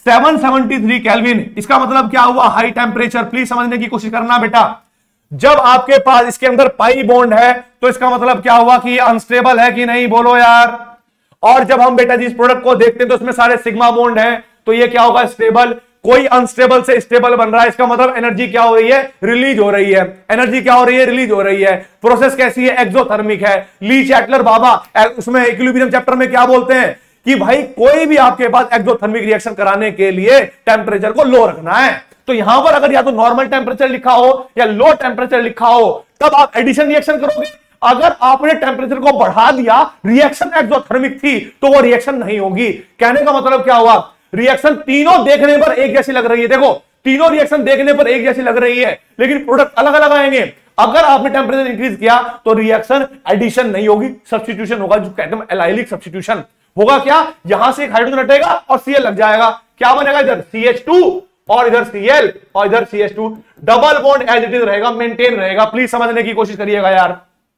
773 केल्विन, इसका मतलब क्या हुआ, हाई टेम्परेचर। प्लीज समझने की कोशिश करना बेटा, जब आपके पास इसके अंदर पाई बॉन्ड है तो इसका मतलब क्या हुआ कि ये अनस्टेबल है कि नहीं, बोलो यार। और जब हम बेटा जी इस प्रोडक्ट को देखते हैं तो इसमें सारे सिग्मा बॉन्ड है, तो ये क्या होगा, स्टेबल। कोई अनस्टेबल से स्टेबल बन रहा है, इसका मतलब एनर्जी क्या हो रही है, रिलीज हो रही है। एनर्जी क्या हो रही है, रिलीज हो रही है। प्रोसेस कैसी है, एक्सोथर्मिक है। ली चैटलर बाबा उसमें इक्विलिब्रियम चैप्टर में क्या बोलते हैं कि भाई कोई भी आपके पास एक्सोथर्मिक रिएक्शन कराने के लिए टेम्परेचर को लो रखना है। तो यहां पर अगर या तो नॉर्मल टेम्परेचर लिखा हो या लो टेम्परेचर लिखा हो, तब आप एडिशन रिएक्शन करोगे। अगर आपने टेम्परेचर को बढ़ा दिया, रिएक्शन एक्सोथर्मिक थी, तो वो रिएक्शन नहीं होगी। कहने का मतलब क्या हुआ, रिएक्शन तीनों देखने पर एक जैसी लग रही है। देखो तीनों रिएक्शन देखने पर एक जैसी लग रही है, लेकिन प्रोडक्ट अलग अलग आएंगे। अगर आपने टेम्परेचर इंक्रीज किया तो रिएक्शन एडिशन नहीं होगी, सब्स्टिट्यूशन होगा, जो कहते हैं एलाइलिक सब्स्टिट्यूशन होगा। क्या, यहां से एक हाइड्रोजन हटेगा और Cl लग जाएगा, क्या बनेगा, इधर CH2 और इधर Cl और इधर CH2, double bond as it is रहेगा, मेंटेन रहेगा। प्लीज समझने की कोशिश करिएगा यार,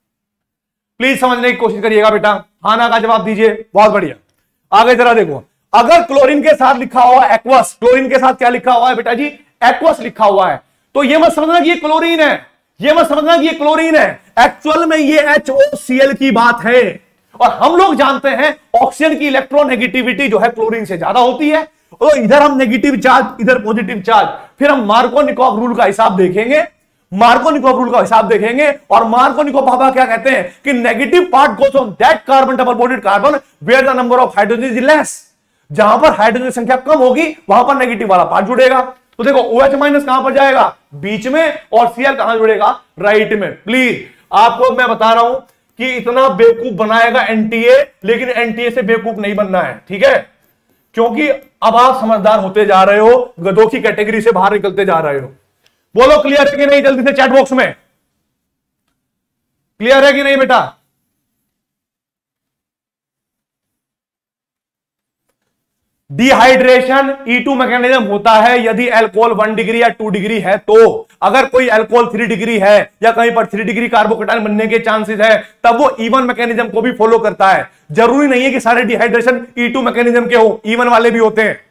प्लीज समझने की कोशिश करिएगा बेटा। हाँ ना का जवाब दीजिए, बहुत बढ़िया। आगे जरा देखो, अगर क्लोरीन के साथ लिखा हुआ है एक्वस, क्लोरीन के साथ क्या लिखा हुआ है बेटा जी, एक्वस लिखा हुआ है, तो ये मत समझना कि ये क्लोरीन है, ये मत समझना कि ये क्लोरीन है। एक्चुअल में ये HOCl की बात है। और हम लोग जानते हैं ऑक्सीजन की इलेक्ट्रोनेगेटिविटी जो है क्लोरीन से ज्यादा होती है। और इधर हम नेगेटिव चार्ज, इधर पॉजिटिव चार्ज, फिर हम मार्कोनिकॉफ रूल का हिसाब देखेंगे, मार्कोनिकॉफ रूल का हिसाब देखेंगे। और मार्कोनिकॉफ बाबा क्या कहते हैं कि negative part goes on that carbon, double bonded carbon, where the number of hydrogen is less. जहां पर हाइड्रोजन की संख्या कम होगी वहां पर नेगेटिव वाला पार्ट जुड़ेगा। तो देखो OH माइनस कहां पर जाएगा, बीच में, और Cl कहां जुड़ेगा, राइट में। प्लीज आपको मैं बता रहा हूं कि इतना बेवकूफ बनाएगा NTA, लेकिन NTA से बेवकूफ नहीं बनना है, ठीक है। क्योंकि अब आप समझदार होते जा रहे हो, गधों की कैटेगरी से बाहर निकलते जा रहे हो। बोलो क्लियर है कि नहीं, जल्दी से चैट बॉक्स में क्लियर है कि नहीं बेटा। डिहाइड्रेशन E2 मैकेनिज्म होता है यदि अल्कोहल 1 डिग्री या 2 डिग्री है तो। अगर कोई अल्कोहल 3 डिग्री है या कहीं पर 3 डिग्री कार्बोकेटाइन बनने के चांसेस है, तब वो E1 मैकेनिज्म को भी फॉलो करता है। जरूरी नहीं है कि सारे डिहाइड्रेशन E2 मैकेनिज्म के हो, E1 वाले भी होते हैं।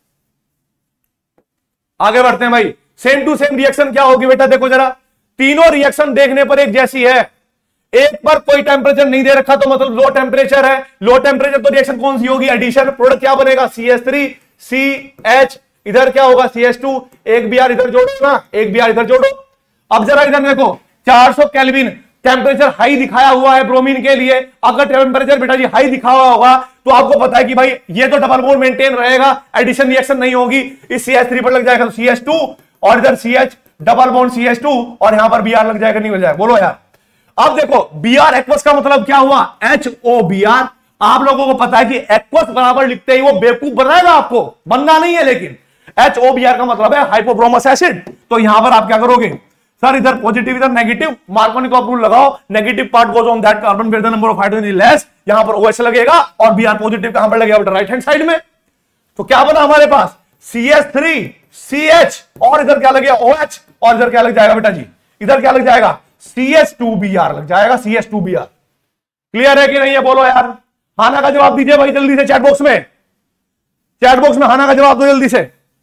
आगे बढ़ते हैं भाई। सेम टू सेम रिएक्शन क्या होगी बेटा, देखो जरा, तीनों रिएक्शन देखने पर एक जैसी है। एक पर कोई टेम्परेचर नहीं दे रखा तो मतलब लो टेम्परेचर है। लो टेम्परेचर तो रिएक्शन कौन सी होगी, एडिशन। प्रोडक्ट क्या बनेगा, CH3 CH, इधर क्या होगा CH2, एक Br इधर जोड़ो ना, एक Br इधर जोड़ो। अब जरा इधर देखो, 400 केल्विन टेम्परेचर हाई दिखाया हुआ है ब्रोमीन के लिए। अगर टेम्परेचर बेटा जी हाई दिखा हुआ होगा तो आपको पता है कि भाई ये तो डबल बॉन्ड मेंटेन रहेगा, एडिशन रिएक्शन नहीं होगी। इस CH3 पर लग जाएगा तो CH2 और इधर CH डबल बॉन्ड CH2 और यहां पर Br लग जाएगा, नहीं लग जाएगा, बोलो यार। अब देखो Br एक्वस का मतलब क्या हुआ, HOBr। आप लोगों को पता है कि एक्वस बराबर लिखते ही वो बेवकूफ बनाएगा, आपको बनना नहीं है, लेकिन HOBr का मतलब है हाइपोब्रोमस एसिड। तो यहां पर आप क्या करोगे सर, इधर पॉजिटिव इधर नेगेटिव, मार्कोनिकॉफ रूल लगाओ, negative part goes on that carbon where the number of hydrogen is less. यहां पर OH लगेगा और Br पॉजिटिव कहां पर लगेगा बेटा, राइट हैंड साइड में। तो क्या बना हमारे पास CH3 CH और इधर क्या लगेगा OH और इधर क्या लग जाएगा बेटा जी, इधर क्या लग जाएगा CH2Br लग जाएगा, CH2Br। क्लियर है कि नहीं है, बोलो यार। हाना का जवाब दीजिए भाई जल्दी से चैट बॉक्स में, चैट बॉक्स में हाना का जवाब दो जल्दी से,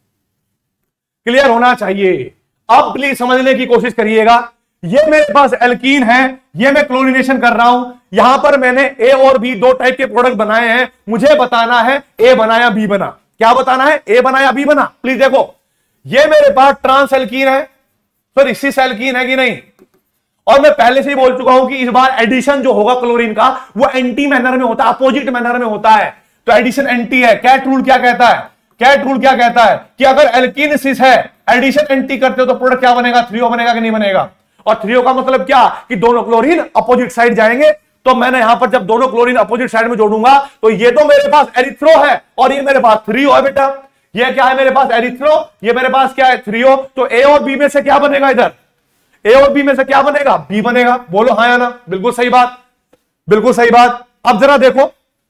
क्लियर होना चाहिए। अब प्लीज समझने की कोशिश करिएगा। ये मेरे पास एल्कीन है, ये मैं क्लोरीनेशन कर रहा हूं। यहां पर मैंने A और B दो टाइप के प्रोडक्ट बनाए हैं। मुझे बताना है A बना या B बना। क्या बताना है, A बना या B बना। प्लीज देखो, ये मेरे पास ट्रांस एल्कीन है, सॉरी सिस एल्कीन है कि नहीं। और मैं पहले से ही बोल चुका हूं कि इस बार एडिशन जो होगा क्लोरीन का वो एंटी मैनर में होता है, अपोजिट मैनर में होता है। तो एडिशन एंटी है। कैट रूल क्या कहता है, कैट रूल क्या कहता है कि अगर एल्कीन सिस है, एडिशन एंटी करते हो तो प्रोडक्ट क्या बनेगा, 3O बनेगा कि नहीं बनेगा। और 3O का मतलब क्या कि दोनों क्लोरीन अपोजिट साइड जाएंगे। तो मैंने यहां पर जब दोनों क्लोरीन अपोजिट साइड में जोड़ूंगा तो ये तो मेरे पास एरिथ्रो है और ये मेरे पास 3O है बेटा। ये क्या है मेरे पास एरिथ्रो, ये मेरे पास क्या है 3O। तो A और B में से क्या बनेगा, इधर A और B में से क्या बनेगा, B बनेगा। बोलो हाँ या ना, बिल्कुल सही बात, बिल्कुल सही बात। अब जरा देखो,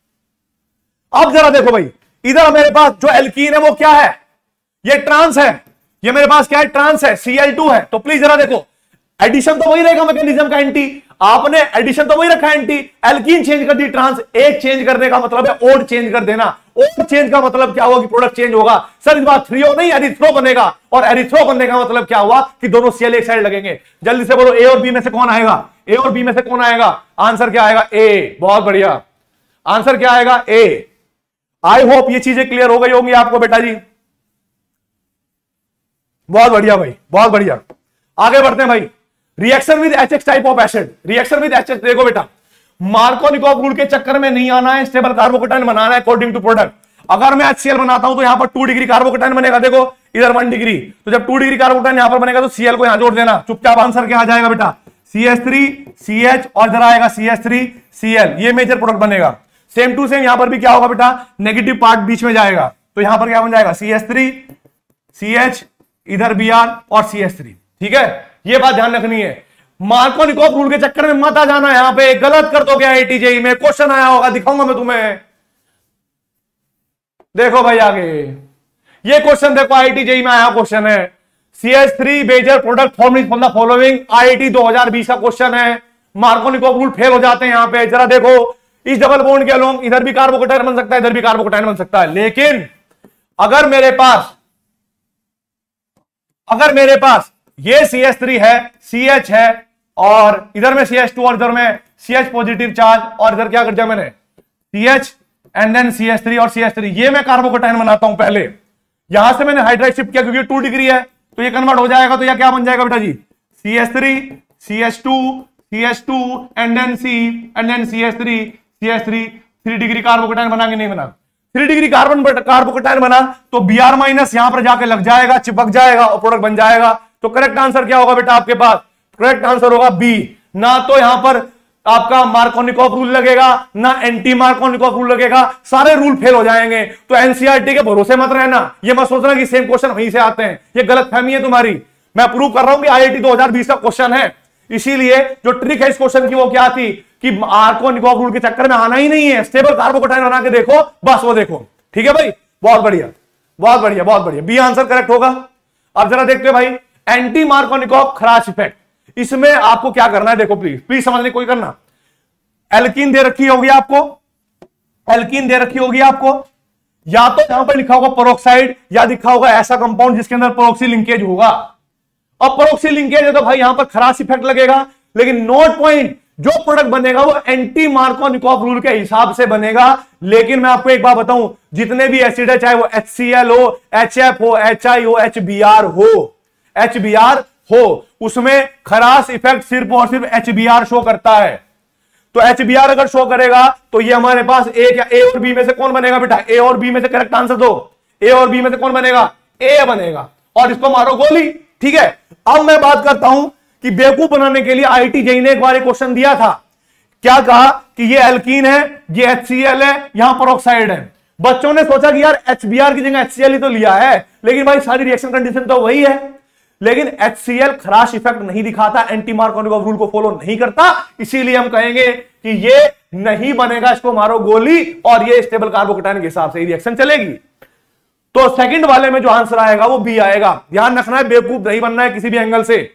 अब जरा देखो भाई, इधर मेरे पास जो एल्कीन है वो क्या है, ये ट्रांस है। ये मेरे पास क्या है, ट्रांस है, Cl2 है। तो प्लीज जरा देखो, एडिशन तो वही रहेगा मैकेनिज्म का एंटी, आपने एडिशन तो वही रखा है एंटी, एल्कीन चेंज कर दी, ट्रांस एक चेंज करने का मतलब है ओड चेंज कर देना। ओड चेंज का मतलब क्या हुआ कि प्रोडक्ट चेंज होगा। सर इस बार 3O नहीं एरिथ्रो बनेगा, और एरिथ्रो बनने का मतलब क्या हुआ कि दोनों Cl एक साइड लगेंगे। जल्दी से बोलो A और B में से कौन आएगा, A और B में से कौन आएगा। आंसर क्या आएगा, A। बहुत बढ़िया, आंसर क्या आएगा, A। आई होप ये चीजें क्लियर हो गई होंगी आपको बेटा जी। बहुत बढ़िया भाई, बहुत बढ़िया। आगे बढ़ते हैं भाई। Reaction with HX type of acid, reaction with HX। देखो बेटा, मार्कोनिकॉफ रूल के चक्कर में नहीं आना है, स्टेबल कार्बोकेटाइन बनाना है अकॉर्डिंग टू प्रोडक्ट। अगर मैं HCl बनाता हूं तो यहां पर 2 डिग्री कार्बोकेटाइन बनेगा, देखो इधर 1 डिग्री। तो जब 2 डिग्री कार्बोकेटाइन यहां पर बनेगा तो Cl को यहां जोड़ देना, चुपचाप आंसर क्या आ जाएगा बेटा, CH3 CH और इधर आएगा CH3 Cl। ये मेजर प्रोडक्ट बनेगा। सेम टू सेम यहां पर भी क्या होगा बेटा, नेगेटिव पार्ट बीच में जाएगा, तो यहां पर क्या बन जाएगा, CH3 CH, इधर Br और CH3। ठीक है, ये बात ध्यान रखनी है। मार्कोनिकॉफ रूल के चक्कर में मत आ जाना, यहां पे गलत कर दो। क्या ATJE में क्वेश्चन आया होगा, दिखाऊंगा मैं तुम्हें। देखो भाई आगे ये क्वेश्चन देखो, IIT-JEE में आया क्वेश्चन है, CH3 major product form from the following. IIT 2020 का क्वेश्चन है। मार्कोनिकॉफ रूल फेल हो जाते हैं यहां पे। जरा देखो, इस डबल बॉन्ड के अलोंग इधर भी कार्बोकेटाइन बन सकता है, इधर भी कार्बोकेटाइन बन सकता है। लेकिन अगर मेरे पास ये CH3 है, CH है और इधर में CH2 और इधर में CH पॉजिटिव चार्ज, और इधर क्या कर दिया मैंने CH एंड देन CH3 और CH3, ये मैं कार्बोकेटाइन बनाता हूं पहले। यहां से मैंने हाइड्राइड शिफ्ट किया क्योंकि 2 डिग्री है, तो ये कन्वर्ट हो जाएगा। तो यह क्या बन जाएगा बेटा जी, CH3 CH2 CH2 and then C and then CH3 CH3। 3 degree carbocation बना कि नहीं बना, 3 डिग्री कार्बोकेटाइन बना तो Br माइनस यहां पर जाके लग जाएगा, चिपक जाएगा और प्रोडक्ट बन जाएगा। तो करेक्ट आंसर क्या होगा बेटा आपके पास, करेक्ट आंसर होगा B। ना तो यहां पर आपका मार्कोनिकॉफ रूल लगेगा, ना एंटी मार्कोनिकॉफ रूल लगेगा, सारे रूल फेल हो जाएंगे। तो एनसीईआरटी के भरोसे मत रहना, ये मत सोचना कि सेम क्वेश्चन वहीं से आते हैं, ये गलतफहमी है तुम्हारी। मैं प्रूव कर रहा हूं कि आईआईटी 2020 का क्वेश्चन है, इसीलिए जो ट्रिक है इस क्वेश्चन की वो क्या थी कि मार्कोनिकॉफ रूल के चक्कर में आना ही नहीं है, स्टेबल कार्बोकेटायन बना के देखो, बस वो देखो। ठीक है भाई, बहुत बढ़िया बहुत बढ़िया बहुत बढ़िया, बी आंसर करेक्ट होगा। अब जरा देखते हैं भाई, एंटी मार्कोनिकॉफ खराश इफेक्ट, इसमें आपको क्या करना है, देखो प्लीज प्लीज समझने कोई करना। एल्कीन दे रखी होगी आपको, एल्कीन दे रखी होगी आपको, या तो यहां पर लिखा होगा पेरोक्साइड या लिखा होगा ऐसा कंपाउंड जिसके अंदर पेरोक्सी लिंकेज होगा। अब पेरोक्सी लिंकेज है तो भाई यहां पर खराश इफेक्ट लगेगा, लेकिन नोट पॉइंट, जो प्रोडक्ट बनेगा वो एंटी मार्कोनिकॉफ रूल के हिसाब से बनेगा। लेकिन मैं आपको एक बात बताऊं, जितने भी एसिड है, चाहे वो HCl हो, HF हो, HI हो, HBr हो, उसमें खराश इफेक्ट सिर्फ और सिर्फ HBr शो करता है। तो HBr अगर शो करेगा तो ये हमारे पास ए और बी में से कौन बनेगा बेटा, ए और बी में से करेक्ट आंसर दो, ए और बी में से कौन बनेगा, ए बनेगा, और इसको मारो गोली। ठीक है, अब मैं बात करता हूं कि बेवकूफ बनाने के लिए आईआईटी जेईई ने एक बार क्वेश्चन दिया था, क्या कहा कि ये एल्कीन है, ये HCl है, यहां पेरोक्साइड है। बच्चों ने सोचा कि यार HBr की जगह HCl ही तो लिया है, लेकिन भाई सारी रिएक्शन कंडीशन तो वही है। लेकिन HCl खराश इफेक्ट नहीं दिखाता, एंटी मार्कोनिकॉफ रूल को फॉलो नहीं करता, इसीलिए हम कहेंगे कि ये नहीं बनेगा, इसको मारो गोली, और ये स्टेबल कार्बोकेटायन के हिसाब से रिएक्शन चलेगी। तो सेकंड वाले में जो आंसर आएगा वो बी आएगा। ध्यान रखना है, बेवकूफ नहीं बनना है किसी भी एंगल से,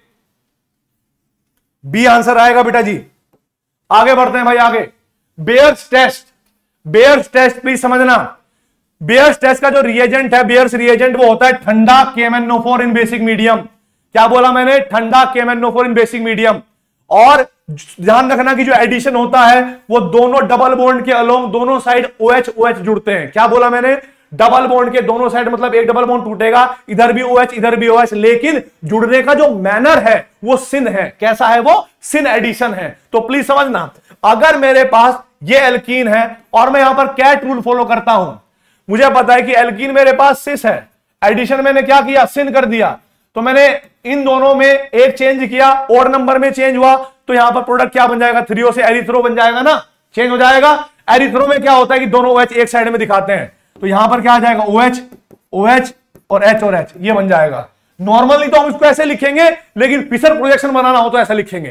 बी आंसर आएगा बेटा जी। आगे बढ़ते हैं भाई, आगे Baeyer's test, Baeyer's test please समझना। बेयर्स टेस्ट का जो रिएजेंट है, बेयर्स रिएजेंट, वो होता है ठंडा KMnO4 इन बेसिक मीडियम। क्या बोला मैंने, ठंडा KMnO4 इन बेसिक मीडियम। और ध्यान रखना कि जो एडिशन होता है वो दोनों डबल बॉन्ड के अलोंग दोनों साइड OH OH जुड़ते हैं। क्या बोला मैंने, डबल बॉन्ड के दोनों साइड, मतलब एक डबल बॉन्ड टूटेगा, इधर भी OH इधर भी OH, लेकिन जुड़ने का जो मैनर है वो सिन है। कैसा है वो, सिन एडिशन है। तो प्लीज समझना, अगर मेरे पास ये एल्कीन है और मैं यहां पर कैट रूल फॉलो करता हूं, मुझे पता है कि एल्कीन मेरे पास सिस है, एडिशन मैंने क्या किया, सिन कर दिया, तो मैंने इन दोनों में एक चेंज किया, और नंबर में चेंज हुआ, तो यहां पर प्रोडक्ट क्या बन जाएगा, थ्रियो से एरिथ्रो बन जाएगा ना, चेंज हो जाएगा। एरिथ्रो में क्या होता है कि दोनों OH एक साइड में दिखाते हैं, तो यहां पर क्या आ जाएगा, OH OH और H, ये बन जाएगा। नॉर्मली तो हम इसको ऐसे लिखेंगे, लेकिन फिशर प्रोजेक्शन बनाना हो तो ऐसा लिखेंगे।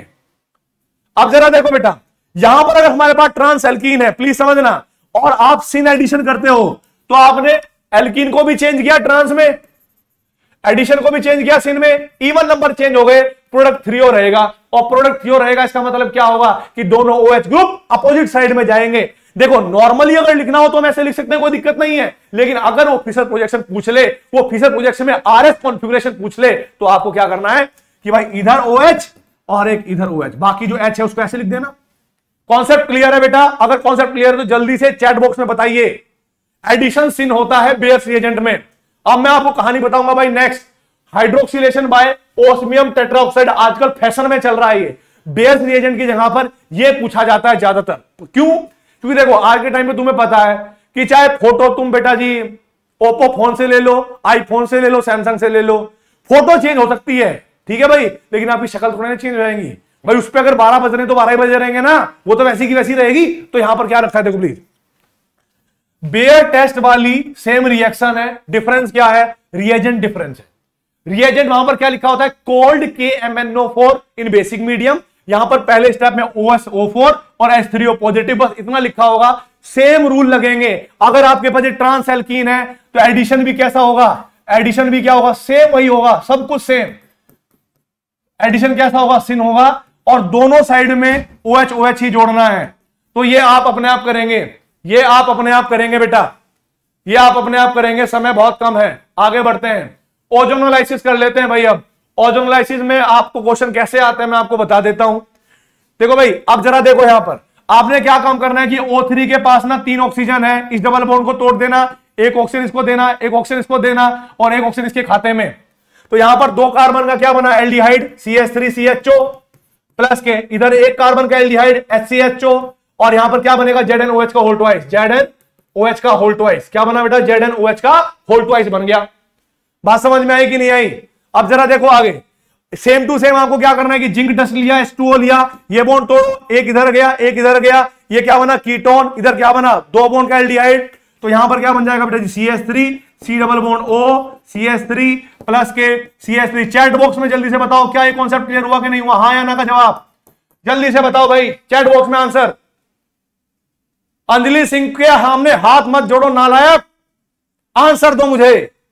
अब जरा देखो बेटा, यहां पर अगर हमारे पास ट्रांस एल्कीन है, प्लीज समझना, और आप सिन एडिशन करते हो, तो आपने एल्कीन को भी चेंज किया ट्रांस में, एडिशन को भी चेंज किया सिन में, इवन नंबर चेंज हो गए, प्रोडक्ट थ्रियो रहेगा। और प्रोडक्ट थ्रियो रहेगा, इसका मतलब क्या होगा कि दोनों OH ग्रुप अपोजिट साइड में जाएंगे। देखो नॉर्मली अगर लिखना हो तो हम ऐसे लिख सकते हैं, कोई दिक्कत नहीं है, लेकिन अगर वो फिशर प्रोजेक्शन पूछ ले, वो फिशर प्रोजेक्शन में RS कॉन्फ़िगरेशन पूछ ले, तो आपको क्या करना है कि भाई इधर OH और एक इधर OH, बाकी जो H है उसको ऐसे लिख देना। कॉन्सेप्ट क्लियर है बेटा? अगर कॉन्सेप्ट क्लियर है तो जल्दी से चैट बॉक्स में बताइए। एडिशन सिन होता है बेयर्स रिएजेंट में। अब मैं आपको कहानी बताऊंगा भाई next, hydroxylation by osmium tetroxide, आजकल फैशन में चल रहा है ये। बेयर्स रिएजेंट की जगह पर ये पूछा जाता है ज्यादातर। क्यों? क्योंकि देखो आज के टाइम में तुम्हें पता है कि चाहे फोटो तुम बेटा जी ओप्पो फोन से ले लो, आईफोन से ले लो, सैमसंग से ले लो, फोटो चेंज हो सकती है, ठीक है भाई, लेकिन आपकी शक्ल थोड़ी ना चेंज हो जाएंगी भाई। उस पर अगर 12 बज रहे तो 12 ही बजे रहेंगे ना, वो तो वैसी की वैसी रहेगी। तो यहां पर क्या रखा है देखो प्लीज, बेयर टेस्ट वाली सेम रिएक्शन है, डिफरेंस क्या है, रिएजेंट डिफरेंस है। रिएजेंट वहां पर क्या लिखा होता है, कोल्ड KMnO4 इन बेसिक मीडियम, यहां पर पहले स्टेप में OSO4 और H3O पॉजिटिव, बस इतना लिखा होगा। सेम रूल लगेंगे। अगर आपके पास ट्रांस एल्कीन है तो एडिशन भी कैसा होगा, एडिशन भी क्या होगा, सेम वही होगा, सब कुछ सेम। एडिशन कैसा होगा, सिन होगा, और दोनों साइड में OH OH ही जोड़ना है। तो ये आप अपने आप करेंगे, ये आप अपने आप करेंगे बेटा, ये आप अपने आप करेंगे, समय बहुत कम है। आगे बढ़ते हैं, ओजोनोलाइसिस कर लेते हैं भाई। अब ओजोनोलाइसिस में आपको क्वेश्चन कैसे आते हैं मैं आपको बता देता हूं। देखो भाई, अब जरा देखो यहां पर आपने क्या काम करना है कि O3 के पास ना 3 ऑक्सीजन है, इस डबल बॉन्ड को तोड़ देना, एक ऑक्सीजन इसको देना, एक ऑक्सीजन इसको देना, और एक ऑक्सीजन इसके खाते में। तो यहां पर 2 कार्बन का क्या बना, एल्डिहाइड CH3CHO प्लस के, इधर एक कार्बन का एल्डिहाइड HCHO, और यहां पर क्या बनेगा, ZnOH का होल ट्वाइस, ZnOH का होल ट्वाइस। क्या बना बेटा, ZnOH का होल ट्वाइस बन गया। बात समझ में आई कि नहीं आई? अब जरा देखो आगे, सेम टू सेम आपको क्या करना है कि जिंक डस्ट लिया, H2O लिया, ये बॉन्ड तोड़ो, एक इधर गया एक इधर गया, ये क्या बना कीटोन, इधर क्या बना दो बॉन्ड का एल्डिहाइड, तो यहां पर क्या बन जाएगा बेटा जी CH3 C double bond O CH3 plus के CH3। चैट बॉक्स में जल्दी से बताओ क्या ये कॉन्सेप्ट क्लियर हुआ कि नहीं हुआ, हाँ या ना का जवाब जल्दी से बताओ भाई, चैट बॉक्स में आंसर। अंजलि सिंह के सामने हाथ मत जोड़ो नालायक, आंसर दो मुझे।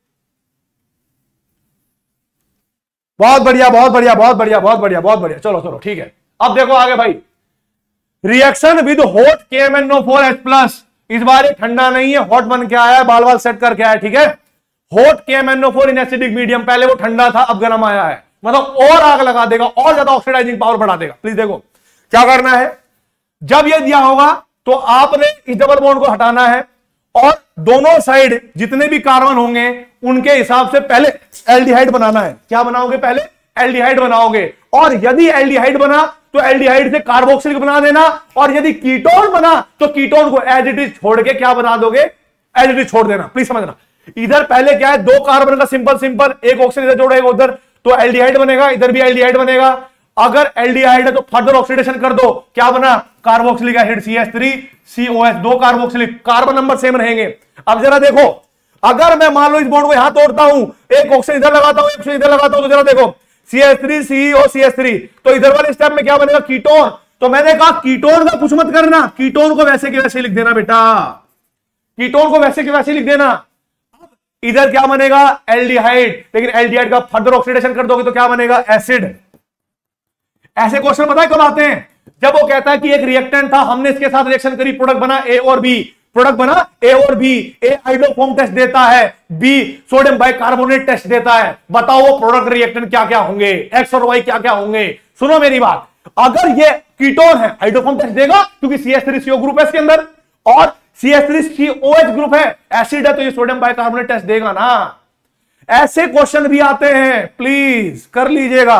बहुत बढ़िया बहुत बढ़िया बहुत बढ़िया बहुत बढ़िया बहुत बढ़िया, चलो चलो ठीक है। अब देखो आगे भाई, reaction with hot KMnO4H plus, इस बार ये ठंडा नहीं है, हॉट बन के आया है, बाल बाल सेट करके आया, ठीक है। Hot KMnO4 in acidic medium, पहले वो ठंडा था अब गर्म आया है, मतलब और आग लगा देगा, और ज्यादा ऑक्सीडाइजिंग पावर बढ़ा देगा। प्लीज देखो क्या करना है, जब ये दिया होगा तो आपने इस डबल बॉन्ड को हटाना है और दोनों साइड जितने भी कार्बन होंगे उनके हिसाब से पहले एल्डिहाइड बनाना है। क्या बनाओगे, पहले एल्डिहाइड बनाओगे, और यदि एल्डिहाइड बना तो एल्डिहाइड से कार्बोक्सिलिक बना देना, और यदि कीटोन बना तो कीटोन को एज इट इज छोड़ के क्या बना दोगे, एज इट इज छोड़ देना। प्लीज समझना, इधर पहले क्या है, दो कार्बन का सिंपल सिंपल, एक ऑक्सीजन इधर जोड़ेगा उधर, तो एल्डिहाइड बनेगा, इधर भी एल्डिहाइड बनेगा। अगर एल्डिहाइड है तो फर्दर ऑक्सीडेशन कर दो, क्या बना कार्बोक्सिलिक एसिड CH3 COH, दो कार्बोक्सिलिक, कार्बन नंबर सेम रहेंगे। अब जरा देखो, अगर मैं मान लो इस बॉन्ड को यहां तोड़ता हूं, एक ऑक्सीजन इधर लगाता हूं एक ऑक्सीजन इधर लगाता हूं, तो जरा देखो CH3 CO CH3, तो इधर वाले स्टेप में क्या बनेगा कीटोन। तो मैंने कहा कीटोन का कुछ मत करना, कीटोन को वैसे के वैसे लिख देना बेटा, कीटोन को वैसे के वैसे लिख देना। इधर क्या बनेगा एल्डिहाइड, लेकिन एल्डिहाइड का फर्दर ऑक्सीडेशन कर दोगे तो क्या बनेगा एसिड। ऐसे क्वेश्चन पता है कब आते हैं, जब वो कहता है कि एक रिएक्टेंट था, हमने इसके साथ रिएक्शन करी, प्रोडक्ट बना A और B, प्रोडक्ट बना A और B, A हाइड्रोफॉर्म टेस्ट देता है, B सोडियम बाइकार्बोनेट टेस्ट देता है, बताओ वो प्रोडक्ट रिएक्टेंट क्या क्या होंगे, X और Y क्या क्या होंगे। सुनो मेरी बात, अगर ये कीटोन है हाइड्रोफॉर्म टेस्ट देगा क्योंकि CH3CO ग्रुप है इसके अंदर, और CH3COH ग्रुप है, एसिड है, तो ये सोडियम बाइकार्बोनेट टेस्ट देगा ना। ऐसे क्वेश्चन भी आते हैं, प्लीज कर लीजिएगा।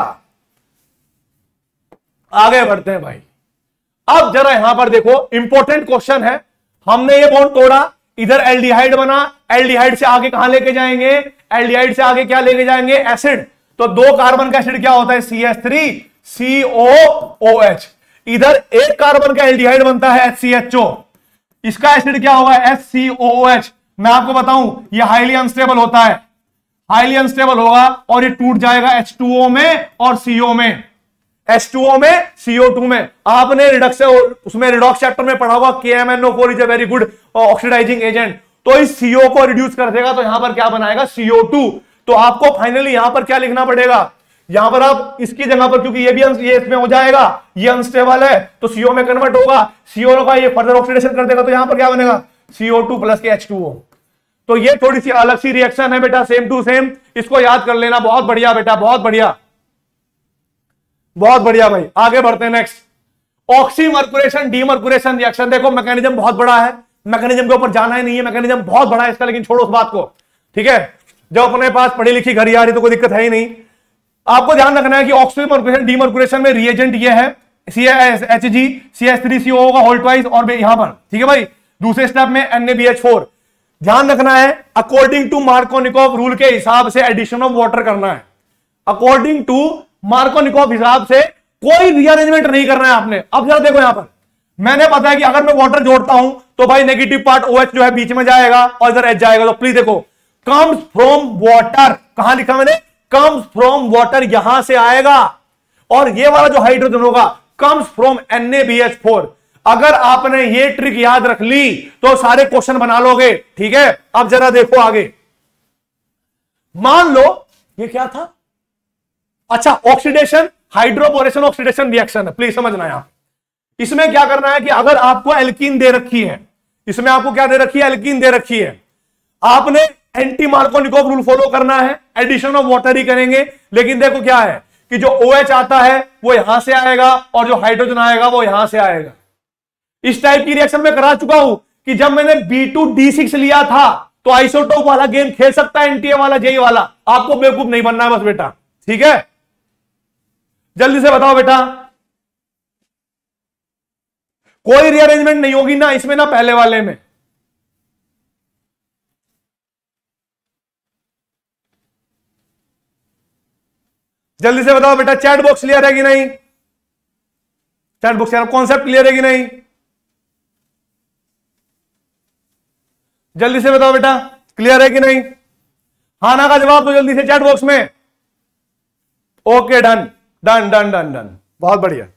आगे बढ़ते हैं भाई, अब जरा यहां पर देखो इंपॉर्टेंट क्वेश्चन है, हमने ये बॉन्ड तोड़ा, इधर एल्डिहाइड बना, एल्डिहाइड से आगे कहां लेके जाएंगे, एल्डिहाइड से आगे क्या लेके जाएंगे एसिड, तो दो कार्बन का एसिड क्या होता है CH3 COOH, इधर एक कार्बन का एल्डिहाइड बनता है HCHO, इसका एसिड क्या होगा HCOOH। मैं आपको बताऊं ये हाईली अनस्टेबल होता है, हाईली अनस्टेबल होगा और ये टूट जाएगा H2O में और CO में, H2O में CO2 में। आपने रिडक्स उसमें रिडॉक्स चैप्टर में पढ़ा होगा KMnO4 is a very good oxidising agent, तो इस CO को रिड्यूस कर देगा तो यहां पर क्या बनाएगा CO2। तो आपको फाइनली यहां पर क्या लिखना पड़ेगा, यहां पर आप इसकी जगह पर, क्योंकि ये भी ये इसमें हो जाएगा, ये अनस्टेबल है तो CO में कन्वर्ट होगा, CO का ये फर्दर ऑक्सीडेशन कर देगा तो यहां पर क्या बनेगा CO2 प्लस के H2O। तो ये थोड़ी सी अलग सी रिएक्शन है बेटा, सेम टू सेम, इसको याद कर लेना। बहुत बढ़िया बेटा, बहुत बढ़िया बहुत बढ़िया भाई। आगे बढ़ते हैं नेक्स्ट, ऑक्सीमर्कुरेशन डीमर्कुरेशन रिएक्शन। देखो मैकेनिज्म बहुत बड़ा है, मैकेनिज्म के ऊपर जाना ही नहीं है, मैकेनिज्म बहुत बड़ा है इसका, लेकिन छोड़ो उस बात को, ठीक है। जब अपने पास पढ़ी लिखी घड़ी आ रही तो कोई दिक्कत है ही नहीं। आपको ध्यान रखना है कि ऑक्सीमर्कुरेशन डीमर्कुरेशन में रिएजेंट ये है HG CH3CO का होल ट्वाइस, और यहां पर ठीक है भाई दूसरे स्टेप में NaBH4। ध्यान रखना है अकॉर्डिंग टू मार्कोनिकोव रूल के हिसाब से एडिशन ऑफ वाटर करना है, अकॉर्डिंग टू मार्कोनिकोव हिसाब से कोई रीअरेंजमेंट नहीं करना है आपने। अब जरा देखो यहां पर मैंने पता है कि अगर मैं वाटर जोड़ता हूं तो भाई नेगेटिव पार्ट OH जो है बीच में जाएगा और इधर H जाएगा, तो प्लीज देखो कम्स फ्रॉम वाटर, कहां लिखा मैंने कम्स फ्रॉम वाटर, यहां से आएगा, और ये वाला जो हाइड्रोजन होगा कम्स फ्रॉम NaBH4। अगर आपने ये ट्रिक याद रख ली तो सारे क्वेश्चन बना लोगे, ठीक है। अब जरा देखो आगे, मान लो ये क्या था, अच्छा ऑक्सीडेशन हाइड्रोपोरेशन ऑक्सीडेशन रिएक्शन है, प्लीज समझना यहां। इसमें क्या करना है कि अगर आपको एल्कीन दे रखी है, इसमें आपको क्या दे रखी है एल्कीन दे रखी है, आपने एंटी मार्कोनिकोव रूल फॉलो करना है, एडिशन ऑफ वाटर ही करेंगे। लेकिन देखो क्या है कि जो OH आता है वो यहां से आएगा और जो हाइड्रोजन आएगा वो यहां से आएगा। इस टाइप की रिएक्शन में करा चुका हूं कि जब मैंने B2D6 लिया था तो आइसोटोप वाला गेम खेल सकता है NTA वाला JE वाला, आपको बेवकूफ नहीं बनना है बस बेटा, ठीक है। जल्दी से बताओ बेटा, कोई रीअरेंजमेंट नहीं होगी ना इसमें ना पहले वाले में। जल्दी से बताओ बेटा, चैट बॉक्स क्लियर है कि नहीं? चैट बॉक्स यार, कॉन्सेप्ट क्लियर है कि नहीं? जल्दी से बताओ बेटा, क्लियर है कि नहीं? हाँ ना का जवाब दो जल्दी से चैट बॉक्स में। Okay, done done done done done, बहुत बढ़िया।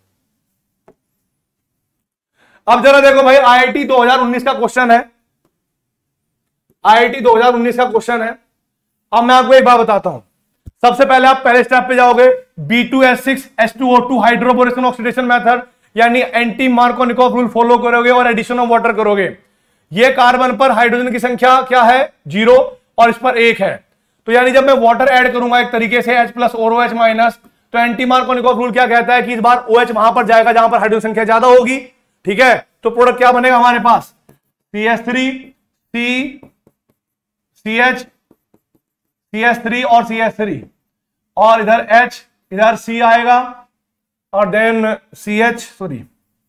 अब जरा देखो भाई, आईआईटी 2019 का क्वेश्चन है, आईआईटी 2019 का क्वेश्चन है। अब मैं आपको एक बात बताता हूं। सबसे पहले आप पहले स्टेप पे जाओगे, B2S6H2O2 हाइड्रोबोरेशन ऑक्सीडेशन मेथड, यानी एंटी मार्कोनिकोव रूल फॉलो करोगे और एडिशन ऑफ वाटर करोगे। ये कार्बन पर हाइड्रोजन की संख्या क्या है? 0, और इस पर 1 है। तो यानी जब मैं वाटर ऐड करूंगा एक तरीके से H प्लस और OH माइनस, तो एंटी मार्कोनिकोव रूल क्या कहता है कि इस बार OH वहां पर जाएगा जहां पर हाइड्रोजन संख्या ज्यादा होगी। ठीक है, तो प्रोडक्ट क्या बनेगा हमारे पास? CH3 C CH CH3 और CH3, और इधर H, इधर C आएगा, और देन CH, सॉरी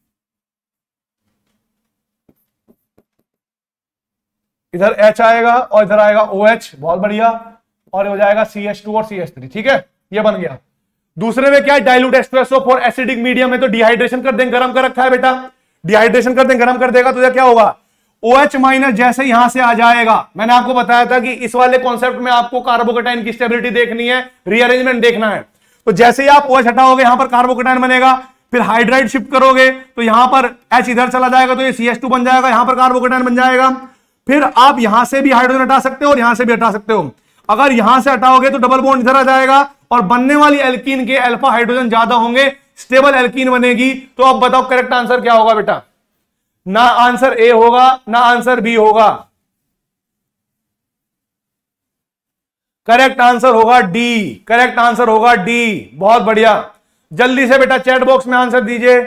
इधर H आएगा, और इधर आएगा OH, बहुत बढ़िया, और हो जाएगा CH2 और CH3। ठीक है, ये बन गया। दूसरे में क्या है? डाइल्यूट H2SO4 एसिडिक मीडियम है, तो डिहाइड्रेशन कर देंगे, गर्म कर रखा है बेटा, डिहाइड्रेशन कर देंगे, गर्म कर देगा, तो क्या होगा? OH माइनस जैसे यहां से आ जाएगा, मैंने आपको बताया था कि इस वाले कॉन्सेप्ट में आपको कार्बोकेटाइन की स्टेबिलिटी देखनी है, रीअरेंजमेंट देखना है। तो जैसे ही आप OH हटाओगे, यहां पर कार्बोकेटाइन बनेगा, फिर हाइड्राइड शिफ्ट करोगे तो यहां पर H इधर चला जाएगा, तो ये CH2 बन जाएगा, यहां पर कार्बोकेटाइन बन जाएगा। फिर आप यहां से भी हाइड्रोजन हटा सकते हो और यहां से भी हटा सकते हो। अगर यहां से हटाओगे तो डबल बॉन्ड इधर आ जाएगा, और बनने वाली एल्कीन के अल्फा हाइड्रोजन ज्यादा होंगे, स्टेबल एल्कीन बनेगी। तो अब बताओ करेक्ट आंसर क्या होगा बेटा? ना आंसर ए होगा, ना आंसर बी होगा, करेक्ट आंसर होगा डी, करेक्ट आंसर होगा डी। बहुत बढ़िया, जल्दी से बेटा चैट बॉक्स में आंसर दीजिए,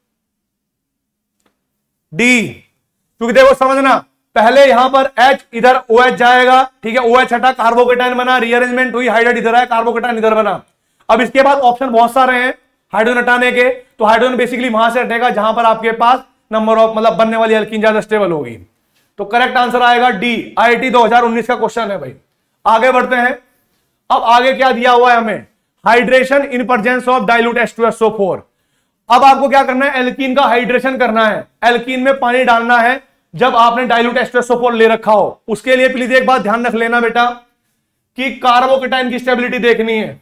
डी। क्योंकि देखो समझना, पहले यहां पर H, इधर OH जाएगा, ठीक है, OH हटा, कार्बोकेटाइन बना, रीअरेंजमेंट हुई, हाइड्राइड इधर आया, कार्बोकेटाइन इधर बना। अब इसके बाद ऑप्शन बहुत सारे हैं हाइड्रोजन हटाने के, तो हाइड्रोजन बेसिकली वहां से हटेगा जहां पर आपके पास नंबर ऑफ, मतलब बनने वाली एल्कीन ज्यादा स्टेबल होगी। तो करेक्ट आंसर आएगा डी, आईआईटी 2019 का क्वेश्चन है भाई। आगे बढ़ते हैं। अब आगे क्या दिया हुआ है हमें? Hydration in presence of dilute H2SO4। अब आपको क्या करना है? एल्कीन का हाइड्रेशन करना है, एल्कीन में पानी डालना है जब आपने डाइल्यूट H2SO4 ले रखा हो। उसके लिए प्लीज एक बात ध्यान रख लेना बेटा कि कार्बोकेटाइन की स्टेबिलिटी देखनी है।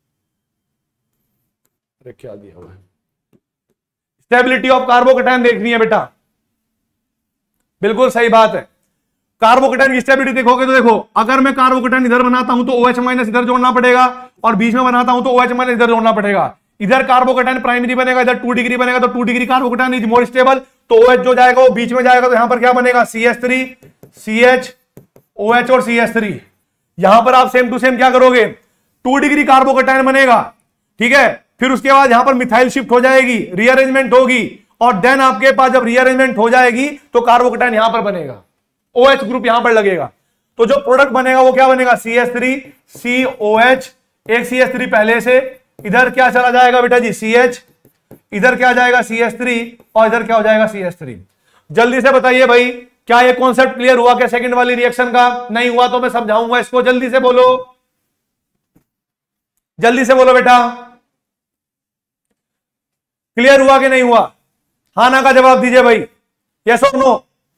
क्या दिया हुआ है? स्टेबिलिटी ऑफ कार्बोकेटाइन देखनी है बेटा, बिल्कुल सही बात है। कार्बोकेटाइन की स्टेबिलिटी देखोगे तो देखो, अगर मैं कार्बोकेटाइन इधर बनाता हूं तो OH माइनस इधर जोड़ना पड़ेगा, और बीच में बनाता हूं तो OH माइनस इधर जोड़ना पड़ेगा। इधर कार्बोकेटाइन प्राइमरी बनेगा, इधर 2 डिग्री बनेगा, तो 2 degree carbocation is more stable, तो OH जो जाएगा वो बीच में जाएगा, तो यहां पर क्या बनेगा? CH3 CH OH और CH3। यहां पर आप सेम टू सेम क्या करोगे? 2 डिग्री कार्बोकेटाइन बनेगा, ठीक है, फिर उसके बाद यहां पर मिथाइल शिफ्ट हो जाएगी, रीअरेंजमेंट होगी, और देन आपके पास जब रीअरेंजमेंट हो जाएगी तो कार्बोकेटाइन यहां पर बनेगा, OH ग्रुप यहां पर लगेगा। तो जो प्रोडक्ट बनेगा वो क्या बनेगा? CH3 COH, एक CH3 पहले से, इधर क्या चला जाएगा बेटा जी? CH, इधर क्या जाएगा? CH3, और इधर क्या हो जाएगा? CH3। जल्दी से बताइए भाई, क्या ये कॉन्सेप्ट क्लियर हुआ क्या सेकंड वाली रिएक्शन का? नहीं हुआ तो मैं समझाऊंगा इसको, जल्दी से बोलो, जल्दी से बोलो बेटा, क्लियर हुआ कि नहीं हुआ? हाँ ना का जवाब दीजिए भाई, यस और नो।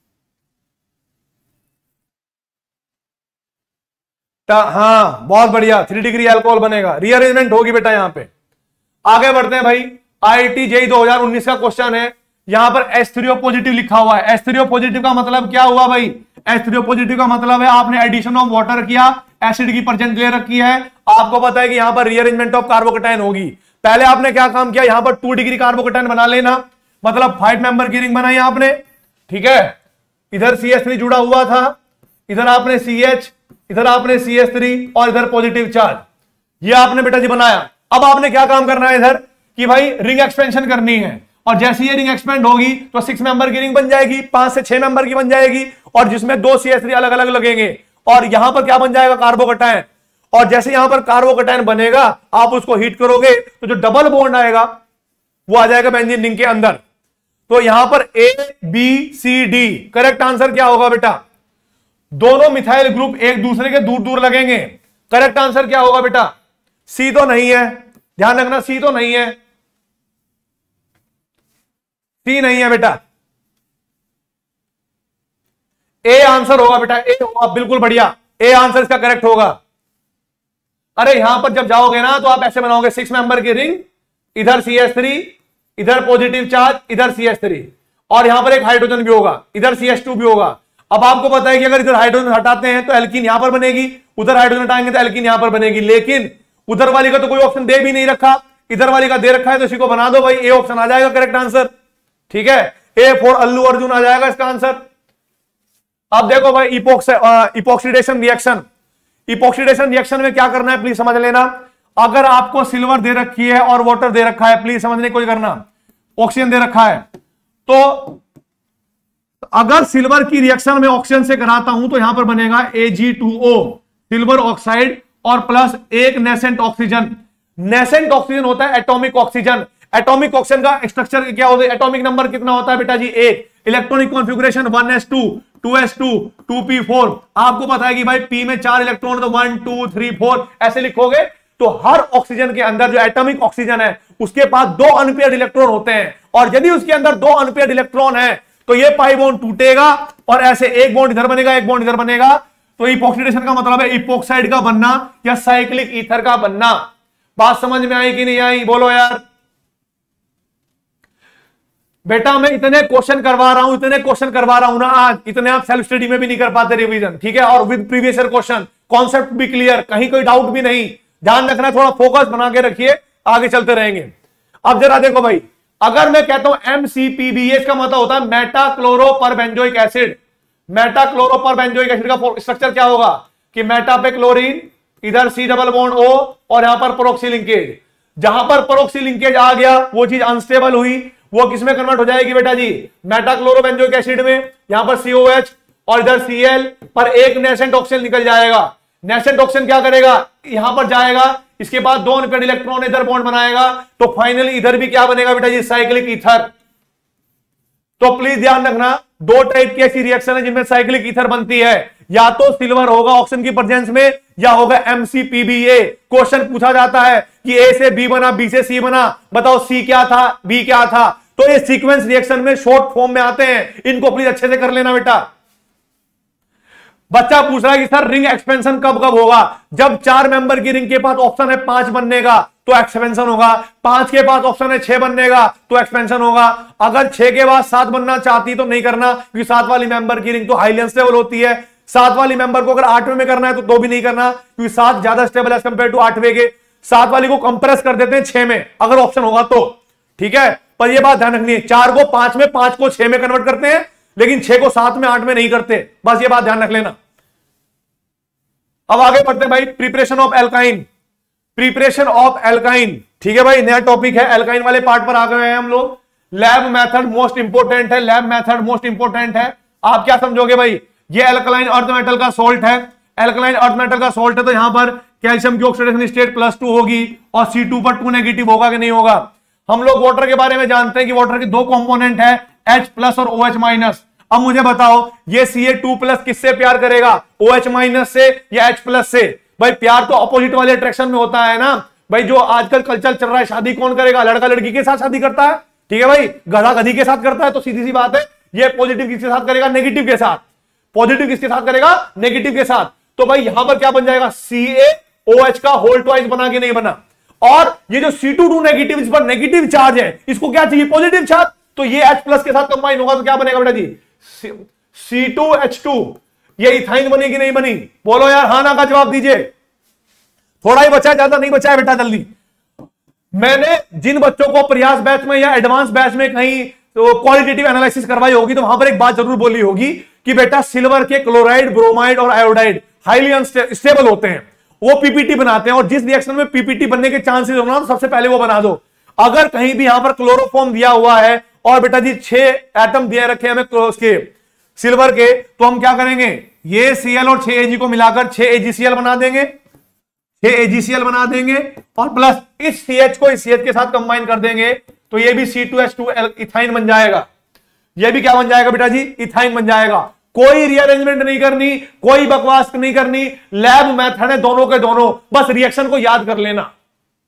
हाँ बहुत बढ़िया, 3 डिग्री अल्कोहल बनेगा, रीअरेंजमेंट होगी बेटा यहां पे। आगे बढ़ते हैं भाई, आईआईटी जेईई 2019 का क्वेश्चन है, यहां पर H3O पॉजिटिव लिखा हुआ है। H3O पॉजिटिव का मतलब क्या हुआ भाई? H3O पॉजिटिव का मतलब है आपने एडिशन ऑफ वाटर किया, एसिड की परसेंट ले रखी है, आपको पता है कि यहां पर रीअरेंजमेंट ऑफ कार्बोकेटाइन होगी। पहले आपने क्या काम किया? यहां पर 2 डिग्री कार्बोकेटाइन बना लेना, मतलब 5 मेंबर की रिंग बनाई आपने, ठीक है, इधर CH3 जुड़ा हुआ था, इधर आपने CH, इधर आपने CH3, और इधर पॉजिटिव चार्ज, ये आपने बेटा जी बनाया। अब आपने क्या काम करना है इधर कि भाई रिंग एक्सपेंशन करनी है, और जैसे ये रिंग एक्सपेंड होगी तो 6 मेंबर की रिंग बन जाएगी, 5 से 6 मेंबर की बन जाएगी, और जिसमें 2 CH3 अलग अलग लगेंगे, और यहां पर क्या बन जाएगा? कार्बोकेटाइन। और जैसे यहां पर कार्बोकेटाइन बनेगा, आप उसको हीट करोगे तो जो डबल बॉन्ड आएगा वो आ जाएगा बेंजीन रिंग के अंदर। तो यहां पर ABCD, करेक्ट आंसर क्या होगा बेटा? दोनों मिथाइल ग्रुप एक दूसरे के दूर दूर लगेंगे, करेक्ट आंसर क्या होगा बेटा? सी तो नहीं है, ध्यान रखना, सी तो नहीं है, सी नहीं है बेटा, ए आंसर होगा बेटा, ए होगा, बिल्कुल बढ़िया, ए आंसर इसका करेक्ट होगा। अरे यहां पर जब जाओगे ना तो आप ऐसे बनाओगे 6 मेंबर की रिंग, इधर CH3, इधर पॉजिटिव चार्ज, इधर CH3, और यहां पर एक हाइड्रोजन भी होगा, इधर CH2 भी होगा। अब आपको पता है कि अगर इधर हाइड्रोजन हटाते हैं तो एल्कीन यहां पर बनेगी, उधर हाइड्रोजन हटाएंगे तो एल्कीन यहां पर बनेगी, लेकिन उधर वाली का तो कोई ऑप्शन दे भी नहीं रखा, इधर वाली का दे रखा है, तो इसी को बना दो भाई, ए ऑप्शन आ जाएगा करेक्ट आंसर। ठीक है, ए फॉर अल्लू अर्जुन आ जाएगा इसका आंसर। अब देखो भाई इपॉक्सीडेशन रिएक्शन, इपॉक्सीडेशन रिएक्शन में क्या करना है प्लीज समझ लेना। अगर आपको सिल्वर दे रखी है और वाटर दे रखा है, प्लीज समझने की कोशिश करना, ऑक्सीजन दे रखा है, तो अगर सिल्वर की रिएक्शन में ऑक्सीजन से कराता हूं तो यहां पर बनेगा Ag2O, सिल्वर ऑक्साइड, और प्लस एक नेसेंट ऑक्सीजन। नेसेंट ऑक्सीजन होता है एटॉमिक ऑक्सीजन। एटॉमिक ऑक्सीजन का स्ट्रक्चर क्या होता है, एटॉमिक नंबर कितना होता है बेटा जी, 1। Electronic configuration 1s2, 2s2, 2p4। आपको पता है कि भाई p में 4 इलेक्ट्रॉन, तो 1 2 3 4 ऐसे लिखोगे। तो हर ऑक्सीजन के अंदर जो एटॉमिक ऑक्सीजन है उसके पास 2 अनपेयर्ड इलेक्ट्रॉन होते हैं, और यदि उसके अंदर 2 अनपेयर्ड इलेक्ट्रॉन है तो ये पाई बॉन्ड टूटेगा और ऐसे एक बॉन्ड इधर बनेगा, एक बॉन्ड इधर बनेगा। तो इपॉक्सीडेशन का मतलब है इपॉक्साइड का बनना या साइक्लिक ईथर का बनना। बात समझ में आई कि नहीं आई, बोलो यार। बेटा मैं इतने क्वेश्चन करवा रहा हूं, इतने क्वेश्चन करवा रहा हूं ना आज, इतने आप सेल्फ स्टडी में भी नहीं कर पाते रिवीजन। ठीक है, और with previous year question, concept भी क्लियर, कहीं कोई डाउट भी नहीं। ध्यान रखना, थोड़ा फोकस बना के रखिए, आगे चलते रहेंगे। अब जरा देखो भाई, अगर मैं कहता हूं MCPB, इसका मतलब होता है meta chloro per benzoic acid. Meta chloro per benzoic acid का स्ट्रक्चर क्या होगा कि मेटा पे क्लोरीन, इधर C डबल बॉन्ड O, और यहां पर पेरोक्सी लिंकेज। जहां पर पेरोक्सी लिंकेज आ गया वो चीज अनस्टेबल हुई, वो किसमें कन्वर्ट हो जाएगी बेटा जी, मेटा क्लोरो बेंजोइक एसिड में। यहां पर COH और इधर Cl पर एक नेसेंट ऑक्सीजन निकल जाएगा। नेसेंट ऑक्सीजन क्या करेगा, यहां पर जाएगा, इसके बाद 2 अनपेयर्ड इलेक्ट्रॉन इधर बॉन्ड बनाएगा, तो फाइनली इधर भी क्या बनेगा बेटा जी, साइक्लिक ईथर। तो प्लीज ध्यान रखना, 2 टाइप की ऐसी रिएक्शन है जिनमें साइक्लिक ईथर बनती है, या तो सिल्वर होगा ऑक्सीजन की प्रेजेंस में, या होगा MCPBA। क्वेश्चन पूछा जाता है कि A से B बना, B से C बना, बताओ C क्या था, B क्या था। तो ये सीक्वेंस रिएक्शन में शॉर्ट फॉर्म में आते हैं, इनको प्लीज अच्छे से कर लेना बेटा। बच्चा पूछ रहा है कि सर रिंग एक्सपेंशन कब कब होगा, जब 4 मेंबर की रिंग के पास ऑप्शन है 5 बनने का तो एक्सपेंशन होगा, 5 के पास ऑप्शन है 6 बनने का तो एक्सपेंशन होगा। अगर 6 के बाद 7 बनना चाहती तो नहीं करना, क्योंकि 7 वाली मेंबर की रिंग तो हाईली अनस्टेबल होती है। 7 वाली मेंबर को अगर 8वें में करना है तो भी नहीं करना, क्योंकि 7 ज्यादा स्टेबल एज कंपेयर टू 8वें के। 7 वाली को कंप्रेस कर देते हैं 6 में अगर ऑप्शन होगा तो, ठीक है। पर यह बात ध्यान रखनी है, 4 को 5 में, 5 को 6 में कन्वर्ट करते हैं, लेकिन 6 को 7 में, 8 में नहीं करते, बस ये बात ध्यान रख लेना। अब आगे बढ़ते हैं भाई, preparation of alkyne, preparation of alkyne. ठीक है भाई, नया टॉपिक है, एल्काइन वाले पार्ट पर आ गए हैं हम लोग। लैब मेथड मोस्ट इंपोर्टेंट है, लैब मेथड मोस्ट इंपोर्टेंट है। आप क्या समझोगे भाई, ये एल्कलाइन अर्थ मेटल का सोल्ट है, एल्कलाइन अर्थ मेटल का सोल्ट है, तो यहां पर कैल्शियम की ऑक्सीडेशन स्टेट +2 होगी और C2 पर 2 नेगेटिव होगा कि नहीं होगा। हम लोग वाटर के बारे में जानते हैं कि वाटर के 2 कंपोनेंट है, H+ और OH-। अब मुझे बताओ ये Ca2+ किससे प्यार करेगा, OH- से या H+ से। भाई प्यार तो अपोजिट वाले अट्रैक्शन में होता है ना भाई। जो आजकल कल्चर चल रहा है, शादी कौन करेगा, लड़का लड़की के साथ शादी करता है, ठीक है भाई, गधा गधी के साथ करता है, तो सीधी सी बात है ये पॉजिटिव किसके साथ करेगा, नेगेटिव के साथ। पॉजिटिव किसके साथ करेगा, नेगेटिव के साथ। तो भाई यहां पर क्या बन जाएगा, CaOH का होल ट्वाइस बना कि नहीं बना। और ये जो C2 नेगेटिव, इस पर नेगेटिव चार्ज है, इसको क्या चाहिए, पॉजिटिव चार्ज, तो ये H+ के साथ कंबाइन होगा तो क्या बनेगा बेटा जी, C2H2। ये इथाइन बनी कि नहीं बनी, बोलो यार, हाँ ना का जवाब दीजिए। थोड़ा ही बचा है, ज्यादा नहीं बचा है बेटा, जल्दी। मैंने जिन बच्चों को प्रयास बैच में या एडवांस बैच में कहीं तो क्वालिटेटिव एनालिसिस करवाई होगी, तो वहां पर एक बात जरूर बोली होगी कि बेटा सिल्वर के क्लोराइड, ब्रोमाइड और आयोडाइड हाईली अनस्टेबल होते हैं, वो पीपीटी बनाते हैं, और जिस रिएक्शन में पीपीटी बनने के चांसेस होना तो सबसे पहले वो बना दो। अगर कहीं भी यहां पर क्लोरोफॉर्म दिया हुआ है और बेटा जी 6 एटम दिए रखे हमें उसके सिल्वर के, तो हम क्या करेंगे, ये Cl और 6Ag को मिलाकर 6AgCl बना देंगे, 6AgCl बना देंगे, और प्लस इस CH को इस CH के साथ कंबाइन कर देंगे, तो ये भी C2H2 इथाइन बन जाएगा। ये भी क्या बन जाएगा बेटा जी, इथाइन बन जाएगा। कोई रीअरेंजमेंट नहीं करनी, कोई बकवास नहीं करनी, लैब मेथड है दोनों के दोनों, बस रिएक्शन को याद कर लेना।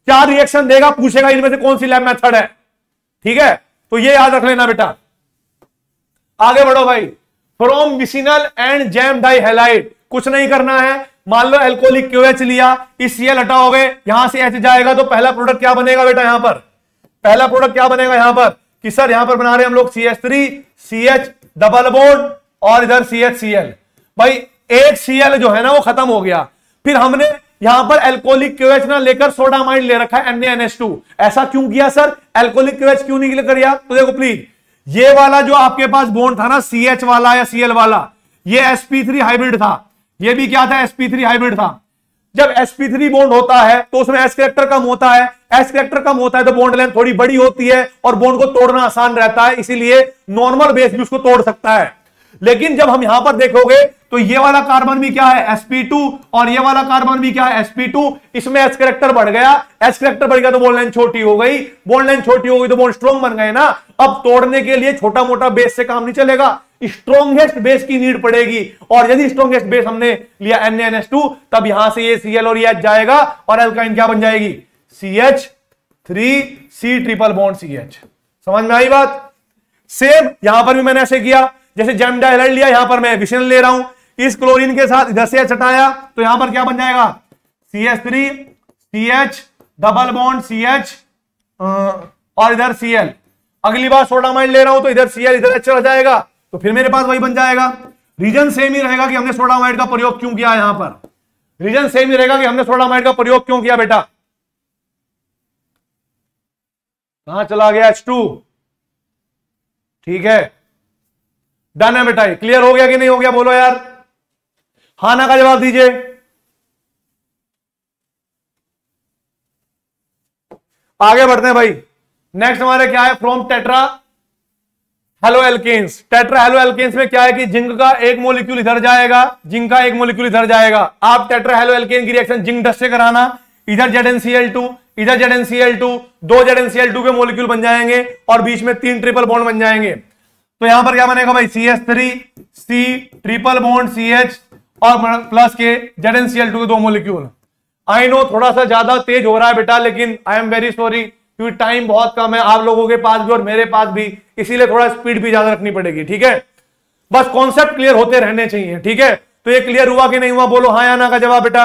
4 रिएक्शन देगा, पूछेगा इनमें से कौन सी लैब मेथड है। ठीक है, तो ये याद रख लेना बेटा। आगे बढ़ो भाई। From vicinal and gem dihalide, कुछ नहीं करना है। मान लो एल्कोहलिक क्यूएच लिया, इस Cl हटाओगे, यहां से H जाएगा, तो पहला प्रोडक्ट क्या बनेगा बेटा? यहां पर पहला प्रोडक्ट क्या बनेगा यहां पर कि सर यहां पर बना रहे हम लोग CH3 CH डबल बॉन्ड और इधर CHCl। भाई एक Cl जो है ना वो खत्म हो गया, फिर हमने यहां पर एल्कोहलिक क्यूएच ना लेकर सोडामाइड ले रखा है NaNH2। ऐसा क्यों किया सर? एल्कोहलिक क्यूएच क्यों नहीं लेकर किया? तो देखो प्लीज, ये वाला जो आपके पास बॉन्ड था ना CH वाला या Cl वाला, ये sp3 हाइब्रिड था, ये भी क्या था? sp3 हाइब्रिड था। जब sp3 बॉन्ड होता है तो उसमें s कैरेक्टर कम होता है, s कैरेक्टर कम होता है तो बॉन्ड लेंथ थोड़ी बड़ी होती है और बॉन्ड को तोड़ना आसान रहता है, इसीलिए नॉर्मल बेस भी उसको तोड़ सकता है। लेकिन जब हम यहां पर देखोगे तो ये वाला कार्बन भी क्या है? sp2, और ये वाला कार्बन भी क्या है? sp2। इसमें s कैरेक्टर बढ़ गया, s कैरेक्टर बढ़ गया तो बॉन्ड लेंथ छोटी हो गई, बॉन्ड लेंथ छोटी हो गई तो बॉन्ड स्ट्रॉन्ग बन गए ना। अब तोड़ने के लिए छोटा मोटा बेस से काम नहीं चलेगा, स्ट्रॉन्गेस्ट बेस की नीड पड़ेगी, और यदि स्ट्रॉन्गेस्ट बेस हमने लिया NaNH2, तब यहां से ये Cl और ये H जाएगा और एल्काइन क्या बन जाएगी? CH3C triple bond CH। समझ में आई बात? सेम यहां पर भी मैंने ऐसे किया, जैसे जैम डाइहाइड लिया, यहां पर मैं विसिनल ले रहा हूं, इस क्लोरीन के साथ इधर से H हटाया तो यहां पर क्या बन जाएगा? CH3 CH double bond CH और इधर Cl। अगली बार सोडामाइड ले रहा हूं तो इधर Cl इधर H चला जाएगा, तो फिर मेरे पास वही बन जाएगा। रीजन सेम ही रहेगा कि हमने सोडामाइड का प्रयोग क्यों किया। यहां पर रीजन सेम ही रहेगा कि हमने सोडामाइड का प्रयोग क्यों किया बेटा। कहां चला गया H2? ठीक है, डन है बेटा। क्लियर हो गया कि नहीं हो गया? बोलो यार, हाँ ना का जवाब दीजिए। आगे बढ़ते हैं भाई। नेक्स्ट हमारे क्या है? From tetra halo alkanes. Tetra halo alkanes में क्या है कि जिंक का एक मोलिक्यूल इधर जाएगा, जिंक का एक मोलिक्यूल इधर जाएगा। आप टेट्रा हेलो एल्केन की रिएक्शन जिंक डस्ट से कराना, इधर ZnCl2 इधर ZnCl2, 2 ZnCl2 के मोलिक्यूल बन जाएंगे और बीच में 3 ट्रिपल बॉन्ड बन जाएंगे। तो यहां पर क्या बनेगा भाई? CH3C ट्रिपल बॉन्ड CH और प्लस के ZnCl2 के 2 मोलिक्यूल। आई नो थोड़ा सा ज्यादा तेज हो रहा है बेटा, लेकिन आई एम वेरी सॉरी क्योंकि टाइम बहुत कम है आप लोगों के पास भी और मेरे पास भी, इसीलिए थोड़ा स्पीड भी ज्यादा रखनी पड़ेगी। ठीक है, बस कॉन्सेप्ट क्लियर होते रहने चाहिए। ठीक है, तो ये क्लियर हुआ कि नहीं हुआ? बोलो हाँ या ना का जवाब बेटा।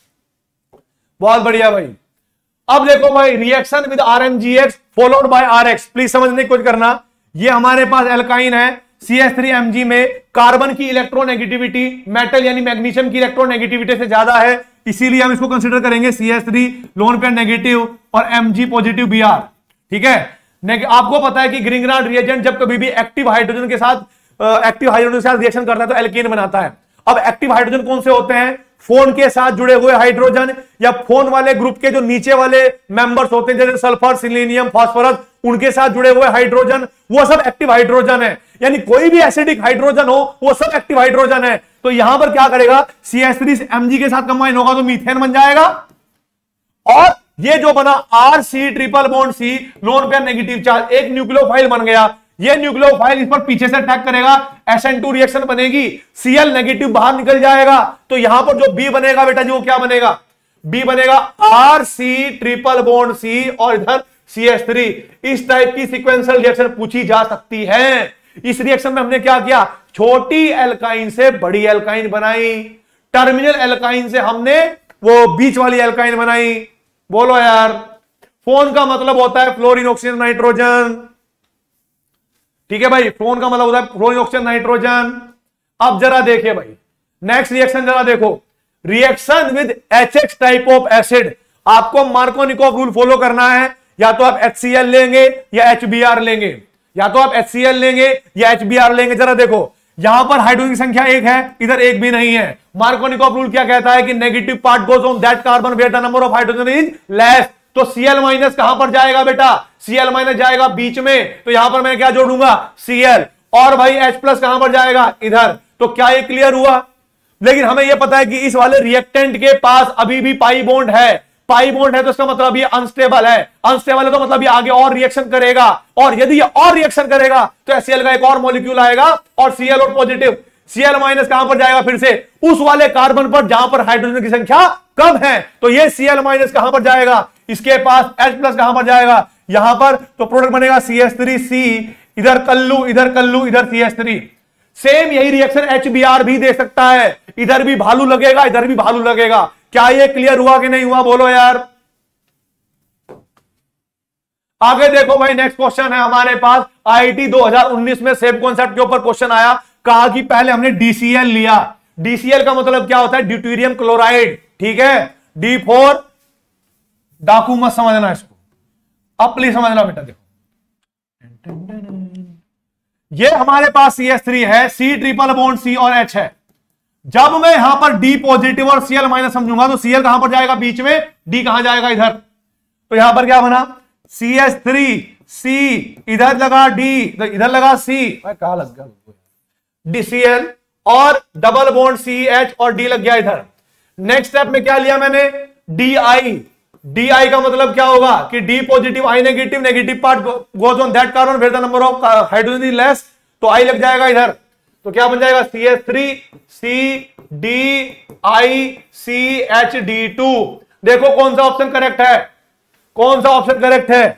बहुत बढ़िया भाई। अब देखो भाई, reaction with RMGX followed by RX। Please समझने की कोशिश करना, ये हमारे पास एल्काइन है, CH3Mg में कार्बन की इलेक्ट्रोनेगेटिविटी मेटल यानी मैग्नीशियम की इलेक्ट्रोनेगेटिविटी से ज्यादा है, इसीलिए हम इसको कंसीडर करेंगे CH3 लोन पेयर नेगेटिव और Mg पॉजिटिव Br। ठीक है, आपको पता है कि ग्रिंगराड रिएजेंट जब कभी भी एक्टिव हाइड्रोजन के साथ रिएक्शन करता है तो एल्केन बनाता है। अब एक्टिव हाइड्रोजन कौन से होते हैं? फोन के साथ जुड़े हुए हाइड्रोजन या फोन वाले ग्रुप के जो नीचे वाले मेंबर्स होते हैं जैसे सल्फर, सिलीनियम, फास्फोरस, उनके साथ जुड़े हुए हाइड्रोजन, वो सब एक्टिव हाइड्रोजन है। यानी कोई भी एसिडिक हाइड्रोजन हो वो सब एक्टिव हाइड्रोजन है। तो यहां पर क्या करेगा? CH3Mg के साथ कंबाइन होगा तो मीथेन बन जाएगा, और ये जो बना RC triple bond C lone pair negative charge, एक न्यूक्लियोफाइल बन गया। ये न्यूक्लियोफाइल इस पर पीछे से अटैक करेगा, SN2 रिएक्शन बनेगी, Cl नेगेटिव बाहर निकल जाएगा। तो यहां पर जो B बनेगा बेटा जी, वो क्या बनेगा? B बनेगा RC ट्रिपल बॉन्ड C और इधर CH3। इस टाइप की सीक्वेंशियल रिएक्शन पूछी जा सकती है। इस रिएक्शन में हमने क्या किया? छोटी एल्काइन से बड़ी एल्काइन बनाई, टर्मिनल एल्काइन से हमने वो बीच वाली एल्काइन बनाई। बोलो यार, फोन का मतलब होता है फ्लोरीन ऑक्सीजन नाइट्रोजन। ठीक है भाई, फ्लोन का मतलब होता है फ्लोरीन ऑक्सीजन नाइट्रोजन। अब जरा देखिए भाई, नेक्स्ट रिएक्शन जरा देखो, reaction with HX type of acid. आपको मार्कोनिकोव रूल फॉलो करना है, या तो आप HCl लेंगे या HBr लेंगे, या तो आप HCl लेंगे या HBr लेंगे। जरा देखो, यहां पर हाइड्रोजन की संख्या 1 है, इधर 1 भी नहीं है। मार्कोनिकोव रूल क्या कहता है कि negative part goes on that carbon where the number of hydrogen is less. तो Cl माइनस कहां पर जाएगा बेटा? Cl माइनस जाएगा बीच में, तो यहां पर मैं क्या जोड़ूंगा? Cl। और भाई H प्लस कहां पर जाएगा? इधर। तो क्या ये क्लियर हुआ? लेकिन हमें यह पता है कि इस वाले रिएक्टेंट के पास अभी भी पाई बॉन्ड है। पाई बॉन्ड है तो इसका मतलब ये अनस्टेबल है। अनस्टेबल है तो मतलब ये आगे और रिएक्शन करेगा, और यदि ये और रिएक्शन करेगा तो HCl का एक और मॉलिक्यूल आएगा और Cl और पॉजिटिव। Cl माइनस कहां पर जाएगा? फिर से उस वाले कार्बन पर जहां पर हाइड्रोजन की संख्या कम है। तो ये Cl माइनस कहां पर जाएगा? इसके पास H प्लस कहां पर जाएगा, यहां पर, तो प्रोडक्ट बनेगा CH3C, इधर कल्लू इधर कल्लू इधर CH3। सेम यही रिएक्शन HBr भी दे सकता है, इधर भी भालू लगेगा इधर भी भालू लगेगा। क्या ये क्लियर हुआ कि नहीं हुआ, बोलो यार। आगे देखो भाई, नेक्स्ट क्वेश्चन है हमारे पास, IIT 2019 में सेम कॉन्सेप्ट के ऊपर क्वेश्चन आया। कहा कि पहले हमने DCl लिया, DCl का मतलब क्या होता है, ड्यूटेरियम क्लोराइड, ठीक है, D4, डाकू मत समझना इसको, अब प्लीज समझना बेटा। देखो ये हमारे पास CH3 है, C ट्रिपल बॉन्ड C और H है। जब मैं यहां पर D पॉजिटिव और Cl माइनस समझूंगा तो Cl कहां पर जाएगा, बीच में, D कहां जाएगा, इधर। तो यहां पर क्या बना, CH3C, इधर लगा D, इधर लगा C, कहां लग गया DCl, और डबल बॉन्ड CH और D लग गया इधर। नेक्स्ट स्टेप में क्या लिया मैंने, DI। DI का मतलब क्या होगा कि D positive I negative, negative part goes on that carbon where the number of hydrogen is less, तो I लग जाएगा इधर। तो क्या बन जाएगा, CH3CDICHD2। देखो कौन सा ऑप्शन करेक्ट है, कौन सा ऑप्शन करेक्ट है,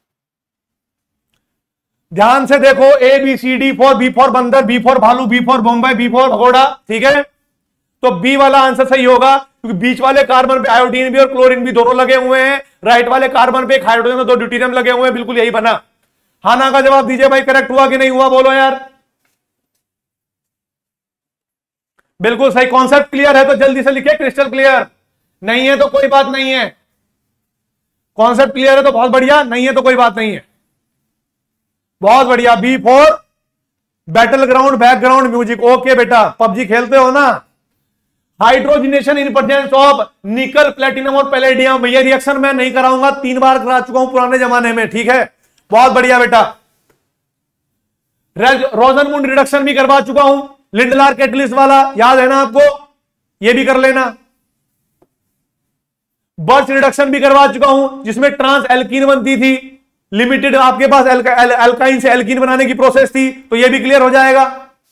ध्यान से देखो। ABCD फॉर, B फॉर बंदर, B फॉर भालू, B for Bombay, B for भगोड़ा, ठीक है। तो बी वाला आंसर सही होगा, क्योंकि बीच वाले कार्बन पे आयोडीन भी और क्लोरीन भी दोनों लगे हुए हैं, राइट वाले कार्बन पे एक हाइड्रोजन और 2 ड्यूटेरियम लगे हुए हैं, बिल्कुल यही बना। हाँ ना का जवाब दीजिए भाई, करेक्ट हुआ कि नहीं हुआ, बोलो यार। बिल्कुल सही। कॉन्सेप्ट क्लियर है तो जल्दी से लिखे, क्रिस्टल क्लियर। नहीं है तो कोई बात नहीं है, कॉन्सेप्ट क्लियर है तो बहुत बढ़िया, नहीं है तो कोई बात नहीं है, बहुत बढ़िया। B for battle ground, background music, okay बेटा, पबजी खेलते हो ना। Hydrogenation in presence of nickel, platinum और पैलेडियम, ये रिएक्शन मैं नहीं कराऊंगा, 3 बार करा चुका हूं पुराने जमाने में, ठीक है, बहुत बढ़िया बेटा। रोजनमुंड रिडक्शन भी करवा चुका हूं, लिंडलार कैटलिस्ट वाला, याद है ना आपको, ये भी कर लेना। बर्च रिडक्शन भी करवा चुका हूं, जिसमें ट्रांस एल्कीन बनती थी, लिमिटेड आपके पास एल्काइन से एल्कीन बनाने की प्रोसेस थी, तो ये भी क्लियर हो जाएगा।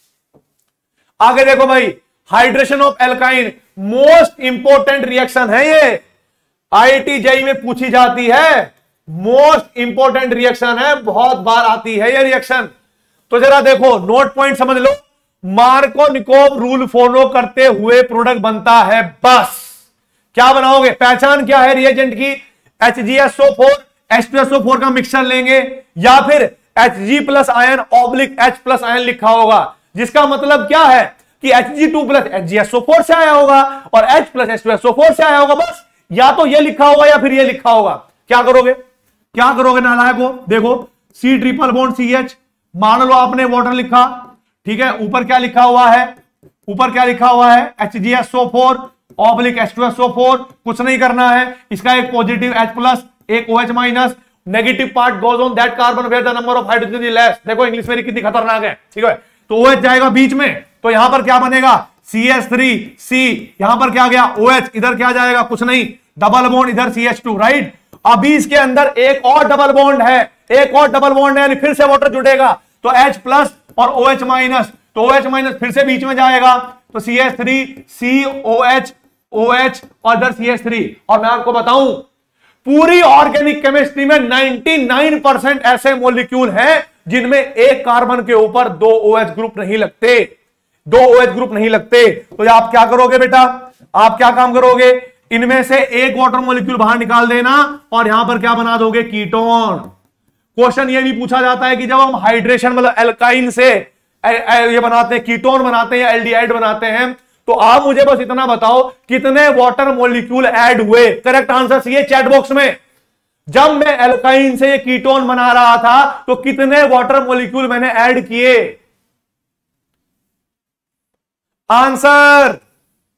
आगे देखो भाई, hydration of alkyne, most important reaction है ये, IIT JEE में पूछी जाती है, मोस्ट इंपोर्टेंट रिएक्शन है, बहुत बार आती है ये रिएक्शन। तो जरा देखो, नोट पॉइंट समझ लो। मार्कोनिकोव रूल फॉलो करते हुए प्रोडक्ट बनता है, बस। क्या बनाओगे, पहचान क्या है रिएजेंट की, HgSO4 H2SO4 का मिक्सचर लेंगे, या फिर Hg plus ion oblique H plus ion लिखा होगा, जिसका मतलब क्या है कि Hg2 प्लस HgSO4 से आया होगा और H प्लस H2SO4 से आया होगा, बस। या तो ये लिखा होगा या फिर ये लिखा होगा। क्या करोगे, क्या करोगे नालायको, देखो C ट्रिपल बॉन्ड CH, मान लो आपने वाटर लिखा, ठीक है, ऊपर क्या लिखा हुआ है, ऊपर क्या लिखा हुआ है, HgSO4 ऑब्लिक H2SO4, कुछ नहीं करना है, इसका एक पॉजिटिव H प्लस, एक OH minus, negative part goes on that carbon where the number of hydrogen is less. देखो इंग्लिश मेरी कितनी खतरनाक है, ठीक है। तो OH जाएगा बीच में, तो यहां पर क्या बनेगा, CH3C, यहां पर क्या गया OH, इधर क्या जाएगा, कुछ नहीं, डबल बॉन्ड, इधर CH2, राइट। अभी इसके अंदर एक और डबल बॉन्ड है, एक और डबल बॉन्ड है, यानी फिर से वाटर जुड़ेगा, तो H प्लस और OH माइनस, तो OH माइनस फिर से बीच में जाएगा, तो CH3COH OH और इधर CH3। और मैं आपको बताऊं, पूरी ऑर्गेनिक केमिस्ट्री में 99% ऐसे मॉलिक्यूल हैं जिनमें एक कार्बन के ऊपर 2 OH ग्रुप नहीं लगते, 2 OH ग्रुप नहीं लगते। तो आप क्या करोगे बेटा, आप क्या काम करोगे, इनमें से एक वाटर मॉलिक्यूल बाहर निकाल देना और यहां पर क्या बना दोगे, कीटोन। क्वेश्चन ये भी पूछा जाता है कि जब हम हाइड्रेशन मतलब एल्काइन से ये बनाते हैं, कीटोन बनाते हैं या एल्डिहाइड बनाते हैं, तो आप मुझे बस इतना बताओ कितने वाटर मॉलिक्यूल ऐड हुए। करेक्ट आंसर चाहिए चैट बॉक्स में। जब मैं एल्काइन से ये कीटोन बना रहा था तो कितने वाटर मॉलिक्यूल मैंने ऐड किए, आंसर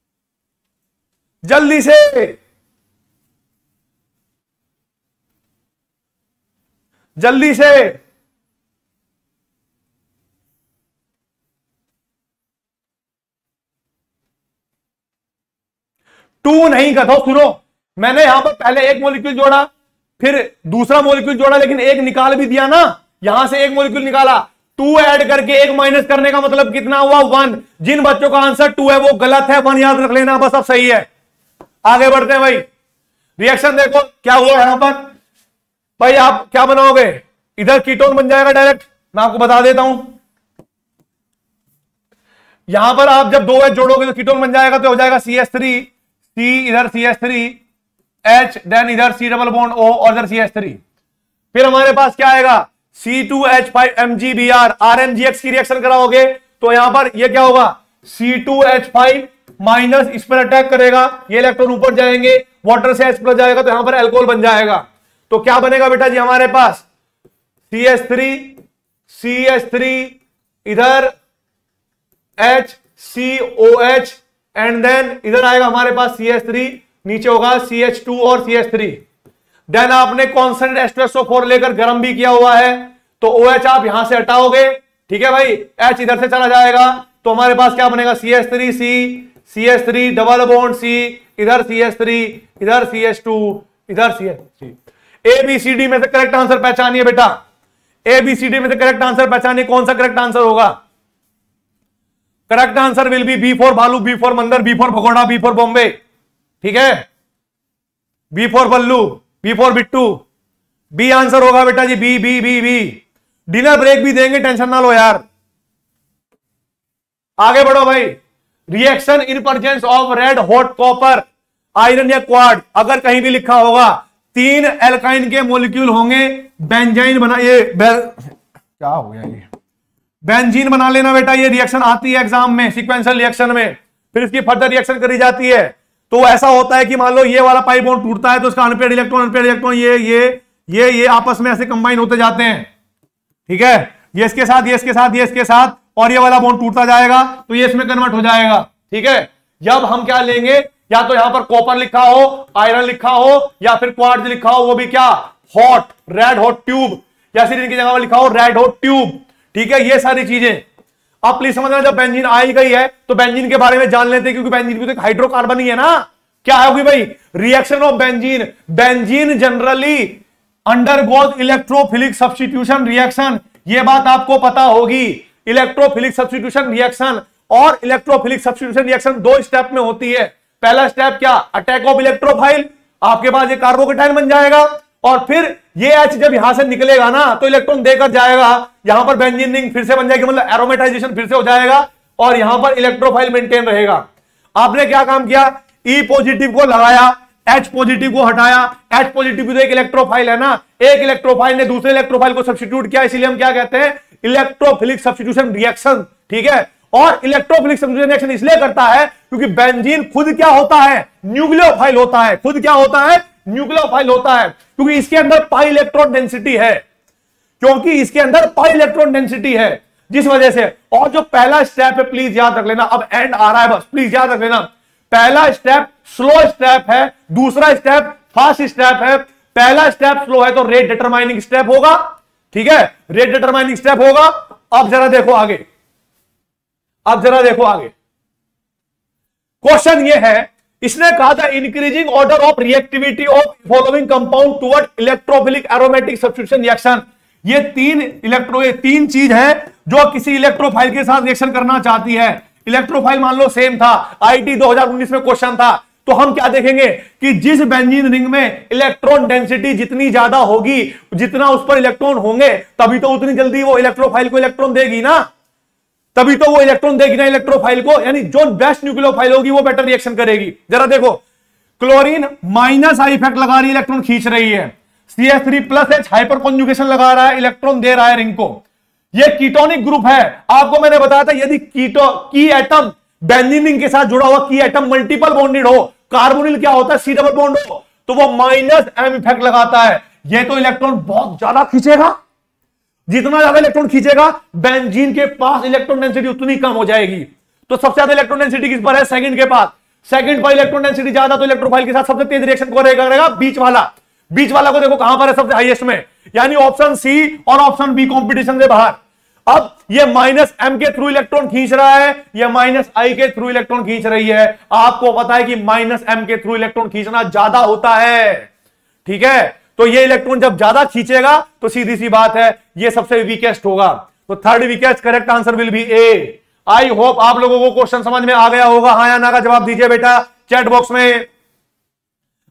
जल्दी से, जल्दी से। टू नहीं कथो, सुनो, मैंने यहां पर पहले एक मॉलिक्यूल जोड़ा, फिर दूसरा मॉलिक्यूल जोड़ा, लेकिन एक निकाल भी दिया ना, यहां से एक मॉलिक्यूल निकाला, 2 ऐड करके 1 माइनस करने का मतलब कितना हुआ, 1। जिन बच्चों का आंसर 2 है वो गलत है, 1 याद रख लेना बस, अब सही है। आगे बढ़ते हैं भाई, रिएक्शन देखो क्या हुआ यहां पर भाई, आप क्या बनाओगे, इधर कीटोन बन जाएगा डायरेक्ट, मैं आपको बता देता हूं। यहां पर आप जब 2H जोड़ोगे तो कीटोन बन जाएगा, तो हो जाएगा CH3, C इधर CH3, H देन इधर C डबल बॉन्ड O और इधर CH3। फिर हमारे पास क्या आएगा, C2H5MgBr, RMGX की रिएक्शन कराओगे तो यहां पर ये क्या होगा, C2H5 माइनस इस पर अटैक करेगा, ये इलेक्ट्रॉन ऊपर जाएंगे, वाटर से H प्लस जाएगा तो यहां पर अल्कोहल बन जाएगा। तो क्या बनेगा बेटा जी हमारे पास, CH3 इधर HCOH एंड देन इधर आएगा हमारे पास CH3, नीचे होगा CH2 और CH3। देन आपने कांस्टेंट H2SO4 लेकर गर्म भी किया हुआ है, तो OH आप यहां से हटाओगे, ठीक है भाई, H इधर से चला जाएगा, तो हमारे पास क्या बनेगा, CH3 डबल बॉन्ड C, इधर CH3, इधर CH2, इधर CH3। ABCD में से करेक्ट आंसर पहचानिए बेटा, ABCD में से करेक्ट आंसर पहचानिए, कौन सा करेक्ट आंसर होगा। Correct answer will be B for भालू, B फॉर मंदिर, B फॉर भगोड़ा, B फॉर बॉम्बे, ठीक है, B for Ballu, B for Bittu, B answer होगा बेटा जी, B B B B। Dinner break भी देंगे, टेंशन ना लो यार। आगे बढ़ो भाई, reaction in presence of red hot copper iron या क्वार्ट, अगर कहीं भी लिखा होगा 3 एल्काइन के मोलिक्यूल होंगे, बेंजाइन बना, ये क्या हो गया, ये बेंजीन बना लेना बेटा, ये रिएक्शन आती है एग्जाम में सीक्वेंशियल रिएक्शन में, फिर इसकी फर्दर रिएक्शन करी जाती है। तो ऐसा होता है कि मान लो ये वाला पाई बॉन्ड टूटता है तो इसका अनपेयर्ड इलेक्ट्रॉन ये आपस में ऐसे कंबाइन होते जाते हैं, ठीक है, ये इसके साथ, ये इसके साथ, ये इसके साथ, और ये वाला बॉन्ड टूटता जाएगा तो ये इसमें कन्वर्ट हो जाएगा, ठीक है। जब हम क्या लेंगे, या तो यहां पर कॉपर लिखा हो, आयरन लिखा हो, या फिर क्वार्ट्ज लिखा हो, वो भी क्या, हॉट, रेड हॉट ट्यूब, या फिर इनकी जगह पर लिखा हो रेड हॉट ट्यूब, ठीक है, ये सारी चीजें। अब प्लीज समझना, जब बेंजीन आई गई है तो बेंजीन के बारे में जान लेते हैं, क्योंकि बेंजीन भी तो एक हाइड्रोकार्बन ही है ना। क्या होगी भाई, reaction of benzene, benzene generally undergoes electrophilic substitution reaction, ये बात आपको पता होगी। इलेक्ट्रोफिलिक सब्स्टिट्यूशन रिएक्शन और इलेक्ट्रोफिलिक सब्स्टिट्यूशन रिएक्शन 2 स्टेप में होती है। पहला स्टेप क्या, अटैक ऑफ इलेक्ट्रोफाइल, आपके पास ये कार्बोकेटाइन बन जाएगा, और फिर ये H जब यहां से निकलेगा ना तो इलेक्ट्रॉन देकर जाएगा, यहां पर बेंजीन रिंग फिर से बन जाएगी, मतलब एरोमेटाइजेशन फिर से हो जाएगा, और यहां पर इलेक्ट्रोफाइल मेंटेन रहेगा। आपने क्या काम किया, E पॉजिटिव को लगाया, H पॉजिटिव को हटाया, H पॉजिटिव भी तो एक इलेक्ट्रोफाइल है ना, एक इलेक्ट्रोफाइल ने दूसरे इलेक्ट्रोफाइल को सब्स्टिट्यूट किया, इसीलिए हम क्या कहते हैं, इलेक्ट्रोफिलिक सब्स्टिट्यूशन रिएक्शन, ठीक है। और इलेक्ट्रोफिलिक सब्स्टिट्यूशन रिएक्शन इसलिए करता है क्योंकि बेंजीन खुद क्या होता है, न्यूक्लियोफाइल होता है, खुद क्या होता है, न्यूक्लियोफाइल होता है, क्योंकि इसके अंदर पाई इलेक्ट्रॉन डेंसिटी है, क्योंकि इसके अंदर पाई इलेक्ट्रॉन डेंसिटी है, जिस वजह से। और जो पहला स्टेप है, प्लीज याद रख लेना, अब एंड आ रहा है बस, प्लीज याद रख लेना, पहला स्टेप स्लो स्टेप है, दूसरा स्टेप फास्ट स्टेप है। पहला स्टेप स्लो है तो रेट डिटरमाइनिंग स्टेप होगा, ठीक है, रेट डिटरमाइनिंग स्टेप होगा। अब जरा देखो आगे, अब जरा देखो आगे, क्वेश्चन ये है, इसने कहा था increasing order of reactivity of following compound toward electrophilic aromatic substitution reaction. ये तीन चीज है जो किसी इलेक्ट्रोफाइल के साथ रिएक्शन करना चाहती है। इलेक्ट्रोफाइल मान लो सेम था, आईटी 2019 में क्वेश्चन था, तो हम क्या देखेंगे कि जिस बेंजीन रिंग में इलेक्ट्रॉन डेंसिटी जितनी ज्यादा होगी, जितना उस पर इलेक्ट्रॉन होंगे, तभी तो उतनी जल्दी वो इलेक्ट्रोफाइल को इलेक्ट्रॉन देगी ना, तभी तो वो इलेक्ट्रॉन देगी ना इलेक्ट्रोफाइल को, यानी जो बेस्ट न्यूक्लियोफाइल होगी वो बेटर रिएक्शन करेगी। जरा देखो, क्लोरीन माइनस आई इफेक्ट लगा रही है, इलेक्ट्रॉन खींच रही है, CH3 plus H hyper conjugation लगा रहा है, इलेक्ट्रॉन दे रहा है रिंग को। ये कीटोनिक ग्रुप है, आपको मैंने बताया था, यदि की एटम बेंजीन रिंग के साथ जुड़ा हुआ की एटम मल्टीपल बॉन्डेड हो, कार्बोनिल क्या होता है, C डबल बॉन्ड हो, तो वो माइनस M इफेक्ट लगाता है। ये तो इलेक्ट्रॉन बहुत ज्यादा खींचेगा, जितना ज्यादा इलेक्ट्रॉन खींचेगा बेंजीन के पास इलेक्ट्रॉन डेंसिटी उतनी कम हो जाएगी। तो सबसे ज्यादा इलेक्ट्रॉन डेंसिटी किस पर है, सेकंड के पास, सेकंड पर इलेक्ट्रॉन डेंसिटी ज्यादा, तो इलेक्ट्रोफाइल के साथ सबसे तेज रिएक्शन करेगा बीच वाला। बीच वाला को देखो कहां पर है, सबसे हाईएस्ट में, यानी ऑप्शन सी और ऑप्शन बी कंपटीशन से बाहर। अब ये माइनस M के थ्रू इलेक्ट्रॉन खींच रहा है, ये माइनस I के थ्रू इलेक्ट्रॉन खींच रही है। आपको पता है कि माइनस M के थ्रू इलेक्ट्रॉन खींचना ज्यादा होता है, ठीक है। तो ये इलेक्ट्रॉन जब ज्यादा खींचेगा तो सीधी सी बात है ये सबसे वीकेस्ट होगा। तो third weakest correct answer will be A. I hope आप लोगों को क्वेश्चन समझ में आ गया होगा, हाँ या ना का जवाब दीजिए बेटा चैट बॉक्स में।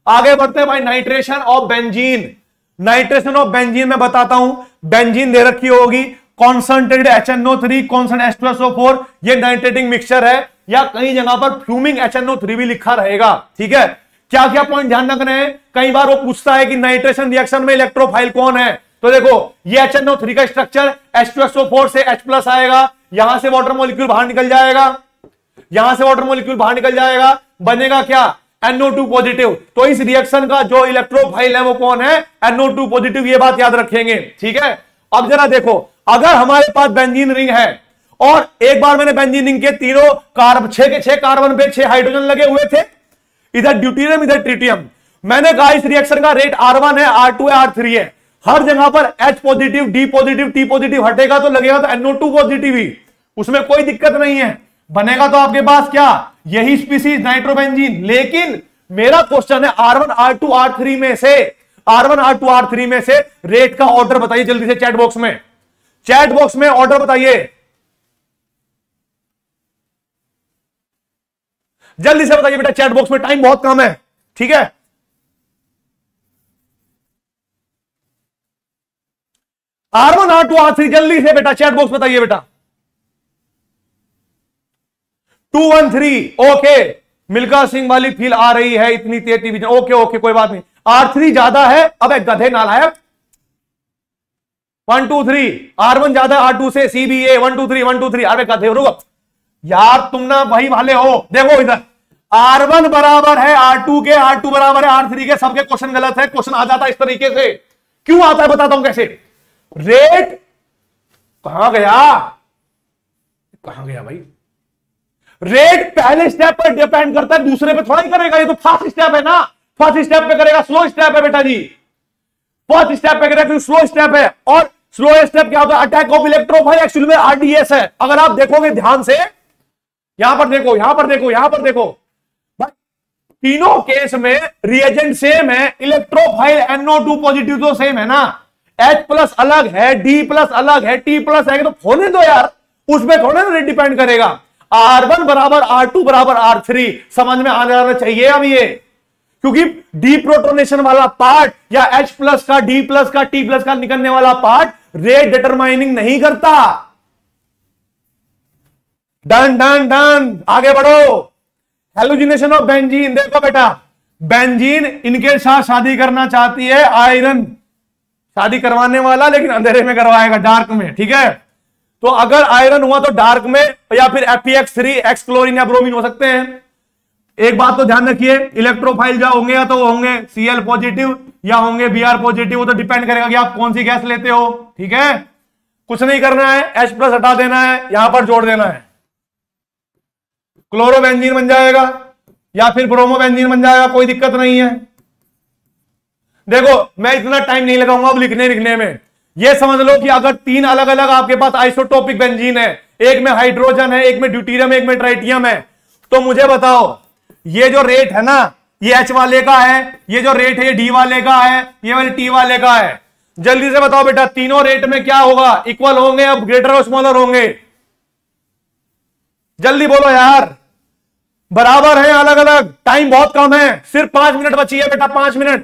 आगे बढ़ते हैं भाई, nitration of benzene. Nitration of benzene में बताता हूं, बेंजीन दे रखी होगी, कॉन्सेंट्रेटेड HNO3, कॉन्सेंट्रेटेड H2SO4, ये नाइट्रेटिंग मिक्सचर है, या कई जगह पर फ्यूमिंग HNO3 भी लिखा रहेगा। ठीक है, क्या क्या पॉइंट ध्यान रखने हैं, कई बार वो पूछता है कि नाइट्रेशन रिएक्शन में इलेक्ट्रोफाइल कौन है, तो देखो ये HNO3 का स्ट्रक्चर H2SO4 से H+ आएगा, यहां से वाटर मॉलिक्यूल बाहर निकल जाएगा, यहां से वाटर मॉलिक्यूल बाहर निकल जाएगा, बनेगा क्या, NO2 पॉजिटिव। तो इस रिएक्शन का जो इलेक्ट्रोफाइल है वो कौन है, NO2 पॉजिटिव, ये बात याद रखेंगे। ठीक है, अब जरा देखो, अगर हमारे पास बेंजीन रिंग है और एक बार मैंने बेंजीन रिंग के तीनों कार्बन, 6 के 6 कार्बन पे 6 हाइड्रोजन लगे हुए थे, इधर ड्यूटेरियम इधर ट्रिटियम, मैंने कहा इस रिएक्शन का रेट R1 है, R2 है, R3 है, हर जगह पर H positive, D positive, T positive हटेगा तो लगेगा तो NO2 पॉजिटिव ही, उसमें कोई दिक्कत नहीं है, बनेगा तो आपके पास क्या, यही स्पीसीज नाइट्रोबेंजीन। लेकिन मेरा क्वेश्चन है R1 R2 R3 में से, R1 R2 R3 में से रेट का ऑर्डर बताइए जल्दी से, चैट बॉक्स में, चैट बॉक्स में ऑर्डर बताइए जल्दी से, बताइए बेटा चैट बॉक्स में, टाइम बहुत कम है। ठीक है, R1 R2 R3 जल्दी से बेटा चैट बॉक्स बताइए बेटा। 213 ओके, मिल्खा सिंह वाली फील आ रही है, इतनी तेज टीवी, ओके ओके कोई बात नहीं। R3 ज्यादा है, अबे गधे नालायक, 1 2 3, R1 ज्यादा R2 से, CBA 1 2 3 1 2 3, अबे गधे रुको यार, तुम ना वही वाले हो। देखो इधर R1 बराबर है R2 के, R2 बराबर है R3 के, सबके क्वेश्चन गलत है, क्वेश्चन आ जाता है इस तरीके से, क्यों आता है बताता हूं कैसे। रेट कहां गया भाई, रेट पहले स्टेप पर डिपेंड करता है, दूसरे पे थोड़ा ही करेगा, ये तो फर्स्ट स्टेप है ना, फर्स्ट स्टेप पे करेगा, स्लो स्टेप है बेटा जी, फर्स्ट स्टेप पे करेगा, स्लो स्टेप है। और स्लो स्टेप क्या होता है, अटैक ऑफ इलेक्ट्रोफाइल, एक्चुअली में RDS है। अगर आप देखोगे ध्यान से, यहां पर देखो, यहां पर देखो, यहां पर देखो, तीनों केस में रिएजेंट सेम है, इलेक्ट्रोफाइल NO2 पॉजिटिव तो सेम है ना, H+ अलग है, D+ अलग है, T+ है, तो होने दो यार, उसमें थोड़ा ना डिपेंड करेगा। R1 बराबर R2 बराबर R3 समझ में आने आना चाहिए अब ये, क्योंकि डीप्रोटोनेशन वाला पार्ट या H+ का, D+ का, T+ का निकलने वाला पार्ट रेट डिटरमाइनिंग नहीं करता। डन डन डन, आगे बढ़ो। हेलोजिनेशन ऑफ बेंजीन, देखो बेटा, बेंजीन इनके साथ शादी करना चाहती है आयरन, शादी करवाने वाला लेकिन अंधेरे में करवाएगा, डार्क में। ठीक है, तो अगर आयरन हुआ तो डार्क में, या फिर FeX3 एक्स क्लोरीन या ब्रोमीन हो सकते हैं। एक बात तो ध्यान रखिए, इलेक्ट्रोफाइल जो होंगे या तो वो होंगे Cl पॉजिटिव या होंगे Br पॉजिटिव, वो तो डिपेंड करेगा कि आप कौन सी गैस लेते हो। ठीक है, कुछ नहीं करना है, H+ हटा देना है, यहां पर जोड़ देना है, क्लोरोबेंजीन बन जाएगा या फिर ब्रोमोबेंजीन बन जाएगा, कोई दिक्कत नहीं है। देखो मैं इतना टाइम नहीं लगाऊंगा अब लिखने में, ये समझ लो कि अगर 3 अलग अलग आपके पास आइसोटोपिक बेंजीन है, एक में हाइड्रोजन है, एक में ड्यूटेरियम, एक में ट्राइटियम है, तो मुझे बताओ ये जो रेट है ना, ये H वाले का है, ये जो रेट है ये D वाले का है, ये वाले T वाले का है। जल्दी से बताओ बेटा, तीनों रेट में क्या होगा, इक्वल होंगे, अब ग्रेटर और स्मॉलर होंगे, जल्दी बोलो यार, बराबर है, अलग अलग। टाइम बहुत कम है, सिर्फ 5 मिनट बची है बेटा, 5 मिनट।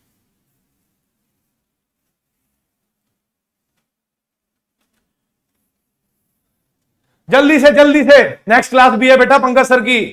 जल्दी से नेक्स्ट क्लास भी है बेटा पंकज सर की,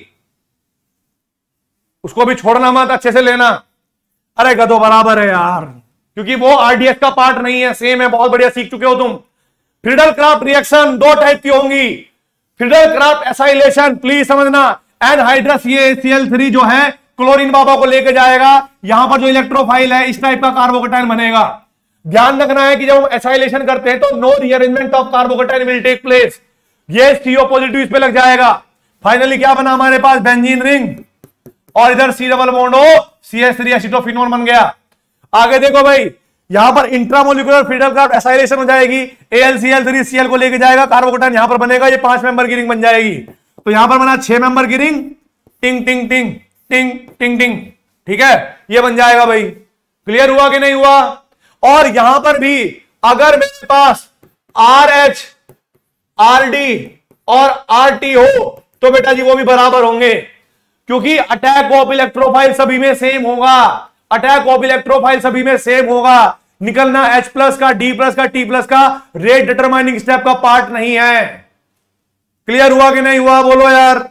उसको भी छोड़ना मत, अच्छे से लेना। अरे गधो बराबर है यार, क्योंकि वो RDS का पार्ट नहीं है, सेम है, बहुत बढ़िया सीख चुके हो तुम। फ्रीडल क्राफ्ट रिएक्शन 2 टाइप की होंगी, फ्रीडल क्राफ्ट एसाइलेशन, प्लीज समझना, एनहाइड्रस ये Cl3 जो है क्लोरीन बाबा को लेके जाएगा, यहां पर जो इलेक्ट्रोफाइल है इस टाइप का कार्बोकेटाइन बनेगा। ध्यान रखना है कि जब हम एसाइलेशन करते हैं तो no rearrangement of carbocation will take place, ये CO पॉजिटिव इस पे लग जाएगा। फाइनली क्या बना हमारे पास, बेंजीन रिंग, और इधर C double bond O CH3 acetophenone बन गया। आगे देखो भाई, यहां पर इंट्रामोलिकुलर फ्रीडल क्राफ्ट एसाइलेशन हो जाएगी, AlCl3 Cl को लेके जाएगा, कार्बोकेटाइन यहां पर बनेगा, ये 5 मेंबर की रिंग बन जाएगी। तो यहां पर बना 6 मेंबर की रिंग, टिंग टिंग टिंग टिंग टिंग टिंग, ठीक है, ये बन जाएगा भाई। क्लियर हुआ कि नहीं हुआ? और यहां पर भी अगर मेरे पास RH RD और RT हो तो बेटा जी वो भी बराबर होंगे। क्योंकि अटैक ऑफ इलेक्ट्रोफाइल सभी में सेम होगा, अटैक ऑफ इलेक्ट्रोफाइल सभी में सेम होगा। निकलना H प्लस का, D प्लस का, T प्लस का रेट डिटरमाइनिंग स्टेप का पार्ट नहीं है। क्लियर हुआ कि नहीं हुआ, बोलो यार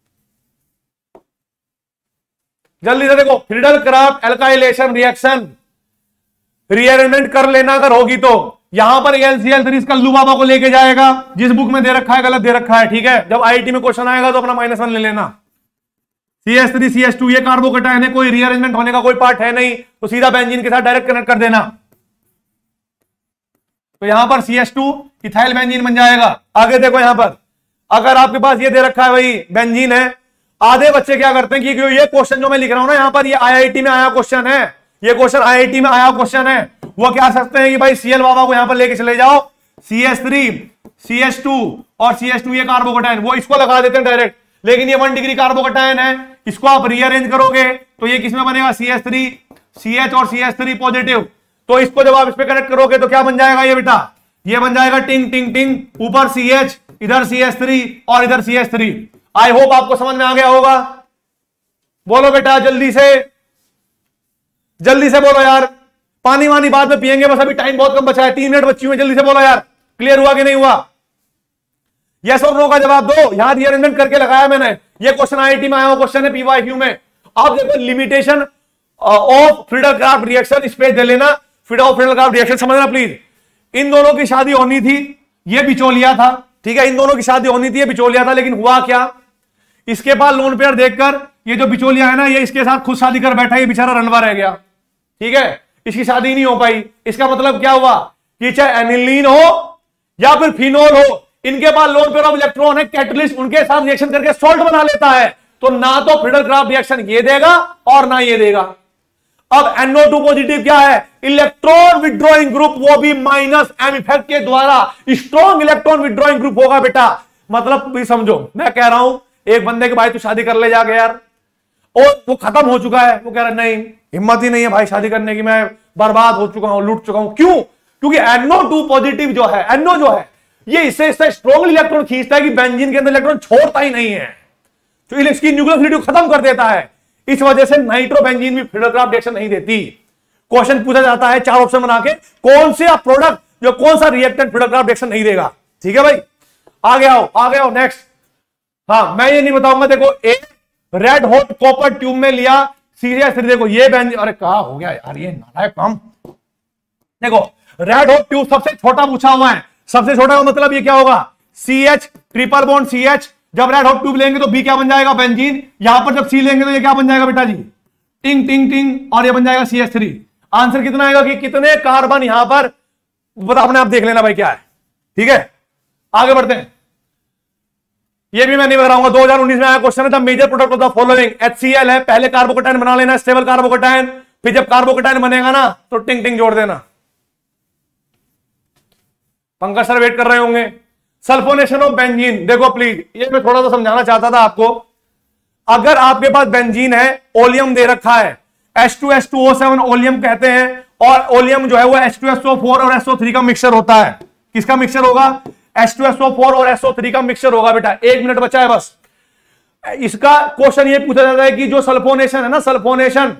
जल्दी से। देखो Friedel Crafts alkylation reaction rearrangement कर लेना अगर होगी तो। यहां पर LCl3 कल्लू बाबा को लेके जाएगा, जिस बुक में दे रखा है गलत दे रखा है, ठीक है। जब IIT में क्वेश्चन आएगा तो अपना -1 ले लेना। CH3 CH2 ये कार्बोकैटायन है, कोई रीअरेंजमेंट होने का कोई पार्ट है नहीं, तो सीधा बेंजीन के साथ डायरेक्ट कनेक्ट कर देना। तो यहां पर CH2 इथाइल बेंजीन बन जाएगा। आगे देखो यहां पर अगर आपके पास ये दे रखा है भाई बेंजीन है, आधे बच्चे क्या करते हैं कि ये क्वेश्चन जो मैं लिख रहा हूं ना यहां पर, ये IIT में आया क्वेश्चन है, ये क्वेश्चन IIT में आया क्वेश्चन है। वो क्या सकते हैं कि भाई Cl बाबा को यहां पर लेके चले जाओ, CH3 CH2 और CH2 ये कार्बोकैटायन, वो इसको लगा देते हैं डायरेक्ट। लेकिन ये 1 डिग्री कार्बोकैटायन है, इसको आप रीअरेंज करोगे तो ये किसमें बनेगा, CH3 CH और CH3 पॉजिटिव। तो इसको जब आप इस पे कनेक्ट करोगे तो क्या बन जाएगा ये बेटा, ये बन जाएगा टिंग टिंग टिंग, ऊपर CH, इधर CH3 और इधर CH3। आई होप आपको समझ में आ गया होगा। बोलो बेटा जल्दी से बोलो यार, पानी वानी बाद में पिएंगे, बस अभी टाइम बहुत कम बचा है, 3 मिनट बची हुई है, जल्दी से बोलो यार। क्लियर हुआ कि नहीं हुआ, यस और नो का जवाब दो। यहां रीअरेंजमेंट करके लगाया मैंने, ये क्वेश्चन IIT में आया हुआ क्वेश्चन है PYQ में। आप देखो limitation of Friedel Crafts reaction, इस पे दे लेना, फ्रीडल क्राफ्ट रिएक्शन समझना प्लीज। इन दोनों की शादी होनी थी, ये बिचौलिया था, ठीक है, इन दोनों की शादी होनी थी, ये बिचौलिया था। लेकिन हुआ क्या, इसके पास लोन पेयर देखकर ये जो बिचौलिया है ना, ये इसके साथ खुद शादी कर बैठा, ये बेचारा रंडवा रह गया, ठीक है, इसकी शादी नहीं हो पाई। इसका मतलब क्या हुआ कि चाहे एनिलीन हो या फिर फिनोल हो, इनके पास लोन पेयर ऑफ इलेक्ट्रॉन है, कैटलिस्ट उनके साथ रिएक्शन करके सॉल्ट बना लेता है। तो ना तो फ्रीडल क्राफ्ट रिएक्शन ये देगा और ना ये देगा। अब NO2 पॉजिटिव क्या है, इलेक्ट्रॉन विड्रॉइंग ग्रुप, वो भी -M इफेक्ट के द्वारा स्ट्रॉन्ग इलेक्ट्रॉन विड्रॉइंग ग्रुप होगा बेटा। मतलब भी समझो, मैं कह रहा हूं एक बंदे के भाई तू शादी कर ले जाके यार, और वो खत्म हो चुका है, वो कह रहा नहीं हिम्मत ही नहीं है भाई शादी करने की, मैं बर्बाद हो चुका हूं, लूट चुका हूं। क्यों, क्योंकि NO2 पॉजिटिव जो है, NO जो है, ये इससे स्ट्रॉन्ग इलेक्ट्रॉन खींचता है कि बेंजीन के अंदर इलेक्ट्रॉन छोड़ता ही नहीं है, तो इसकी न्यूक्लियोफिलिटी खत्म कर देता है। इस वजह से नाइट्रोबेंजीन भी फ्रीडल क्राफ्ट रिएक्शन नहीं देती। क्वेश्चन पूछा जाता है 4 ऑप्शन बना के, कौन से प्रोडक्ट जो कौन सा रिएक्टेंट फ्रीडल क्राफ्ट रिएक्शन नहीं देगा, ठीक है भाई। आगे आओ नेक्स्ट। हाँ मैं ये नहीं बताऊंगा, देखो एक रेड हॉट कॉपर ट्यूब में लिया सीरियस, देखो ये बेंजीन, अरे कहा हो गया यार ये नालायक काम। देखो रेड हॉट ट्यूब सबसे छोटा पूछा हुआ है, सबसे छोटा का मतलब ये क्या होगा, CH ट्रिपल बॉन्ड CH। जब रेड हॉट ट्यूब लेंगे तो B क्या बन जाएगा, बेंजीन। यहां पर जब C लेंगे तो ये क्या बन जाएगा बेटा जी, टिंग टिंग टिंग, और ये बन जाएगा CH3। आंसर कितना आएगा कि कितने कार्बन यहां पर, बता अपने आप देख लेना भाई क्या है, ठीक है। आगे बढ़ते हैं, ये भी मैं नहीं बताऊंगा, 2019 में आया क्वेश्चन है, the major product of the following, HCl है, पहले कार्बोकैटायन बना लेना, स्टेबल कार्बोकैटायन, फिर जब कार्बोकैटायन बनेगा ना तो टिंग टिंग जोड़ देना। पंकज सर वेट कर रहे होंगे। सल्फोनेशन ऑफ बेंजीन, देखो प्लीज ये मैं थोड़ा सा समझाना चाहता था आपको। अगर आपके पास बेंजीन है, ओलियम दे रखा है, H2H2O7 ओलियम कहते हैं, और ओलियम जो है वो H2SO4 और SO3 का मिक्सचर होता है। किसका मिक्सचर होगा, H2SO4 और SO3 का मिक्सचर होगा बेटा। 1 मिनट बचा है बस। इसका क्वेश्चन ये पूछा जाता है कि जो सल्फोनेशन है ना, सल्फोनेशन,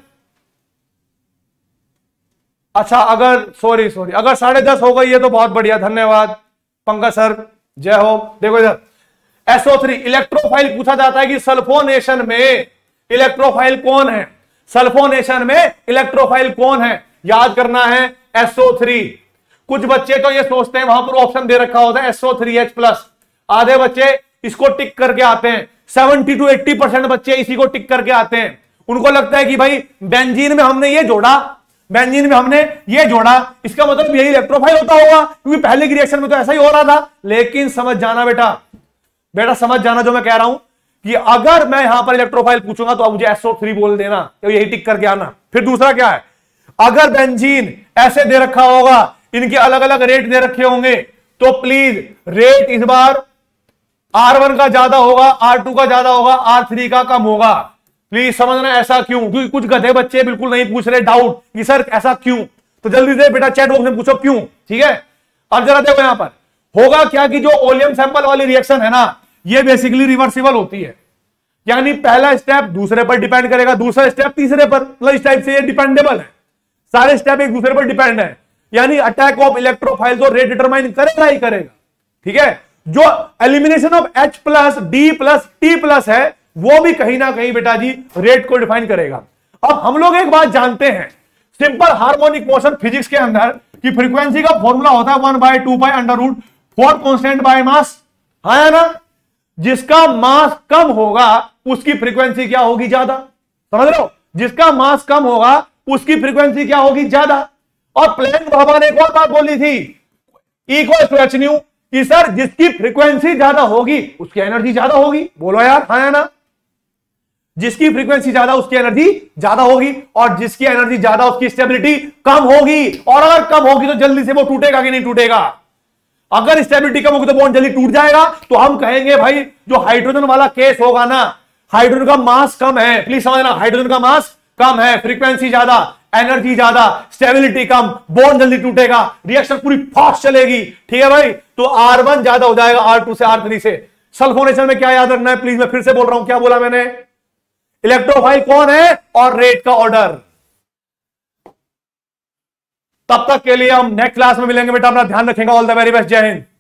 अच्छा अगर सॉरी अगर 10:30 हो गई है तो बहुत बढ़िया, धन्यवाद पंकज सर, जय हो। देखो इधर SO3 इलेक्ट्रोफाइल पूछा जाता है कि सल्फोनेशन में इलेक्ट्रोफाइल कौन है, सल्फोनेशन में इलेक्ट्रोफाइल कौन है, याद करना है SO3। कुछ बच्चे तो ये सोचते हैं, वहां पर ऑप्शन दे रखा होता है SO3H+, आधे बच्चे इसको टिक करके आते हैं, 70 to 80% बच्चे इसी को टिक करके आते हैं। उनको लगता है कि भाई बेंजीन में हमने ये जोड़ा, बेंजीन में हमने ये जोड़ा, इसका मतलब यही इलेक्ट्रोफाइल होता होगा, क्योंकि पहले की रिएक्शन में तो ऐसा ही हो रहा था। लेकिन समझ जाना बेटा समझ जाना जो मैं कह रहा हूं, कि अगर मैं यहां पर इलेक्ट्रोफाइल पूछूंगा तो आप मुझे SO3 बोल देना, तो यही टिक करके आना। फिर दूसरा क्या है, अगर बेंजीन ऐसे दे रखा होगा, इनके अलग अलग रेट दे रखे होंगे, तो प्लीज रेट इस बार R1 का ज्यादा होगा, R2 का ज्यादा होगा, R3 का कम होगा। प्लीज समझना ऐसा क्यों, क्योंकि कुछ गधे बच्चे बिल्कुल नहीं पूछ रहे डाउट कि सर ऐसा क्यों, तो जल्दी से बेटा चैट बॉक्स में पूछो क्यों, ठीक है। अब जरा देखो यहां पर होगा क्या कि जो ओलियम सैंपल वाली रिएक्शन है ना, ये बेसिकली रिवर्सिबल होती है। यानी पहला स्टेप दूसरे पर डिपेंड करेगा, दूसरा स्टेप तीसरे पर, मतलब इस टाइप से ये डिपेंडेबल है, सारे स्टेप एक दूसरे पर डिपेंड है। यानी अटैक ऑफ इलेक्ट्रोफाइल तो रेट डिटरमाइन करेगा ही करेगा, ठीक है। जो elimination of H plus D plus T plus है वो भी कहीं ना कहीं बेटा जी रेट को डिफाइन करेगा। अब हम लोग एक बात जानते हैं सिंपल हार्मोनिक मोशन फिजिक्स के अंदर कि फ्रीक्वेंसी का फॉर्मूला होता है 1/2 under root 4 constant by mass, है ना। जिसका मास कम होगा उसकी फ्रीक्वेंसी क्या होगी, ज्यादा, समझ रहे हो, जिसका मास कम होगा उसकी फ्रीक्वेंसी क्या होगी, ज्यादा। और प्लैंक बाबा ने एक और बात बोली थी इक्वल टू एच न्यू कि सर जिसकी फ्रीक्वेंसी ज्यादा होगी उसकी एनर्जी ज्यादा होगी, बोलो यार, हाँ या ना। जिसकी फ्रीक्वेंसी ज्यादा उसकी एनर्जी ज्यादा होगी और जिसकी एनर्जी ज्यादा उसकी स्टेबिलिटी कम होगी। और अगर कम होगी तो जल्दी से वो टूटेगा कि नहीं टूटेगा। अगर स्टेबिलिटी कम होगी तो बॉन्ड जल्दी टूट जाएगा। तो हम कहेंगे भाई जो हाइड्रोजन वाला केस होगा ना, हाइड्रोजन का मास कम है, प्लीज समझना, हाइड्रोजन का मास कम है, फ्रीक्वेंसी ज्यादा, एनर्जी ज्यादा, स्टेबिलिटी कम, बॉन्ड जल्दी टूटेगा, रिएक्शन पूरी फास्ट चलेगी, ठीक है भाई। तो R1 ज्यादा हो जाएगा R2 से R3 से। सल्फोनेशन में क्या याद रखना है, प्लीज मैं फिर से बोल रहा हूं, क्या बोला मैंने, इलेक्ट्रोफाइल कौन है और रेट का ऑर्डर। तब तक के लिए हम नेक्स्ट क्लास में मिलेंगे बेटा, अपना ध्यान रखेंगे। ऑल द वेरी बेस्ट, जय हिंद।